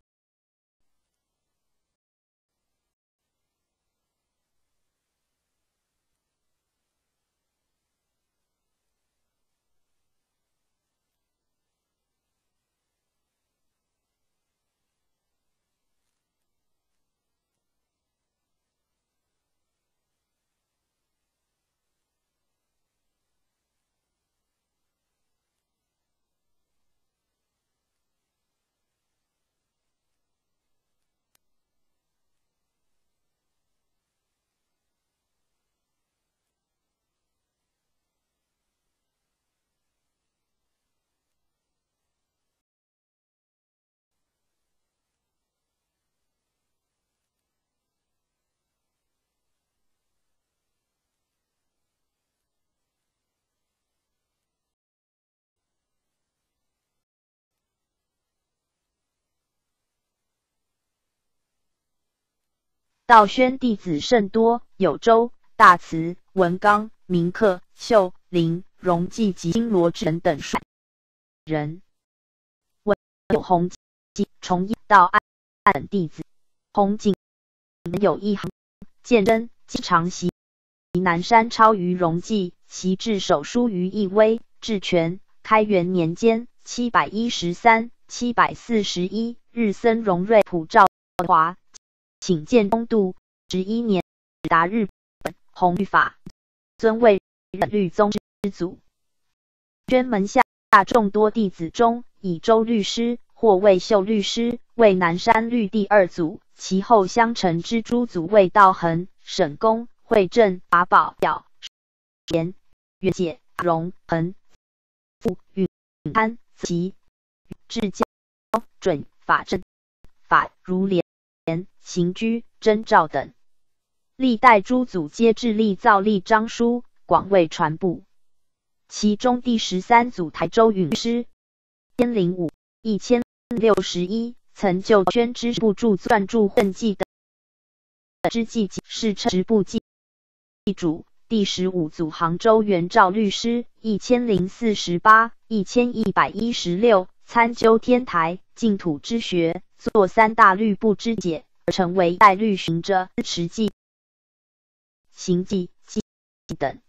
道宣弟子甚多，有周、大慈、文纲、明克、秀、林、荣记及金罗之等数人。文有弘济、崇义、道安等弟子。弘景有一行，鉴真、经常习南山超于荣记，习至手书于义威、至全。开元年间（七百一十三、七百四十一），日僧荣瑞普照华。请见东渡十一年， 达日本弘律法，尊为律宗之祖。宣门下众多弟子中，以周律师或魏秀律师为南山律第二祖，其后相承之诸祖为道衡、沈公、惠正、法宝、表、严、元解、荣、恒、傅、允、安、齐、至教、准、法正、法如廉、行居、真照等。历代诸祖皆致力造立章书，广为传布。其中第十三祖台州允师，千零五一千六十一，曾就宣之部著撰著混记的之记，是称直部记主。第十五祖杭州元照律师，一千零四十八一千一百一十六，参究天台净土之学，作三大律部之解，而成为代律行者、持记、行记、记等。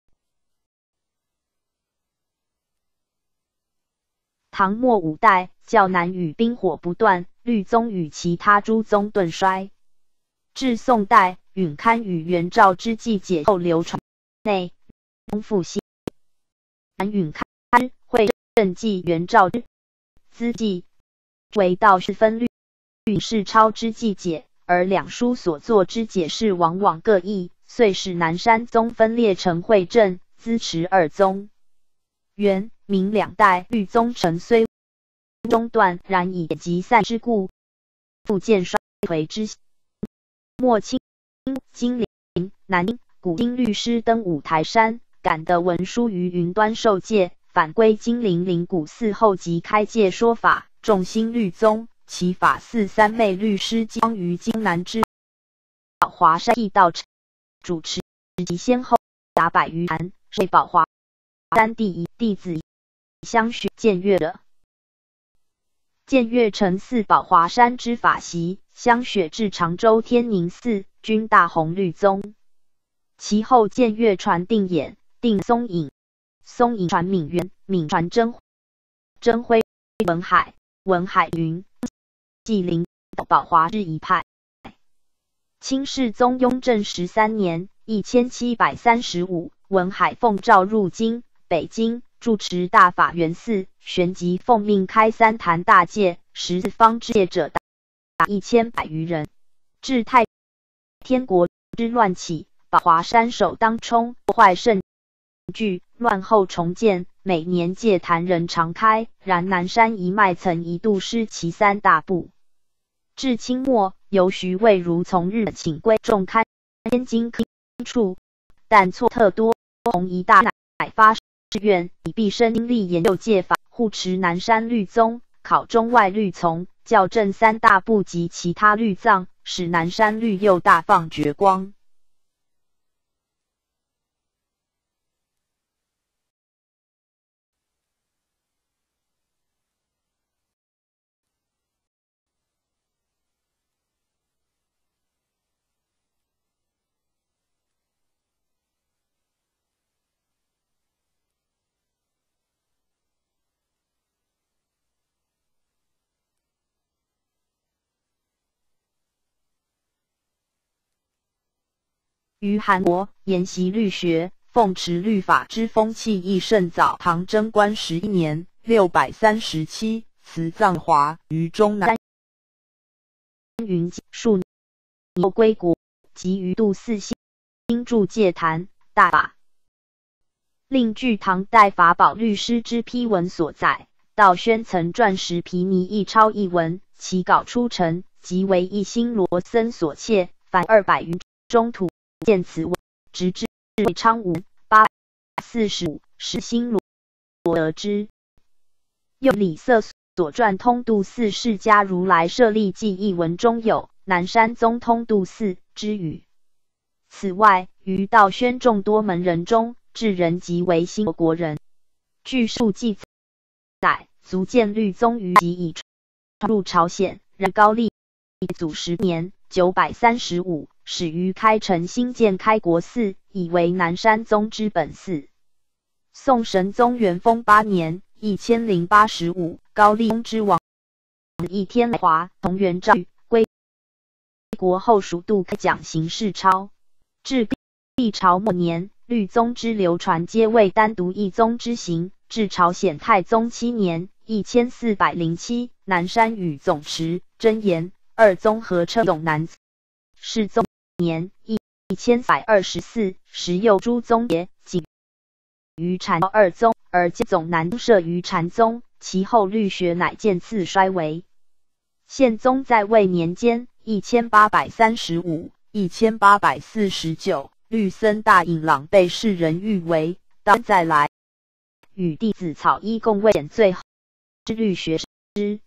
唐末五代，较南与兵火不断，律宗与其他诸宗顿衰。至宋代，允堪与元照之记解后流传内，丰富新。南允堪会正记元照之资记，为道士分律允世超之记解，而两书所作之解释往往各异，遂使南山宗分裂成惠正、资持二宗。元、明两代律宗承虽中断，然以集散之故，复见衰颓之形。末清金陵、南京、古今律师登五台山，感得文书于云端受戒，返归金陵灵谷寺后即开戒说法，众兴律宗。其法寺三昧律师将于京南之华山义道主持，及先后达百余坛，为宝华山第一弟子相续建乐者。建乐承祀宝华山之法席，相雪至常州天宁寺，均大弘律宗。其后建乐传定衍、定松隐，松隐传闵元，闵传真真辉、文海、文海云、纪灵、宝华之一派。清世宗雍正十三年（一千七百三十五），文海奉诏入京，北京住持大法源寺，旋即奉命开三坛大戒，十四方之戒者达一千百余人。至太天国之乱起，宝华山首当冲，破坏甚巨，乱后重建，每年戒坛仍常开，然南山一脉曾一度失其三大部。至清末，由徐渭如从日本请归，众刊天津处，但错特多，弘一大乃发誓愿，以毕生精力研究戒法，护持南山律宗，考中外律从，校正三大部及其他律藏，使南山律又大放绝光。于韩国研习律学，奉持律法之风气亦甚早。唐贞观十一年（六百三十七），辞藏华于中南云数年后归国，即于度寺新著戒坛大法，另据唐代法宝律师之批文所载，道宣曾撰十毗尼一抄一文，其稿出成，即为一心罗僧所窃，凡二百余中土。见此文，直至昌武八百四十五，时新罗得知。又李瑟所撰《通度寺释迦如来舍利记》一文中有南山宗通度寺之语。此外，于道宣众多门人中，智人即为新国人。据述记载，足见律宗于即已传入朝鲜，然高丽祖十年（九百三十五）。始于开城新建开国寺，以为南山宗之本寺。宋神宗元丰八年（一千零八十五），高丽宗之王义天华同元照归国后，属度开讲行事抄。 至历朝末年，律宗之流传皆为单独一宗之行。至朝鲜太宗七年（一千四百零七），南山与总持、真言二宗合称永南。世宗年（一千四百二十四），时右诸宗也，仅于禅二宗，而兼总南设于禅宗。其后律学乃渐次衰微。宪宗在位年间（一千八百三十五至一千八百四十九），律僧大隐郎被世人誉为当再来，与弟子草一共为显最后之律学师。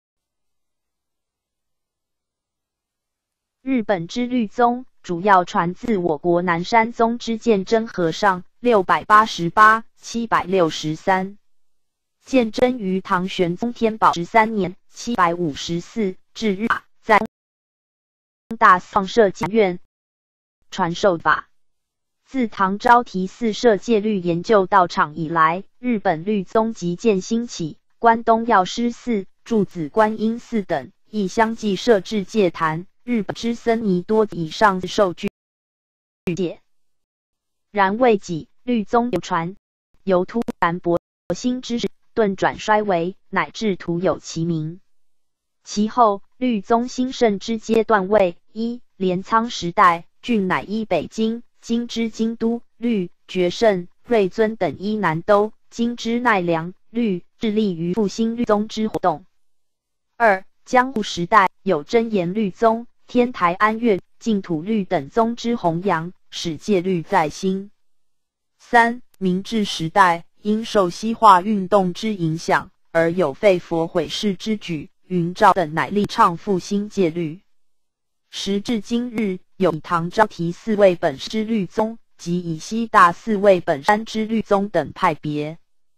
日本之律宗主要传自我国南山宗之鉴真和尚（六百八十八至七百六十三）。鉴真于唐玄宗天宝十三年（七百五十四）至日，在大放射戒院传授法。自唐招提寺设戒律研究道场以来，日本律宗即渐兴起。关东药师寺、柱子观音寺等亦相继设置戒坛。日本之僧尼多以上受具戒。然未几，律宗流传，由突然博兴之势顿转衰微，乃至徒有其名。其后律宗兴盛之阶段为：一、镰仓时代，郡乃依北京，今之京都；律觉胜、瑞尊等依南都，今之奈良；律致力于复兴律宗之活动。二、江户时代，有真言律宗、天台安岳、净土律等宗之弘扬，使戒律再兴。三、明治时代，因受西化运动之影响，而有废佛毁释之举，云照等乃力倡复兴戒律。时至今日，有以唐招提寺为本之律宗，及以西大寺为本山之律宗等派别。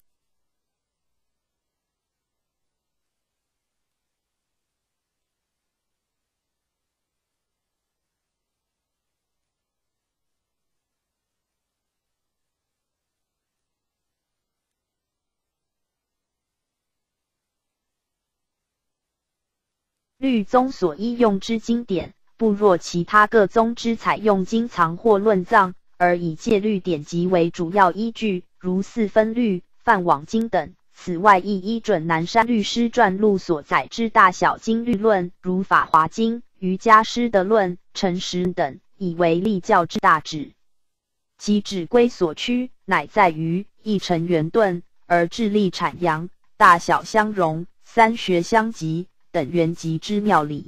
律宗所依用之经典，不若其他各宗之采用经藏或论藏，而以戒律典籍为主要依据，如四分律、梵网经等。此外，亦依准南山律师传录所载之大小经律论，如法华经、瑜伽师的论、陈实等，以为立教之大旨。其旨归所趋，乃在于一成圆顿，而致力阐扬大小相容、三学相及等原籍之妙理。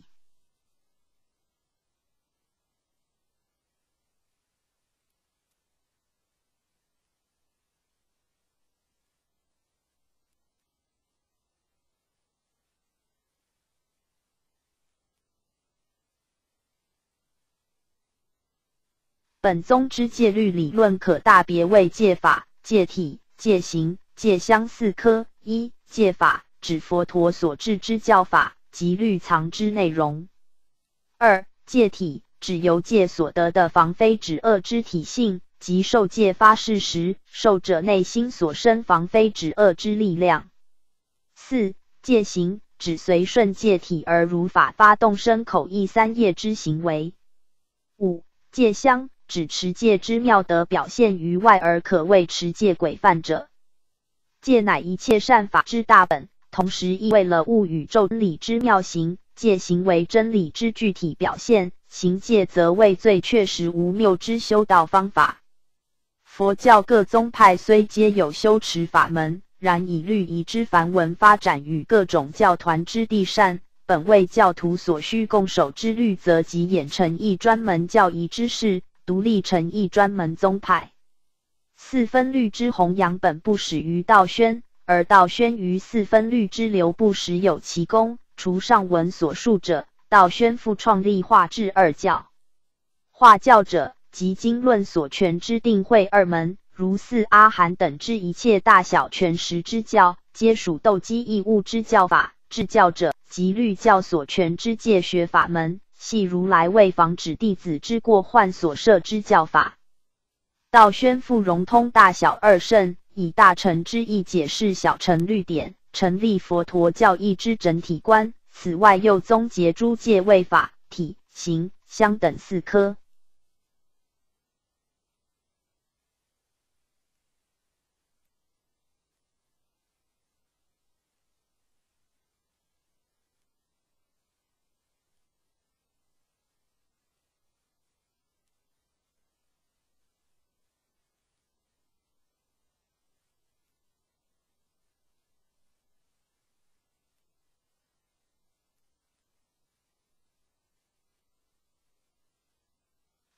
本宗之戒律理论可大别为戒法、戒体、戒行、戒相四科。一、戒法指佛陀所制之教法及律藏之内容。二、戒体指由戒所得的防非止恶之体性，及受戒发誓时受者内心所生防非止恶之力量。四、戒行指随顺戒体而如法发动身口意三业之行为。五、戒相指持戒之妙德表现于外而可谓持戒规范者。戒乃一切善法之大本，同时亦为了悟宇宙真理之妙行。戒行为真理之具体表现，行戒则为最确实无谬之修道方法。佛教各宗派虽皆有修持法门，然以律仪之梵文发展与各种教团之谛善，本为教徒所需共守之律则即演成一专门教仪之事，独立成一专门宗派。四分律之弘扬本不始于道宣，而道宣于四分律之流布时有其功。除上文所述者，道宣复创立化智二教。化教者，即经论所传之定慧二门，如四阿含等之一切大小全实之教，皆属斗机异物之教法。智教者，即律教所传之戒学法门，系如来为防止弟子之过患所设之教法。道宣复融通大小二圣，以大乘之意解释小乘律典，成立佛陀教义之整体观。此外又宗结诸戒为法、体、行、相等四科。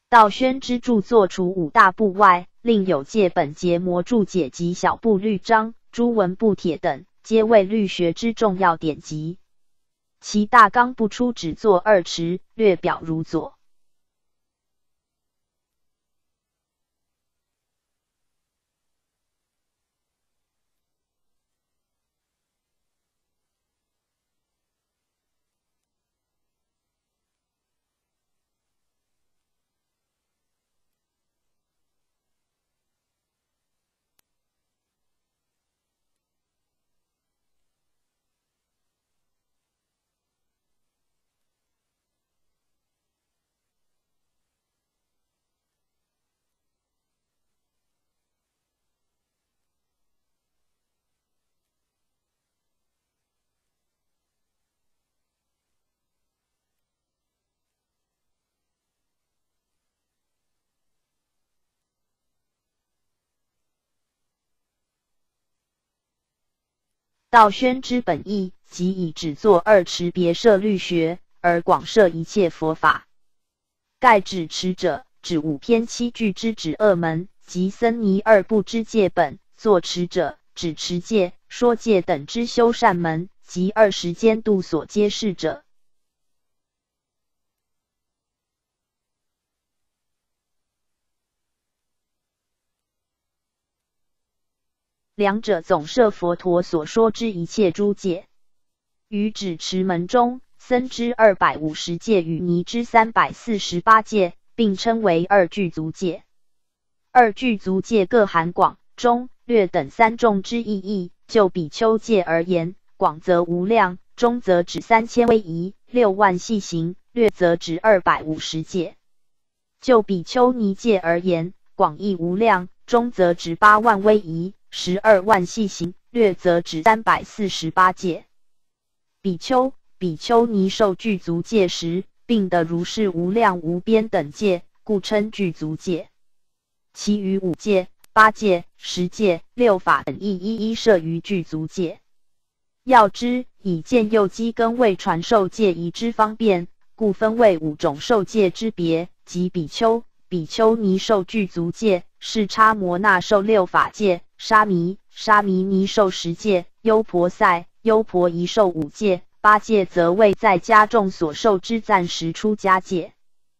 道宣之著作除五大部外，另有借本节魔注解及小部律章、诸文部帖等，皆为律学之重要典籍。其大纲不出，只作二持，略表如左。道宣之本意，即以只作二持别摄律学，而广摄一切佛法。盖指持者，指五篇七句之指二门，及僧尼二部之戒本；作持者，指持戒、说戒等之修善门，及二十间度所揭示者。两者总摄佛陀所说之一切诸戒。于指持门中，僧之二百五十戒与尼之三百四十八戒，并称为二具足戒。二具足戒各含广、中、略等三种之意义。就比丘戒而言，广则无量，中则指三千威仪、六万细行，略则指二百五十戒。就比丘尼戒而言，广亦无量，中则指八万威仪、十二万细行，略则指三百四十八戒。比丘、比丘尼受具足戒时，并得如是无量无边等戒，故称具足戒。其余五戒、八戒、十戒、六法等亦一一摄于具足戒。要知以见右机跟未传授戒仪之方便，故分为五种受戒之别，即比丘、比丘尼受具足戒，是叉摩那受六法戒，沙弥、沙弥尼受十戒，优婆塞、优婆夷受五戒，八戒则为在家众所受之暂时出家戒。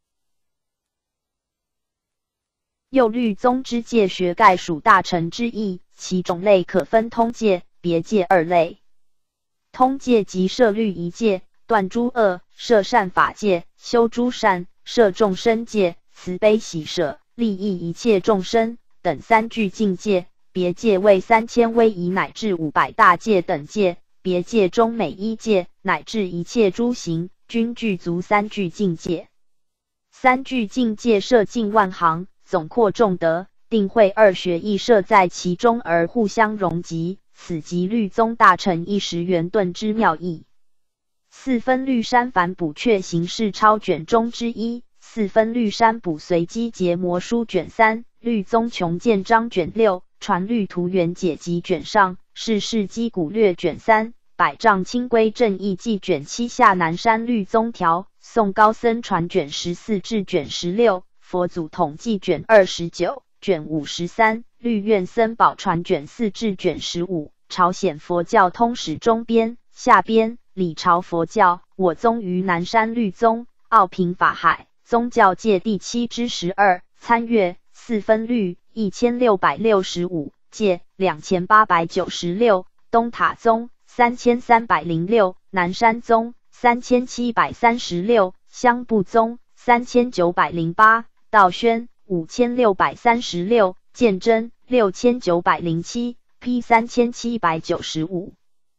又律宗之戒学概属大乘之意，其种类可分通戒、别戒二类。通戒即摄律一戒，断诸恶，摄善法戒，修诸善，摄众生戒，慈悲喜舍，利益一切众生等三具境界。别戒为三千威仪乃至五百大戒等戒，别戒中每一戒乃至一切诸行，均具足三具境界。三具境界摄尽万行，总括众德，定慧二学亦摄在其中而互相融集，此即律宗大乘一时圆顿之妙义。四分律山梵补阙行事抄卷中之一，四分律山补随机结魔书卷三，律宗穷见章卷六，传律图圆解集卷上，世事基古略卷三，百丈清规正义记卷七下南山律宗条，宋高僧传卷十四至卷十六，佛祖统计卷二十九、卷五十三，律院僧宝传卷四至卷十五，朝鲜佛教通史中编、下编，李朝佛教，我宗于南山律宗，奥平法海，宗教界第七之十二，参阅四分律一千六百六十五，戒两千八百九十六，东塔宗三千三百零六，南山宗三千七百三十六，香部宗三千九百零八，道宣五千六百三十六，鉴真六千九百零七 ，P 三千七百九十五。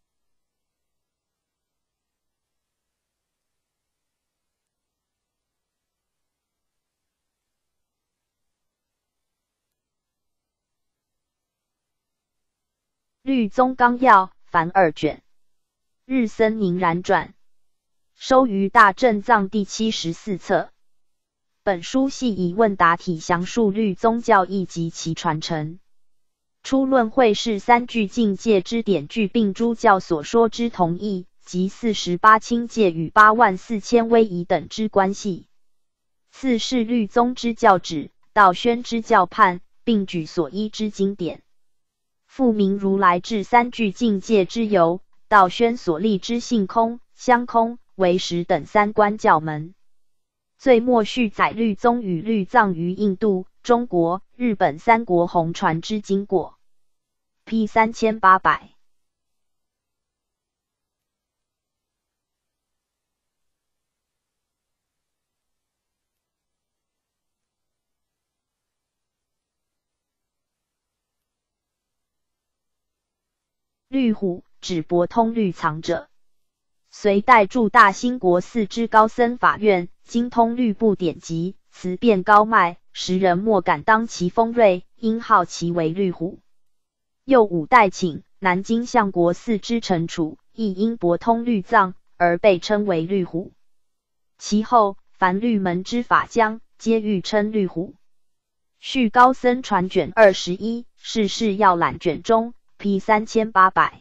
律宗纲要凡二卷，日僧宁然传，收于大正藏第七十四册。本书系以问答体详述律宗教义及其传承。初论会是三具境界之典据，并诸教所说之同义，及四十八清戒与八万四千威仪等之关系。 四是律宗之教旨，道宣之教判，并举所依之经典。复明如来至三具境界之由，道宣所立之性空、相空、唯识等三观教门。最末续载律宗与律藏于印度、中国、日本三国弘传之经过。P 三千八百。律虎指博通律藏者，隋代驻大兴国寺之高僧法院，精通律部典籍，辞辩高迈，时人莫敢当其锋锐，因号其为律虎。又五代请南京相国寺之陈楚，亦因博通律藏而被称为律虎。其后凡律门之法将，皆欲称律虎。续高僧传卷二十一，世事要览卷中。P 三千八百。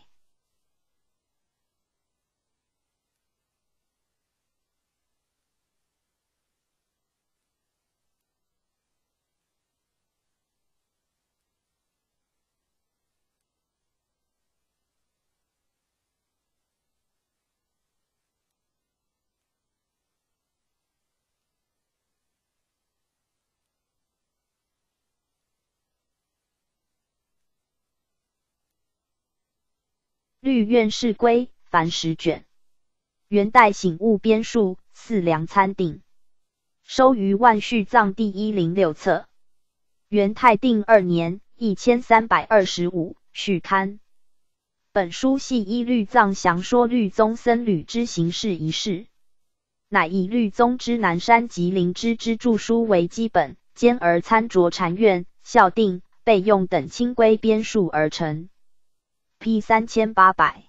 律院士规凡十卷，元代醒悟编述，四良参定，收于万续藏第一零六册。元泰定二年一千三百二十五续刊。本书系依律藏详说律宗僧侣之行事仪式，乃以律宗之南山及灵芝之著书为基本，兼而参酌禅院、校定、备用等清规编述而成。P 三千八百。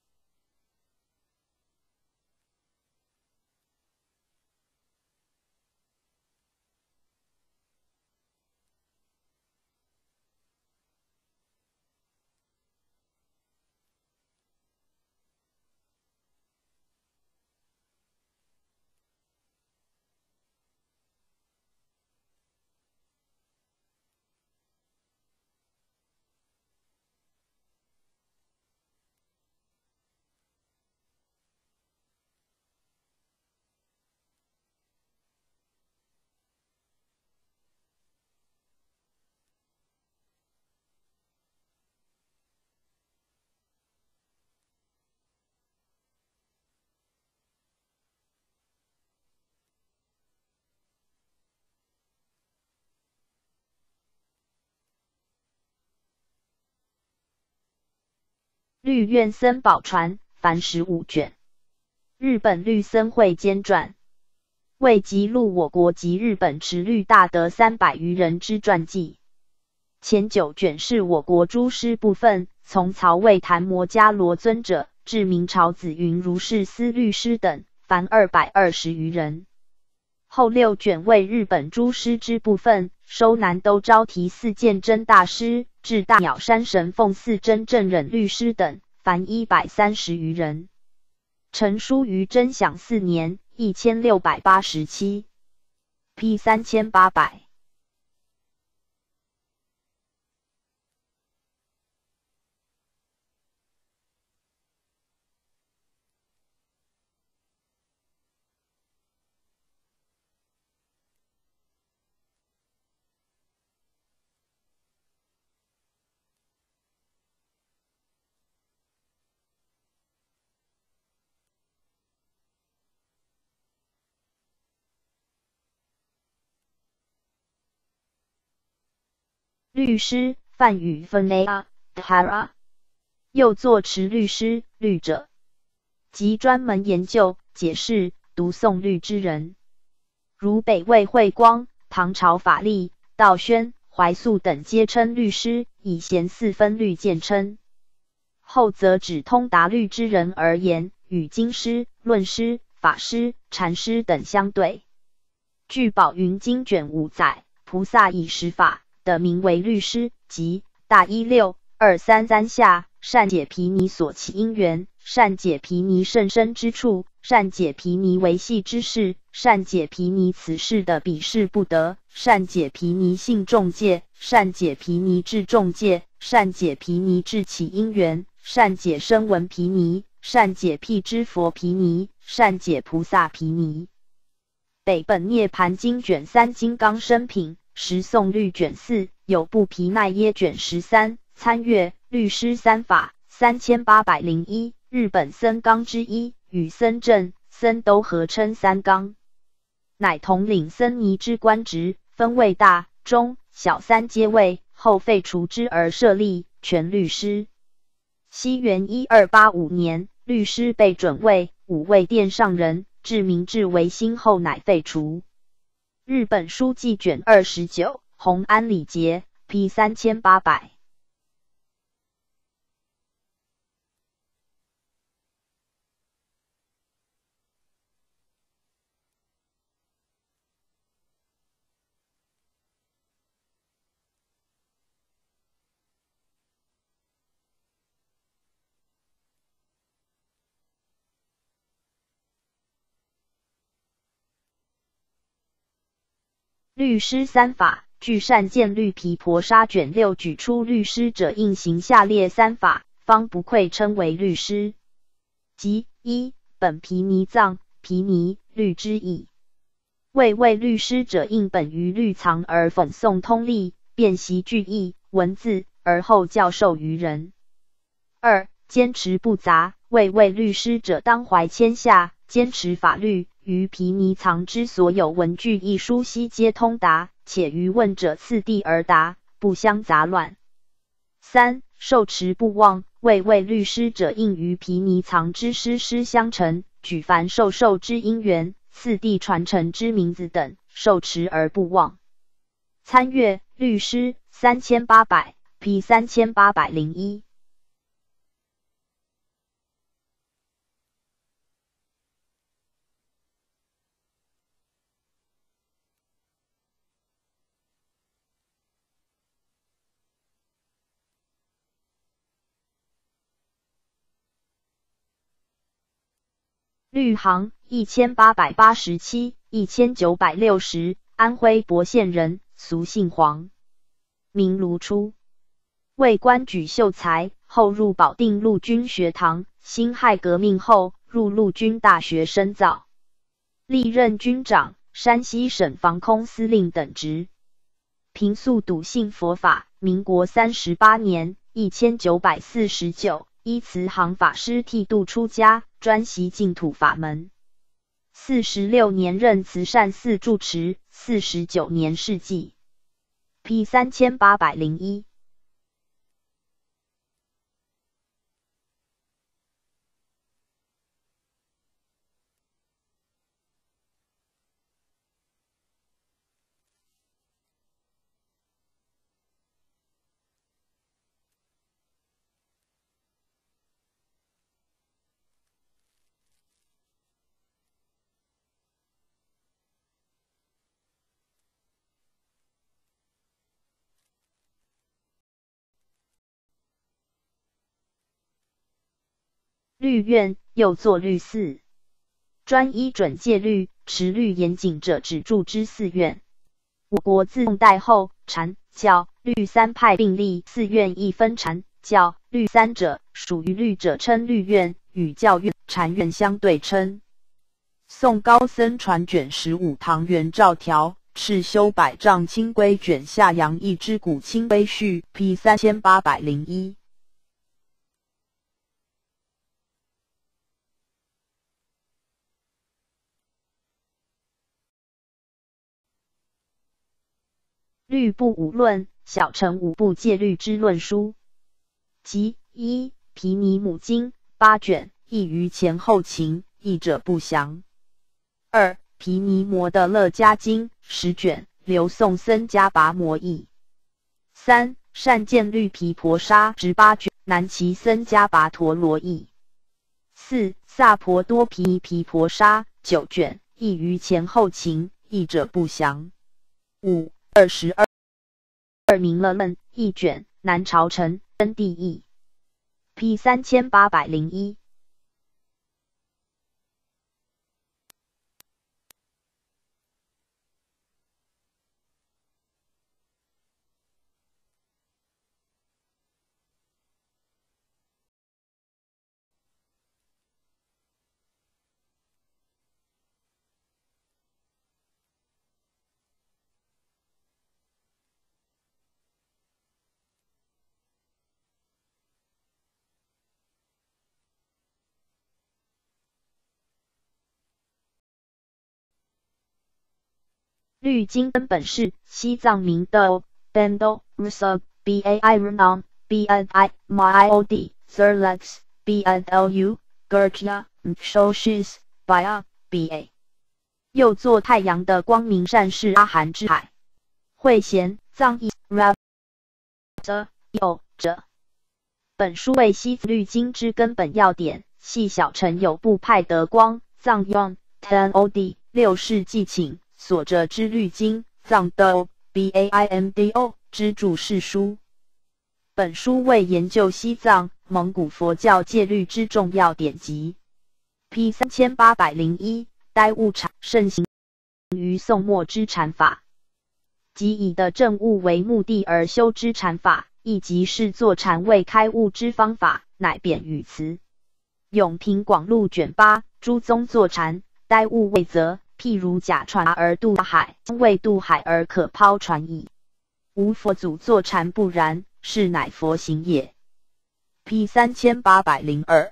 律院僧宝传凡十五卷，日本律僧会兼传，为辑录我国及日本持律大德三百余人之传记。前九卷是我国诸师部分，从曹魏昙摩迦罗尊者至明朝紫云如是司律师等，凡二百二十余人。后六卷为日本诸师之部分，收南都招提寺鉴真大师至大鸟山神凤寺真正忍律师等，凡一百三十余人。成书于真享四年一千六百八十七 P 三千八百。律师梵语分 a dhara， 又作持律师律者，即专门研究、解释、读诵律之人，如北魏慧光、唐朝法力、道宣、怀素等皆称律师，以贤四分律见称。后则指通达律之人而言，与经师、论师、法师、禅师等相对。据宝云经卷五载，菩萨以十法的名为律师，即大一六二三三下善解毗尼所起因缘， 善解毗尼甚深之处，善解毗尼为细之事，善解毗尼此事的比事不得，善解毗尼性众界，善解毗尼智众界，善解毗尼智起因缘，善解声闻毗尼，善解辟支佛毗尼，善解菩萨毗尼。北本涅盘经卷三金刚生品十颂律卷四有部毗奈耶卷十三参阅律师三法三千八百零一日本僧纲之一与僧正僧都合称三纲，乃统领僧尼之官职，分为大、中、小三阶位，后废除之而设立全律师。西元一二八五年，律师被准为五位殿上人，至明治维新后乃废除。日本书记卷二十九洪安礼节 P 三千八百。律师三法，据善见律毗婆沙卷六举出律师者应行下列三法，方不愧称为律师。即一本毗尼藏，毗尼律之意。为为律师者应本于律藏而讽诵通例，辨析句意文字，而后教授于人。二坚持不杂，为为律师者当怀谦下，坚持法律。于毗尼藏之所有文句一书悉皆通达，且于问者次第而答，不相杂乱。三受持不忘，为为律师者应于毗尼藏之师师相承，举凡授受之因缘、次第传承之名字等，受持而不忘。参阅律师三千八百 P 三千八百零一。律行一千八百八十七、一千九百六十，安徽亳县人，俗姓黄，名卢初，为官举秀才，后入保定陆军学堂。辛亥革命后，入陆军大学深造，历任军长、山西省防空司令等职。平素笃信佛法，民国三十八年（一千九百四十九）。依慈航法师剃度出家，专习净土法门。四十六年任慈善寺住持，四十九年逝迹。P 三千八百零一。律院又作律寺，专依准戒律、持律严谨者只住之寺院。我国自宋代后，禅、教、律三派并立，寺院亦分禅、教、律三者，属于律者称律院，与教院、禅院相对称。宋高僧传卷十五唐元诏条，敕修百丈清规卷下杨义之古清规序 P 三千八百零一。律部五论，小乘五部戒律之论书。即一毗尼母经八卷，译于前后秦，译者不详。二毗尼摩的乐迦经十卷，刘宋僧迦跋摩译。三善见律毗婆沙十八卷，南齐僧迦跋陀罗译。四萨婆多毗尼毗婆沙九卷，译于前后秦，译者不详。五二十二二明了论一卷，南朝陈真谛译。P 三千八百零一。 律经根本是西藏民的 Bando Rusa B A I Runam B N I M I O D Zerlex B N L U Gurja Shoshis Baya B A 又作太阳的光明善是阿含之海。慧贤藏译 Rav 有者。本书为西律经之根本要点，系小乘有部派德光藏用 ten O D 六世纪请所着之律经藏的 B A I M D O 之注释书。本书为研究西藏、蒙古佛教戒律之重要典籍。P 三千八百零一呆悟禅盛行于宋末之禅法，即以的证悟为目的而修之禅法。亦即是作禅未开悟之方法，乃贬语词。永平广录卷八，诸宗作禅，呆悟未则，譬如假船而渡海，未渡海而可抛船矣。无佛祖作禅不然，是乃佛行也。P 三千八百零二。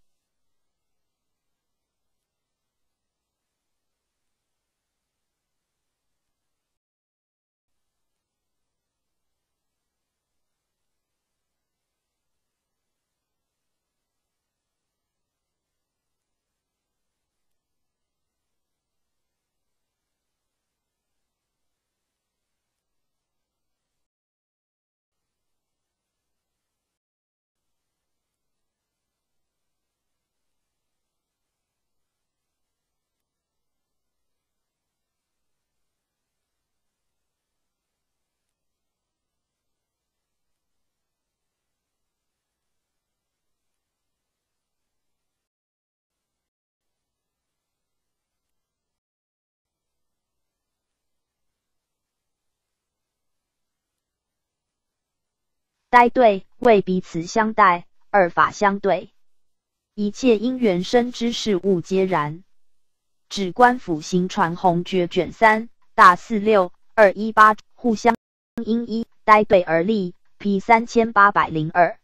呆对为彼此相待，二法相对，一切因缘生之事物皆然。指官府行传弘诀卷三大四六二一八互相因一呆对而立 P 三千八百零二。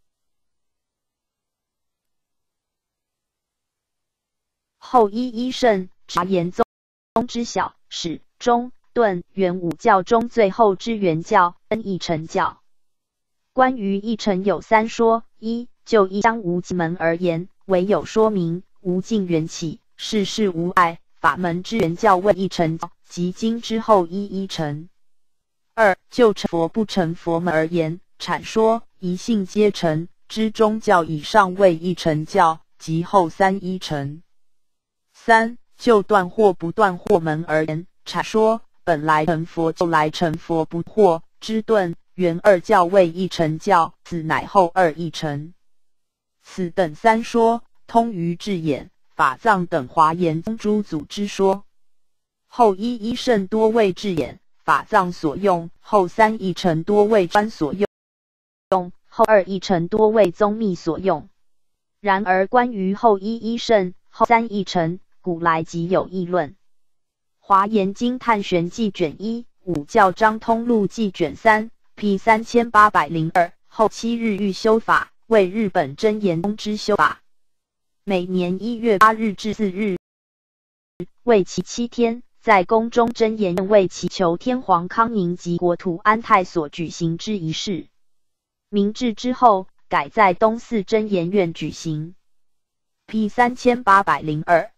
后一一圣察言宗之小始中顿元武教中最后之原教恩义成教。关于义成有三说：一、就一相无门而言，唯有说明无尽缘起，世事无碍，法门之原教为义成教，即经之后一一成。二、就成佛不成佛门而言，阐说一性皆成之宗教以上为义成教，即后三一成。三、就断惑不断惑门而言，阐说本来成佛就来成佛不惑之顿。原二教为一成教，此乃后二一成。此等三说，通于智眼、法藏等华严宗诸祖之说。后一一圣多为智眼、法藏所用，后三一成多为专所用，后二一成多为宗密所用。然而关于后一一圣、后三一成，古来即有议论。华严经探玄记卷一、五教章通录记卷三。P 三千八百零二后七日欲修法，为日本真言宗之修法。每年一月八日至四日，为期七天，在宫中真言院为祈求天皇康宁及国土安泰所举行之仪式。明治之后，改在东寺真言院举行。P 三千八百零二。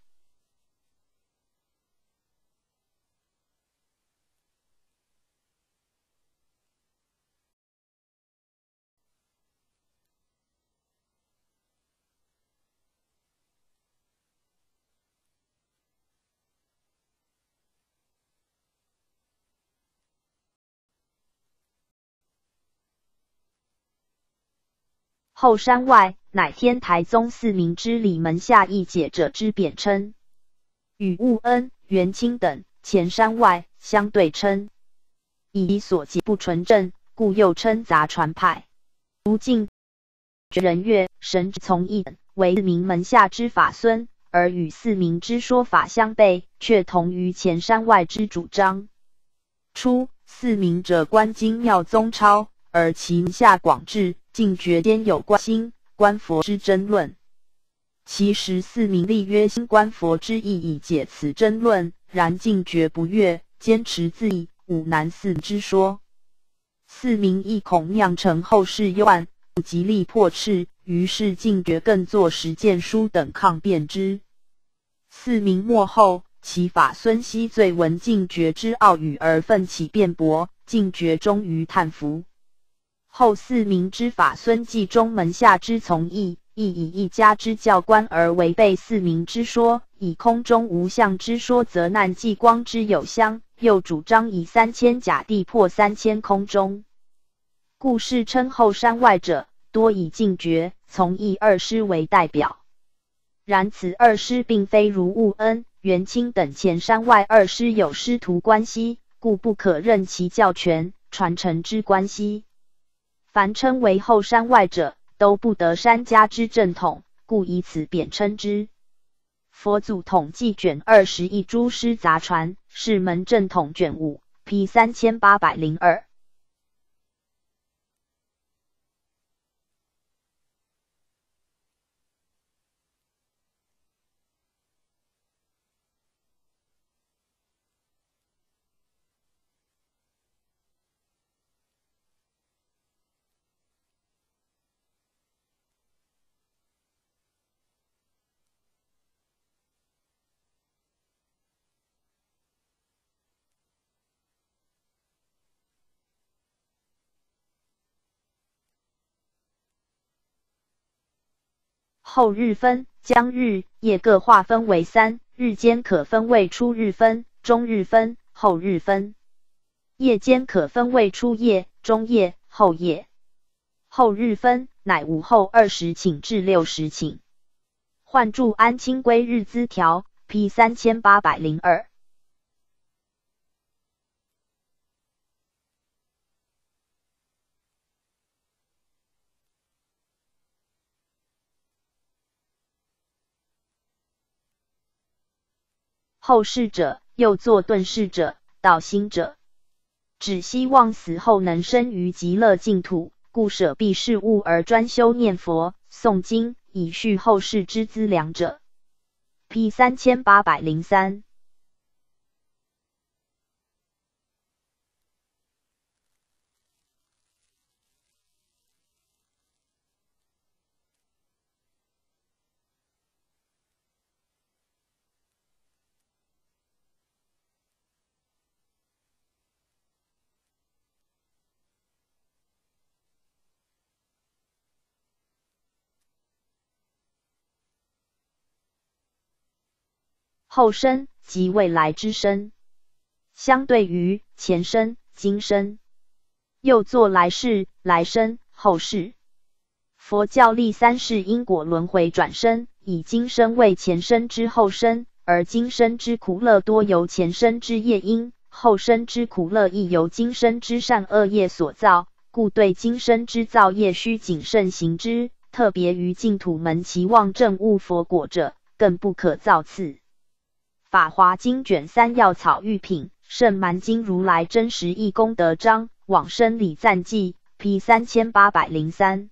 后山外，乃天台宗四明之里门下一解者之贬称，与悟恩、元清等前山外相对称，以所解不纯正，故又称杂传派。如晋人月、神从义等为四明门下之法孙，而与四明之说法相悖，却同于前山外之主张。初，四明者观经妙宗超，而其门下广志。尽觉间有观心、观佛之争论，其实四明立约心观佛之意以解此争论，然尽觉不悦， 坚持自缢，五难四之说。四民亦恐酿成后世忧案，不极力破斥，于是进爵更作实践书等抗辩之。四民末后，其法孙熙最闻进爵之傲语而奋起辩驳，进爵终于叹服。后四民之法孙继中门下之从义，亦以一家之教官而违背四民之说，以空中无相之说责难继光之有相，又主张以三千甲地破三千空中，故世称后山外者多以进爵、从义二师为代表。然此二师并非如务恩、元清等前山外二师有师徒关系，故不可认其教权传承之关系。凡称为后山外者，都不得山家之正统，故以此贬称之。佛祖统计卷二十一诸师杂传，是门正统卷五 P 三千八百零二。后日分，将日、夜各划分为三，日间可分为初日分、中日分、后日分；夜间可分为初夜、中夜、后夜。后日分，乃午后二十顷至六十顷。换注安清规日资条 P 三千八百零二。后世者，又作顿世者、道心者，只希望死后能生于极乐净土，故舍避世物而专修念佛、诵经，以续后世之资粮者。P 三千八百零三。后生即未来之生，相对于前生、今生，又作来世、来生、后世。佛教立三世因果轮回转生，以今生为前生之后生，而今生之苦乐多由前生之业因，后生之苦乐亦由今生之善恶业所造，故对今生之造业须谨慎行之，特别于净土门期望证悟佛果者，更不可造次。法华经卷三药草喻品，圣蛮经如来真实义功德章，往生礼赞记 P 三千八百零三。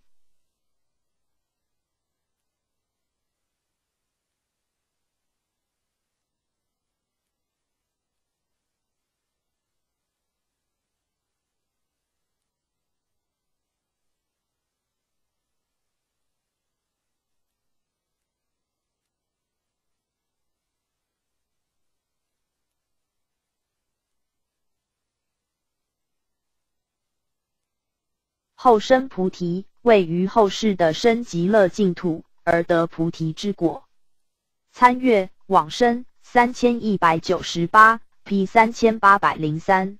后生菩提，位于后世的生极乐净土，而得菩提之果。参阅往生三千一百九十八 P 三千八百零三。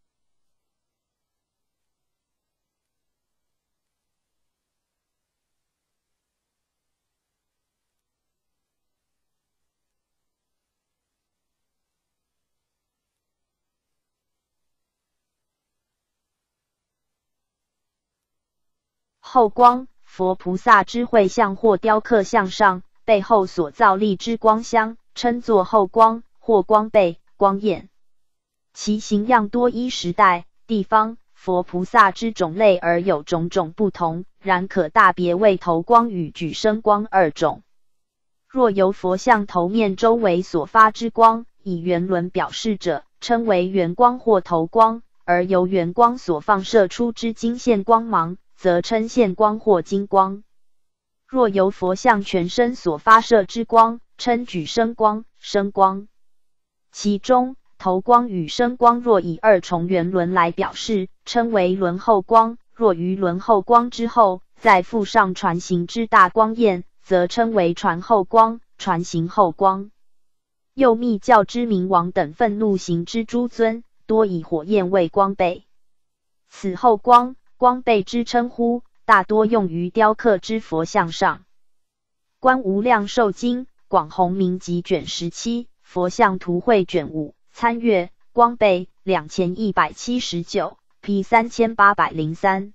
后光，佛菩萨之会像或雕刻像上，背后所造立之光香，称作后光或光背、光焰。其形样多依时代、地方、佛菩萨之种类而有种种不同，然可大别为头光与举身光二种。若由佛像头面周围所发之光，以圆轮表示者， 称为圆光或头光，而由圆光所放射出之金线光芒，则称线光或金光。若由佛像全身所发射之光，称举身光、身光。其中头光与身光若以二重圆轮来表示，称为轮后光；若于轮后光之后再附上传行之大光焰，则称为传后光、传行后光。又密教之明王等愤怒行之诸尊，多以火焰为光背。此后光、光背之称呼，大多用于雕刻之佛像上。观无量寿经广弘明集卷十七佛像图绘卷五参阅光背两千一百七十九 P 三千八百零三。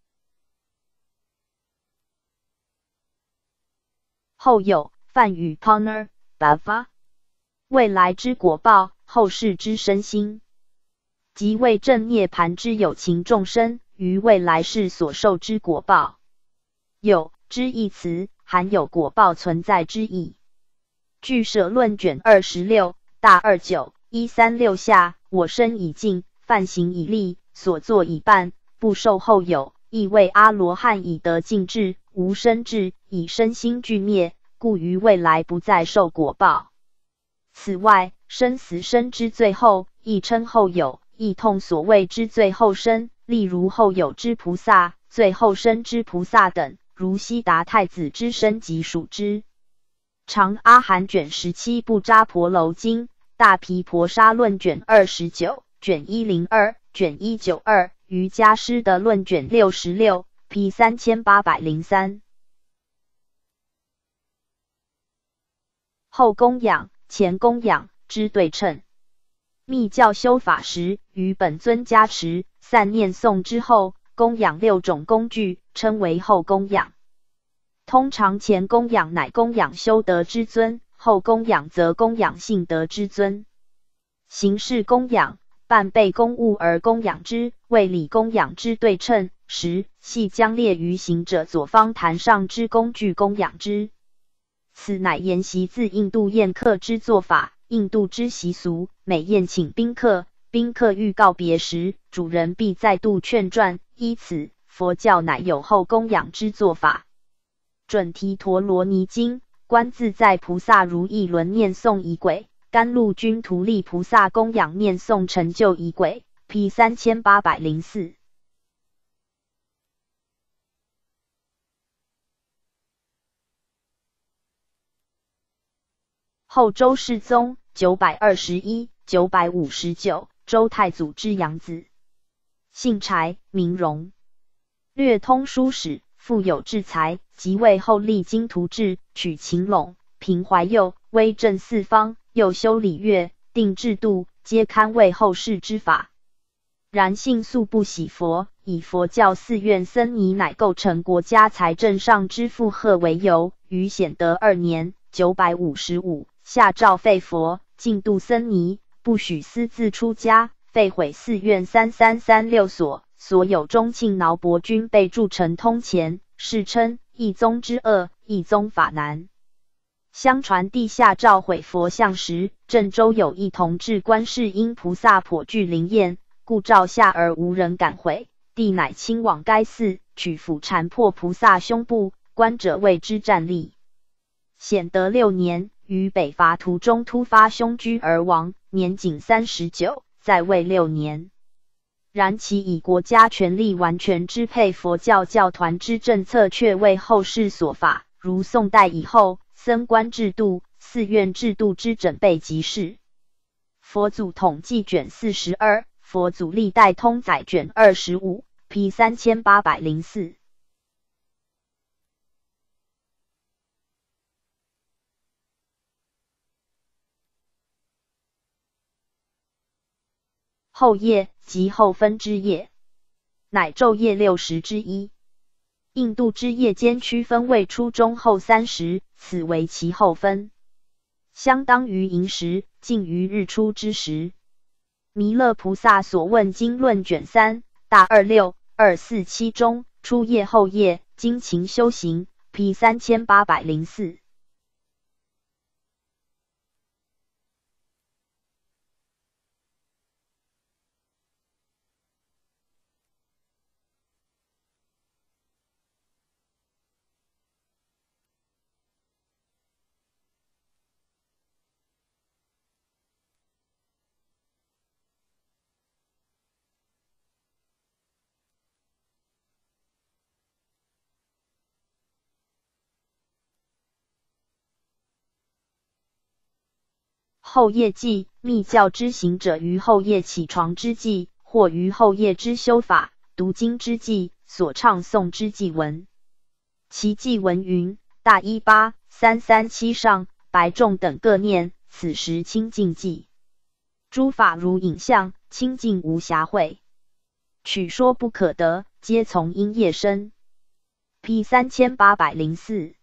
后有梵语 Puner Bhava 未来之果报，后世之身心，即为正涅盘之有情众生于未来世所受之果报。有之一词含有果报存在之意。据舍论卷二十六大二九一三六下，我身已尽，梵行已立，所作已办，不受后有，亦为阿罗汉已得尽智，无生智，以身心俱灭，故于未来不再受果报。此外，生死生之最后，亦称后有，亦通所谓之最后生，例如后有之菩萨、最后生之菩萨等，如悉达太子之身即属之。长阿含卷十七部扎婆楼经大毗婆沙论卷二十九卷一零二卷一九二瑜伽师的论卷六十六 P 三千八百零三。后供养前供养之对称。密教修法时，于本尊加持、散念诵之后，供养六种工具，称为后供养。通常前供养乃供养修德之尊，后供养则供养性德之尊。形式供养，半被公务而供养之，为礼供养之对称。十系将列于行者左方坛上之工具供养之。此乃沿袭自印度宴客之做法，印度之习俗，每宴请宾客，宾客欲告别时，主人必再度劝传，依此，佛教乃有后供养之做法。准提陀罗尼经，观自在菩萨如意轮念诵仪轨，甘露君图利菩萨供养念诵成就仪轨 P 三千八百零四。后周世宗九百二十一、九百五十九，周太祖之养子，姓柴，名荣，略通书史，富有智才，即位后励精图治，取秦陇、平怀右，威震四方，又修礼乐，定制度，皆堪为后世之法。然性素不喜佛，以佛教寺院僧尼乃构成国家财政上之负荷为由，于显德二年九百五十五下诏废佛，禁度僧尼，不许私自出家，废毁寺院三三三六所，所有中庆挠伯均被铸成通前，世称一宗之恶，一宗法难。相传帝下诏毁佛像时，郑州有一同治观世音菩萨颇具灵验，故诏下而无人敢毁。帝乃亲往该寺，取斧缠破菩萨胸部，观者为之战栗。显德六年，于北伐途中突发胸疽而亡，年仅三十九，在位六年。然其以国家权力完全支配佛教教团之政策，却为后世所法，如宋代以后僧官制度、寺院制度之整备即是。佛祖统计卷四十二，佛祖历代通载卷二十五 P 三千八百零四。后叶即后分之叶，乃昼夜六十之一。印度之夜间区分为初中后三十，此为其后分，相当于寅时，近于日出之时。弥勒菩萨所问经论卷三大二六二四七中，初夜后夜精勤修行 P 三千八百零四。 后夜祭，密教之行者于后夜起床之际，或于后夜之修法、读经之际，所唱诵之祭文。其祭文云：大一八三三七上，白众等各念，此时清净祭。诸法如影像，清净无瑕秽。取说不可得，皆从因业生。P 三千八百零四。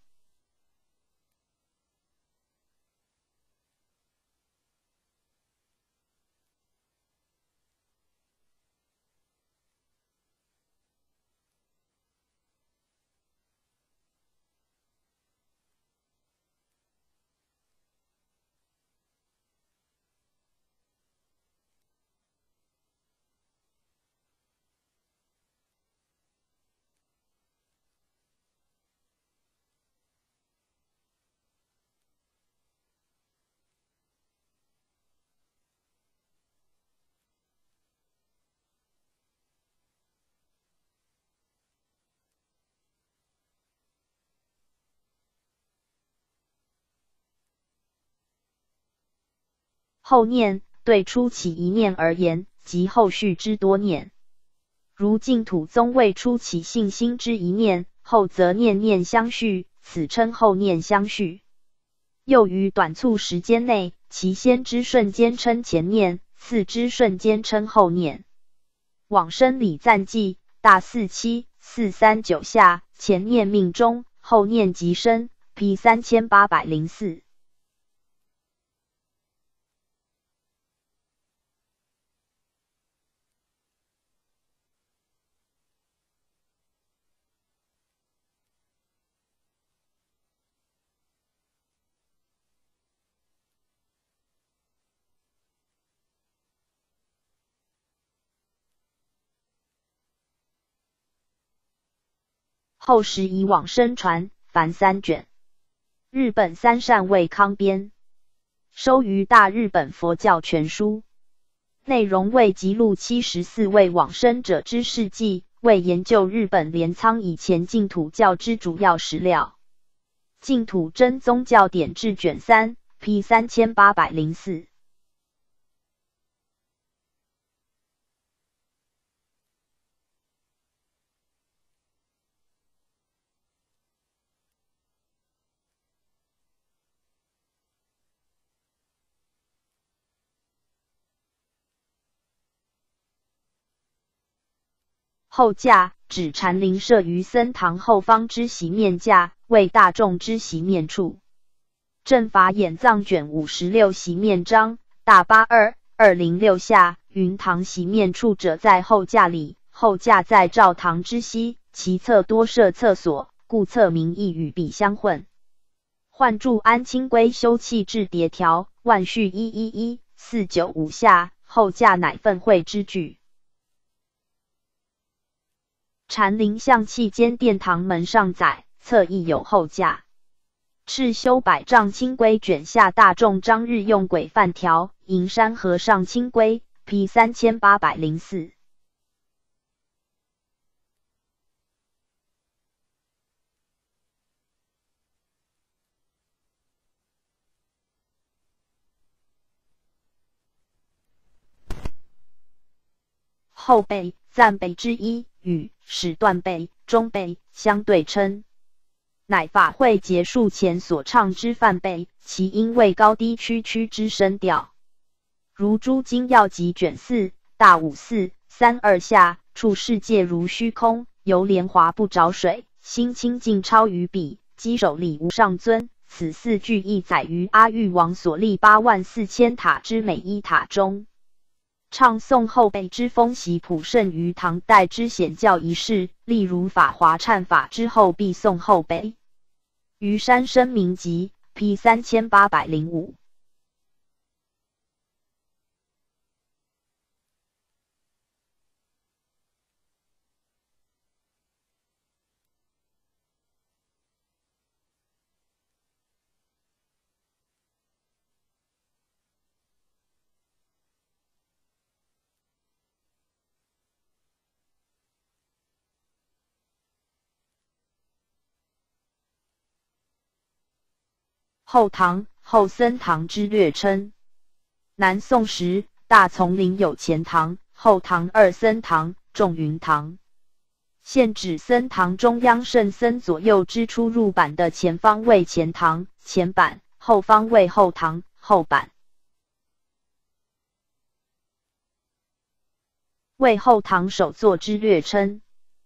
后念对初起一念而言，即后续之多念。如净土宗为初起信心之一念，后则念念相续，此称后念相续。又于短促时间内，其先之瞬间称前念，次之瞬间称后念。往生礼赞记大四七四三九下，前念命中，后念即生。P 三千八百零四。后时以往生传，凡三卷。日本三善卫康编，收于大日本佛教全书。内容为辑录七十四位往生者之事迹，为研究日本镰仓以前净土教之主要史料。净土真宗教典志卷三 P 三千八百零四。后架指禅林设于僧堂后方之席面架，为大众之席面处。正法眼藏卷五十六席面章大八二二零六下，云堂席面处者在后架里，后架在照堂之西，其侧多设厕所，故侧名义与彼相混。换注安清规修气质牒条万续一一一四九五下，后架乃分会之具。禅林象器间殿堂门上载，侧亦有后架。赤修百丈清规卷下大众章日用轨范条，银山和尚清规 P 三千八百零四。后辈赞辈之一，与始断辈、中辈相对称，乃法会结束前所唱之梵辈，其音为高低区区之声调。如诸经要集卷四大五四三二下，处世界如虚空，犹莲华不着水，心清净超于彼，稽首礼无上尊。此四句亦载于阿育王所立八万四千塔之每一塔中。唱诵后辈之风习普盛于唐代之显教仪式，例如法华忏法之后必诵后辈。于山声名集 P 三千八百零五。后唐、后僧堂之略称。 南宋时，大丛林有前堂、后堂二僧堂、众云堂。现指僧堂中央圣僧左右之出入板的前方为前堂、前板，后方为后堂、后板。为后堂首座之略称。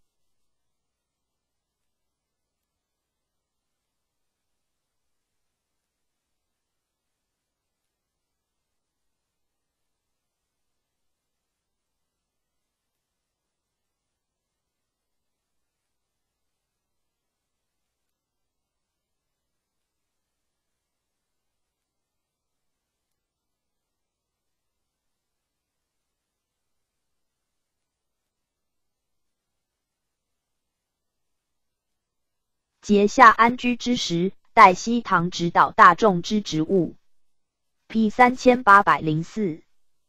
节下安居之时，代西堂指导大众之职务。P 三千八百零四。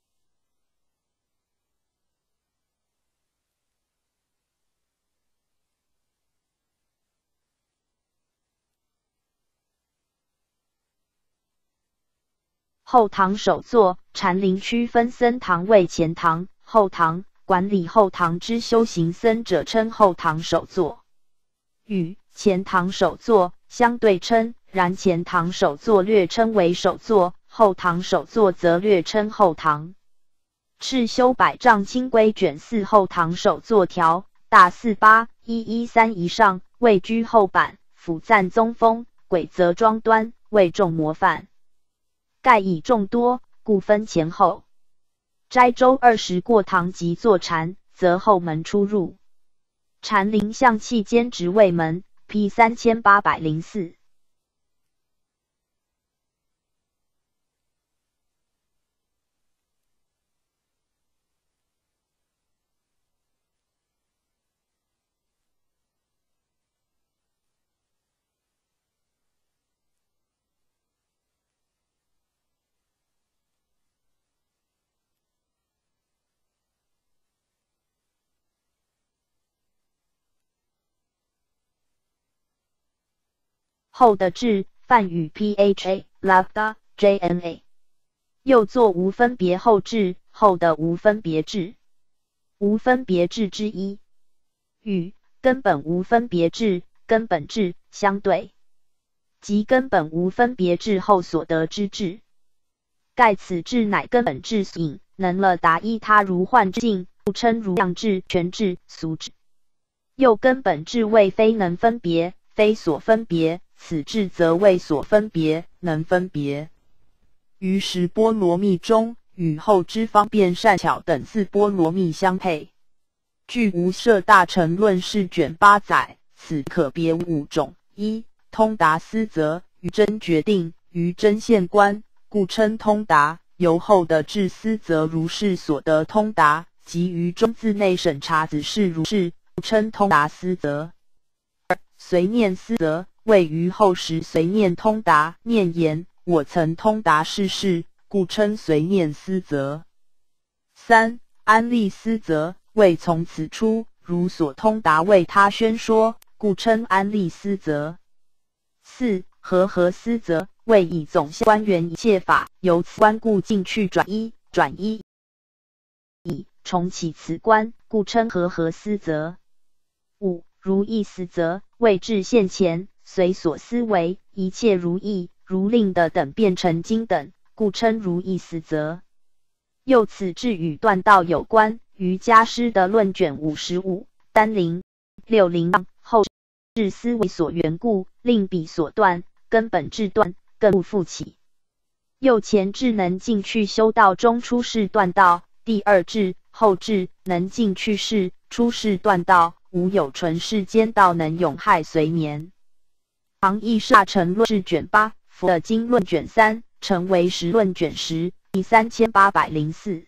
后堂首座，禅林区分僧堂为前堂、后堂，管理后堂之修行僧者称后堂首座。与前堂首座相对称，然前堂首座略称为首座，后堂首座则略称后堂。赤修百丈清规卷四后堂首座条大四八一一三以上，位居后板，辅赞宗风，轨则庄端，为众模范。盖以众多，故分前后。斋周二十过堂及坐禅，则后门出入。禅林象器兼职位门 P 三千八百零四。后的治梵语 P H A Lambda J N A， 又作无分别后治，后的无分别治。无分别治之一，与根本无分别治、根本治相对，即根本无分别治后所得之治。盖此治乃根本治隐，能了达依他如幻之境，故称如量治、全治、俗治。又根本治谓非能分别，非所分别，此治则谓所分别，能分别。于十波罗蜜中，与后之方便善巧等四波罗蜜相配。据无摄大乘论释卷八载，此可别五种：一、通达思则，于真决定，于真现观，故称通达。由后的至思则如是所得通达，即于中自内审查子事如是，故称通达思则。二、随念思则，谓于后时随念通达，念言我曾通达世事，故称随念思则。三、安立思则，谓从此出，如所通达为他宣说，故称安立思则。四、和合思则，谓以总相观缘一切法，由此观故进去转一，转一以重启此观，故称和合思则。五、如意思则，谓至现前，随所思为，一切如意，如令的等变成经等，故称如意思则。又此至与断道有关，于家师的论卷五十五单零六零后至思为所缘故，令彼所断，根本至断，更不复起。又前至能进去修道中出世断道，第二至后至能进去世出世断道，无有纯世间道能永害随眠。唐译大乘论释卷八，佛的经论卷三，成为实论卷十，第三千八百零四。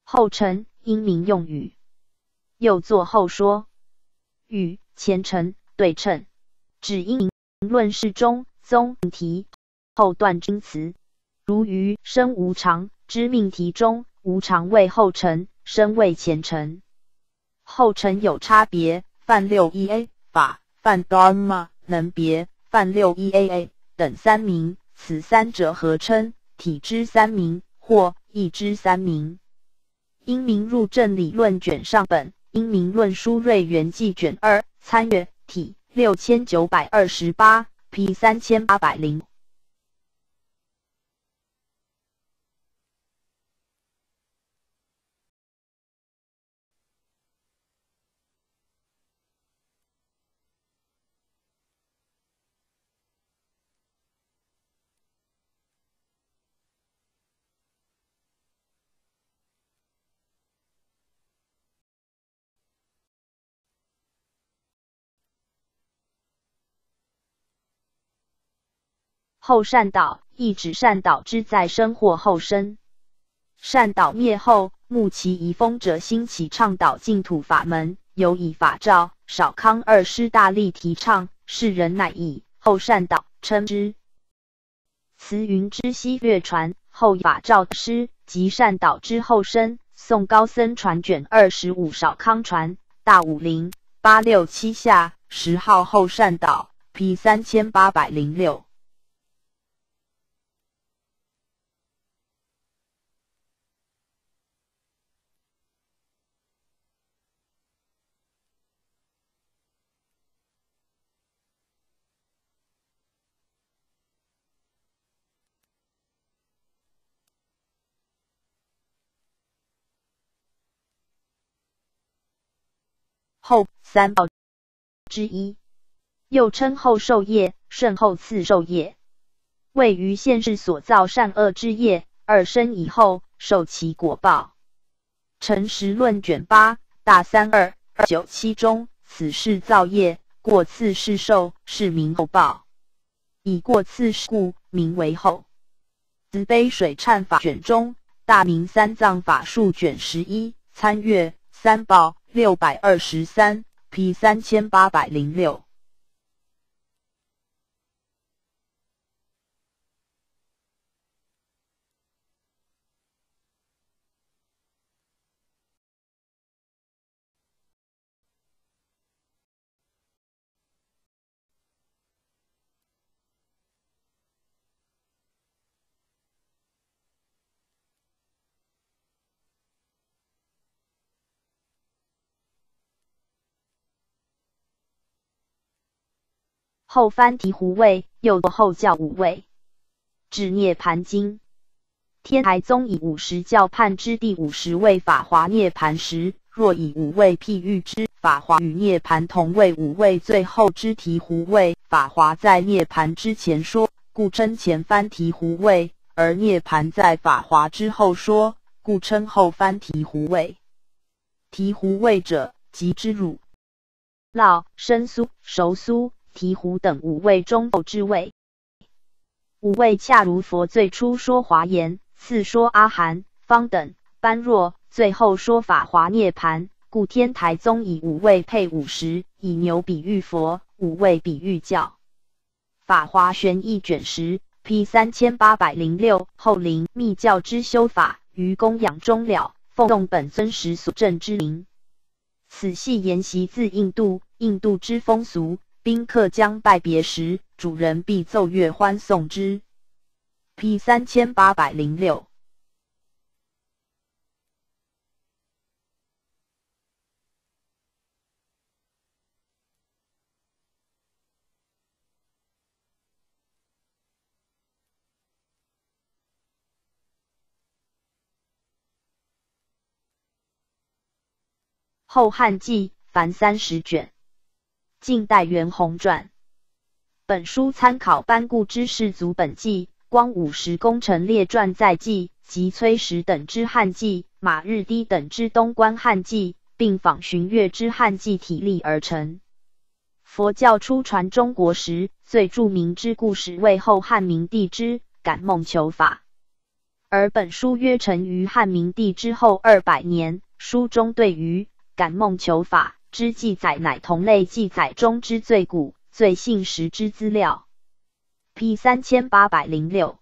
后陈因名用语，又作后说。与前陈对称，指因名论事中宗题后断君词，如于生无常之命题中，无常谓后陈，生谓前陈。后陈有差别，范六一 a 法、范 dharma 能别、范六一 a a 等三名，此三者合称体之三名或义之三名。因名入正理论卷上本，因名论书瑞元记卷二，参阅体六千九百二十八 P 三千八百零。后善导亦指善导之在生或后生。善导灭后，慕其遗风者兴起倡导净土法门，有以法照、少康二师大力提倡，世人乃以后善导称之。慈云之西岳传后法照师及善导之后生，宋高僧传卷二十五，少康传大五零八六七下十号后善导 P 三千八百零六。后三报之一，又称后受业、顺后次受业，位于现世所造善恶之业，二生以后受其果报。陈实论卷八大三二二九七中，此世造业，过次世受，是名后报。以过次世故，名为后。慈悲水忏法卷中，大明三藏法术卷十一，参阅三报六百二十三 P 三千八百零六。后翻醍醐位，又作后教五位，指涅盘经。天台宗以五十教判之第五十位法华涅盘时，若以五位譬喻之，法华与涅盘同为五位最后之醍醐位，法华在涅盘之前说，故称前翻醍醐位，而涅盘在法华之后说，故称后翻醍醐位。醍醐位者，即之乳、酪、生酥、熟酥、醍醐等五位中后之位。五位恰如佛最初说华严，次说阿含、方等、般若，最后说法华涅盘，故天台宗以五位配五十，以牛比喻佛，五位比喻教。法华玄义卷十 P 三千八百零六。后灵密教之修法，于供养中了，奉诵本尊时所证之灵。此系沿袭自印度，印度之风俗，宾客将拜别时，主人必奏乐欢送之。P 三千八百零六。后汉纪凡三十卷，晋代元弘传。本书参考班固之士族本纪、光武时功臣列传载记及崔实等之汉纪、马日低等之东关汉纪，并仿荀悦之汉纪体例而成。佛教初传中国时，最著名之故事为后汉明帝之感梦求法。 而本书约成于汉明帝之后二百年，书中对于感梦求法之记载，乃同类记载中之最古、最信实之资料。P 三千八百零六。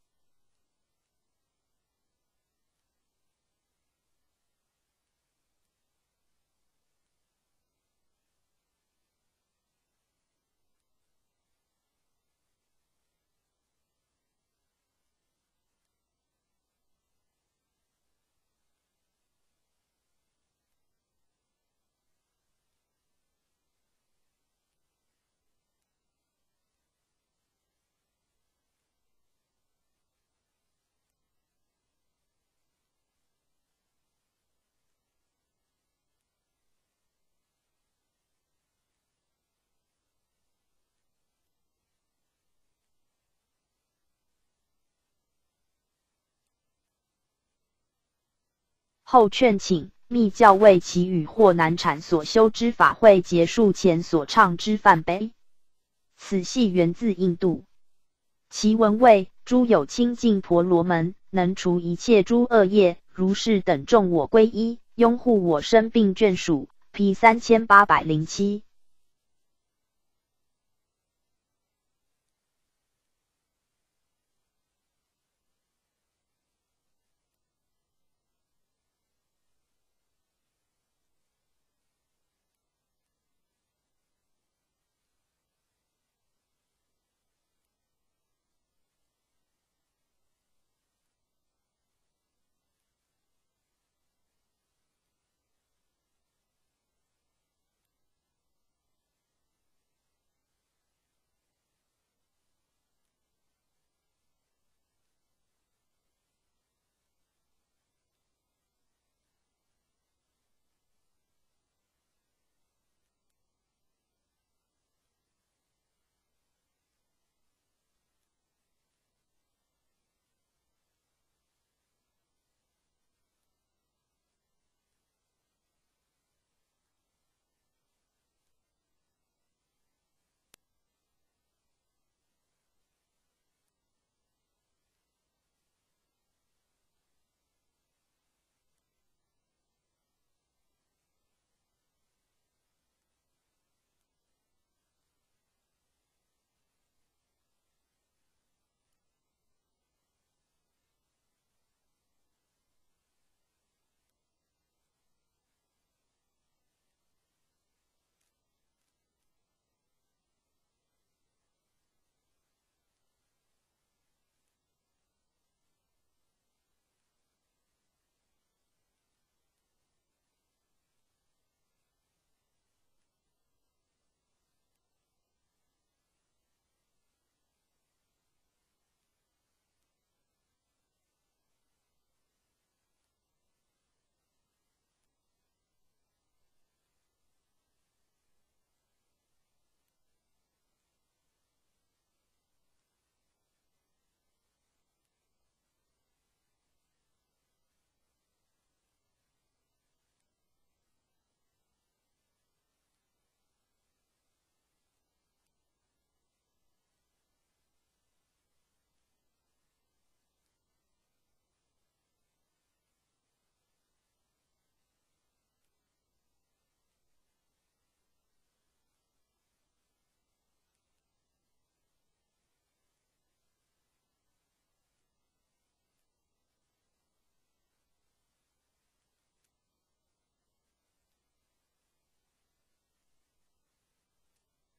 后劝请密教为其与或难产所修之法会结束前所唱之梵呗。此系源自印度，其文谓：诸有清净婆罗门，能除一切诸恶业，如是等众我归依，拥护我生并眷属。P 三千八百零七。